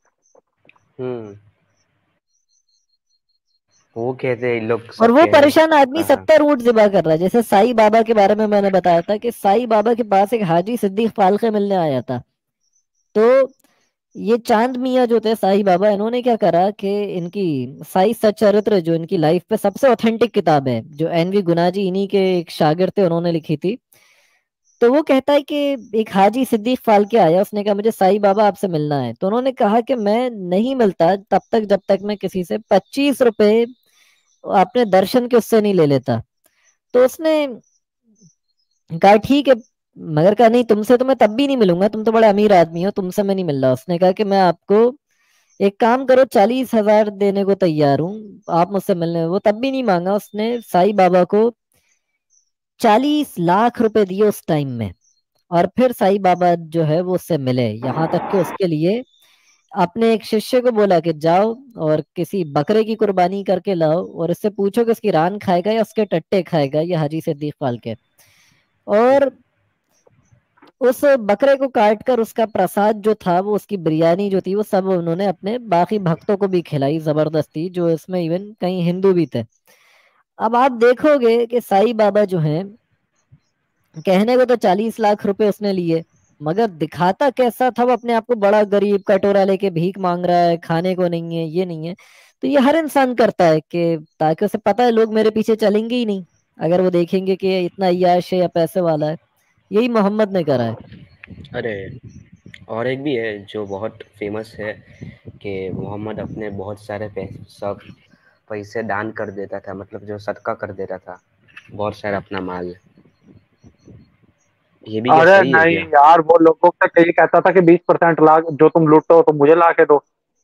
वो कहते हैं लोग और सब वो कह परेशान आदमी कहा। 70 ऊँट ज़िबा कर रहा है। जैसे साईं बाबा के बारे में मैंने बताया था कि साईं बाबा के पास एक हाजी सिद्दीक फाल्के मिलने आया था। तो ये चांद मियाँ जो थे साईं बाबा, इन्होंने क्या करा कि इनकी साई सच्चरित्र जो इनकी लाइफ पे सबसे ऑथेंटिक किताब है, जो एनवी गुनाजी इन्हीं के एक शागिर्द थे, उन्होंने लिखी थी। तो वो कहता है कि एक हाजी सिद्दीक फाल्के आया, उसने कहा मुझे साईं बाबा आपसे मिलना है। तो उन्होंने कहा कि मैं नहीं मिलता तब तक जब तक मैं किसी से 25 रुपए अपने दर्शन के उससे नहीं ले लेता। तो उसने कहा ठीक है, मगर कहा नहीं तुमसे तो मैं तब भी नहीं मिलूंगा, तुम तो बड़े अमीर आदमी हो, तुमसे मैं नहीं मिल रहा। उसने कहा कि मैं आपको एक काम करो, 40,000 देने को तैयार हूँ आप मुझसे मिलने। वो तब भी नहीं मांगा, उसने साईं बाबा को 40 लाख रुपए दिए उस टाइम में। और फिर साईं बाबा जो है वो उससे मिले, यहाँ तक कि उसके लिए अपने एक शिष्य को बोला कि जाओ और किसी बकरे की कुर्बानी करके लाओ और इससे पूछो कि उसकी रान खाएगा या उसके टट्टे खाएगा, ये हाजी सिद्दीक फाल्के। और उस बकरे को काट कर उसका प्रसाद जो था, वो उसकी बिरयानी जो थी, वो सब उन्होंने अपने बाकी भक्तों को भी खिलाई जबरदस्ती, जो इसमें इवन कई हिंदू भी थे। अब आप देखोगे कि साईं बाबा जो हैं, कहने को तो 40 लाख रुपए उसने लिए, मगर दिखाता कैसा था, वो अपने आप को बड़ा गरीब, कटोरा लेके भीख मांग रहा है, खाने को नहीं है, ये नहीं है। तो ये हर इंसान करता है कि ताकि उसे पता है लोग मेरे पीछे चलेंगे ही नहीं अगर वो देखेंगे कि ये इतना अय्याश है या पैसे वाला है। यही मोहम्मद ने करा है। अरे और एक भी है जो बहुत फेमस है कि मोहम्मद अपने बहुत सारे पैसे दान कर देता था, मतलब जो सदका कर देता था बहुत सारा अपना माल। ये भी क्या अरे सही है नहीं क्या? यार, वो लोगों से ये कहता था कि 20% ला, जो तुम लूटो तो मुझे ला के दो।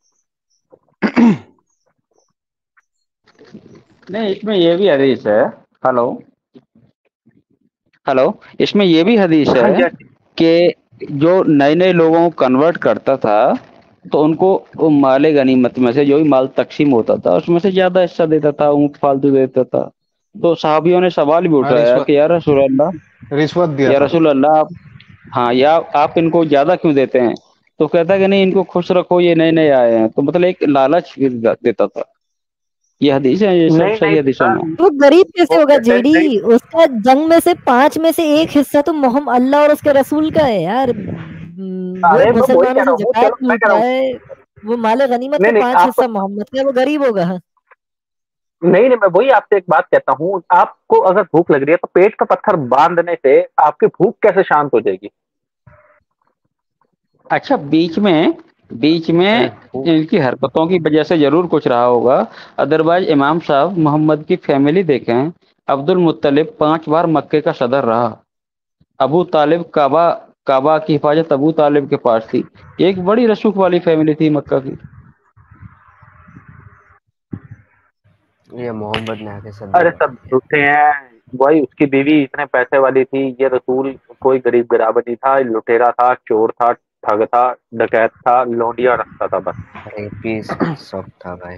नहीं, इसमें ये भी हदीस है। हेलो हेलो, इसमें ये भी हदीस हाँ है जी, हाँ जी। कि जो नए नए लोगों को कन्वर्ट करता था तो उनको वो माले गनीमत में से जो भी माल तकसीम होता था उसमें से ज्यादा हिस्सा देता था, ऊँट फालतू देता था। तो सहाबियों ने सवाल भी हाँ, उठाया कि या रसूल अल्लाह, दिया या था। रसूल अल्लाह आप, हाँ, या आप इनको ज्यादा क्यों देते हैं? तो कहता कि नहीं, इनको खुश रखो, ये नए नए आए हैं। तो मतलब एक लालच भी देता था। ये हदीस है, ये सब नहीं सही नहीं हदीसों में। वो गरीब कैसे वो होगा कहते नहीं। जेडी? उसका जंग में से 5 में से एक हिस्सा तो मोहम्मद अल्लाह और उसके रसूल का है यार। वो अरे मैं वही मुसलमानों कह रहा से हूँ, जकात चलो मैं लूट कह रहा रहा हूँ। है, वो माले गनीमत का नहीं नहीं 5 आपको, हिस्सा मोहम्मद का है, वो गरीब होगा। हाँ, नहीं नहीं मैं वही आपसे एक बात कहता हूँ, आपको अगर भूख लग रही है तो पेट का पत्थर बांधने से आपकी भूख कैसे शांत हो जाएगी? अच्छा, बीच में इनकी हरकतों की वजह से जरूर कुछ रहा होगा। अदरवाइज इमाम साहब मोहम्मद की फैमिली देखें, अब्दुल मुत्तलिब 5 बार मक्के का सदर रहा। अबू तालिब काबा की हिफाजत अबू तालिब के पास थी। एक बड़ी रसूख वाली फैमिली थी मक्का की। ये मोहम्मद ने आके सब अरे बिगाड़ सब दिया। झूठे हैं। वही उसकी बीवी इतने पैसे वाली थी, ये रसूल कोई गरीब गराबा नहीं था, लुटेरा था, चोर था, ठग था, डकैत था, लौंडिया रखता था बस। रेपीस सब था भाई।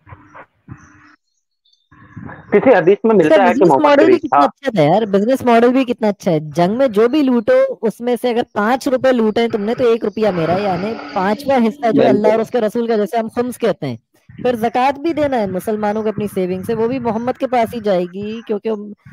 किसी हदीस में इसका मिलता है कि बिजनेस मोहम्मद मॉडल भी शरीफ कितना था। अच्छा था यार, बिजनेस मॉडल भी कितना अच्छा है। जंग में जो भी लूटो उसमें से अगर 5 रुपए लूटे तुमने तो 1 रुपया मेरा, यानी 5वां हिस्सा जो है अल्लाह और बिल्कुल। उसके रसूल का, जैसे हम खुम्स कहते हैं। फिर जक़ात भी देना है मुसलमानों को अपनी सेविंग से, वो भी मोहम्मद के पास ही जाएगी, क्योंकि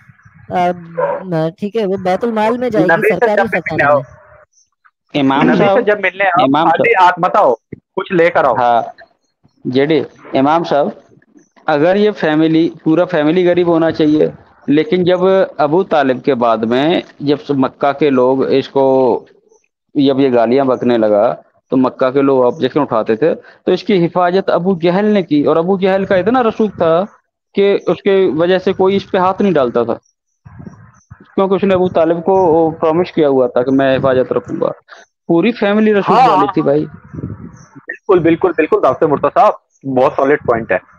ठीक है वो बैतुल माल में जाएगी, नबी से सरकारी जब भी मिलने खजाने आओ, में। इमाम नबी से साहब जब मिलने आओ इमाम खाली साहब हाथ मत आओ, कुछ लेकर आओ। हाँ, जेडी इमाम साहब, अगर ये फैमिली, पूरा फैमिली गरीब होना चाहिए, लेकिन जब अबू तालिब के बाद में जब मक्का के लोग इसको, जब ये गालियां बकने लगा تو مکہ کے لوگ آبجیکشن اٹھاتے تھے، تو اس کی حفاظت ابو جہل نے کی، اور ابو جہل کا اتنا رسوخ تھا کہ اس کے وجہ سے کوئی اس پہ ہاتھ نہیں ڈالتا تھا، کیونکہ اس نے ابو طالب کو پرومس کیا ہوا تھا کہ میں حفاظت رکھوں گا. پوری فیملی رسوخ ہاں والی تھی بھائی. بالکل بالکل بالکل ڈاکٹر مرتضی صاحب بہت سالڈ پوائنٹ ہے.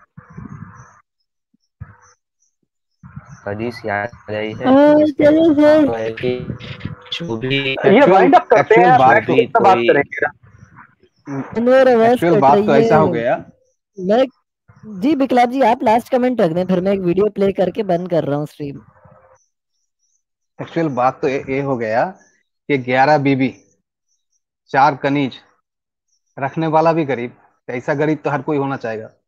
حدیث یاد آ رہی ہے جس میں چلو پھر وہ ہے کہ جو بھی یہ وائنڈ اپ کرتے ہیں، جو نیکسٹ بھی میں بات کوئی کریں گے. انور آواز ایکچوئل کٹ بات تو رہی ایسا ہو ہے. گیا. میں جی بکلاب جی آپ لاسٹ کمنٹ رکھ دیں، پھر میں ایک ویڈیو پلے کر کے بند کر رہا ہوں اسٹریم. ایکچوئل بات تو یہ ہو گیا کہ 11 بیوی 4 کنیج رکھنے والا بھی غریب، ایسا غریب تو ہر کوئی ہونا چاہے گا.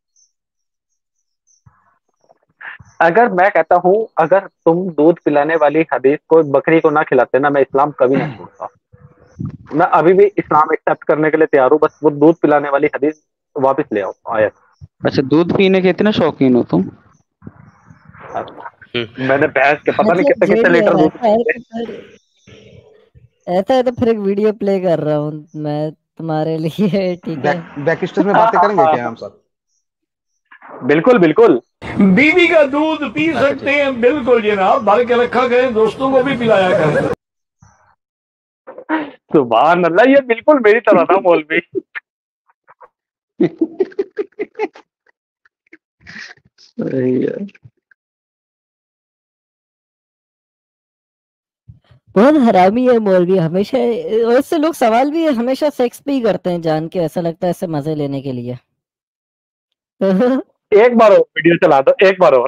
اگر میں کہتا ہوں اگر تم دودھ پلانے والی حدیث کو بکری کو نہ کھلاتے نا، میں اسلام کبھی نہ چھوڑتا. میں ابھی بھی اسلام ایکسپٹ کرنے کے لیے تیار ہوں، بس وہ دودھ پلانے والی حدیث واپس لے آؤ آیت. اچھا دودھ پینے کے اتنے شوقین ہو تم؟ میں نے بھینس کے پتہ نہیں مطلب کتنے کتنے جیل لیٹر یار دودھ ایسا ہے تو پھر ایک ویڈیو پلے کر رہا ہوں میں تمہارے لیے، ٹھیک ہے؟ بیک اسٹیج میں باتیں کریں گے کیا ہم سب؟ بالکل بالکل. بیوی کا دودھ پی سکتے ہیں بالکل جناب، بھر کے رکھا کریں، دوستوں کو بھی پلایا کریں. سبحان اللہ، یہ بالکل میری طرح تھا مولوی. بہت حرامی ہے مولوی، ہمیشہ اور اس سے لوگ سوال بھی ہمیشہ سیکس پہ ہی کرتے ہیں جان کے، ایسا لگتا ہے ایسے مزے لینے کے لیے. ایک بار اور ویڈیو چلا دو، ایک بار اور.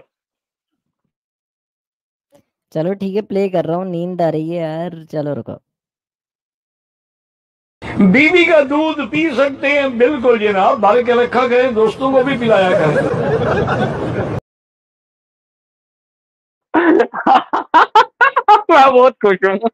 چلو ٹھیک ہے پلے کر رہا ہوں، نیند آ رہی ہے یار، چلو رکو. بیوی کا دودھ پی سکتے ہیں بالکل جناب، بھر کے رکھا کریں، دوستوں کو بھی پلایا کریں. میں بہت خوش ہوں.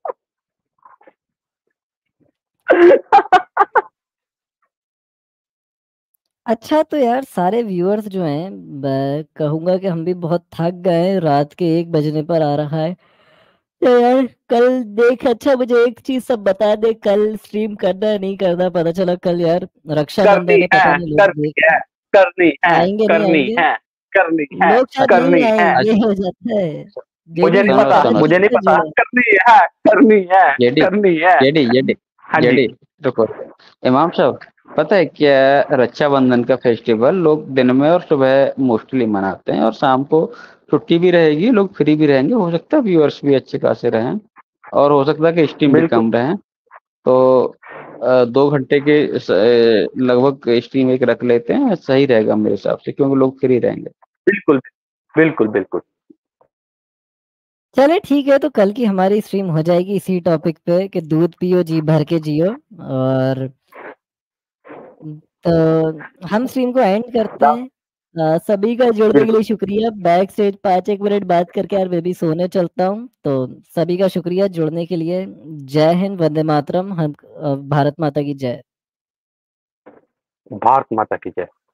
اچھا تو یار سارے ویورز جو ہیں میں کہوں گا کہ ہم بھی بہت تھک گئے ہیں، رات کے 1 بجنے پر آ رہا ہے. تو یار کل دیکھ، اچھا مجھے ایک چیز سب بتا دے، کل اسٹریم کرنا ہے نہیں کرنا؟ پتا چلا کل یار رکشا کرنی بندھن ہے، پتہ ہے نہیں لوگ کرنی دیکھ ہے کرنی ہے آئیں گے نہیں آئیں کرنی گے، ہے کرنی ہے لوگ شاید کرنی نہیں آئیں، ہے. یہ ہو جاتا ہے. مجھے نہیں پتا، مجھے نہیں پتا. کرنی ہے کرنی ہے کرنی ہے. ہاں جی جیڈی رکو، امام صاحب پتہ ہے کیا، رکشا بندھن کا فیسٹیول لوگ دن میں اور صبح موسٹلی مناتے ہیں، اور شام کو چھٹی بھی رہے گی، لوگ فری بھی رہیں گے، ہو سکتا ہے ویورس بھی اچھے خاصے رہیں، اور ہو سکتا ہے کہ اسٹریم بھی بالکل کم رہیں. تو 2 گھنٹے کے لگ بھگ اسٹریم ایک رکھ لیتے ہیں، صحیح رہے گا میرے حساب سے، کیونکہ لوگ فری رہیں گے. بالکل بالکل بالکل. چلے ٹھیک ہے، تو کل کی ہماری اسٹریم ہو جائے گی اسی ٹاپک پہ کہ دودھ پیو جی بھر کے جیو. اور تو ہم اسٹریم کو اینڈ کرتے ہیں. سبھی کا جڑنے کے لیے شکریہ. بیک اسٹیج 5-1 منٹ بات کر کے یار میں بھی سونے چلتا ہوں. تو سبھی کا شکریہ جڑنے کے لیے. جے ہند، وندے ماترم، بھارت ماتا کی جے. بھارت ماتا کی جے.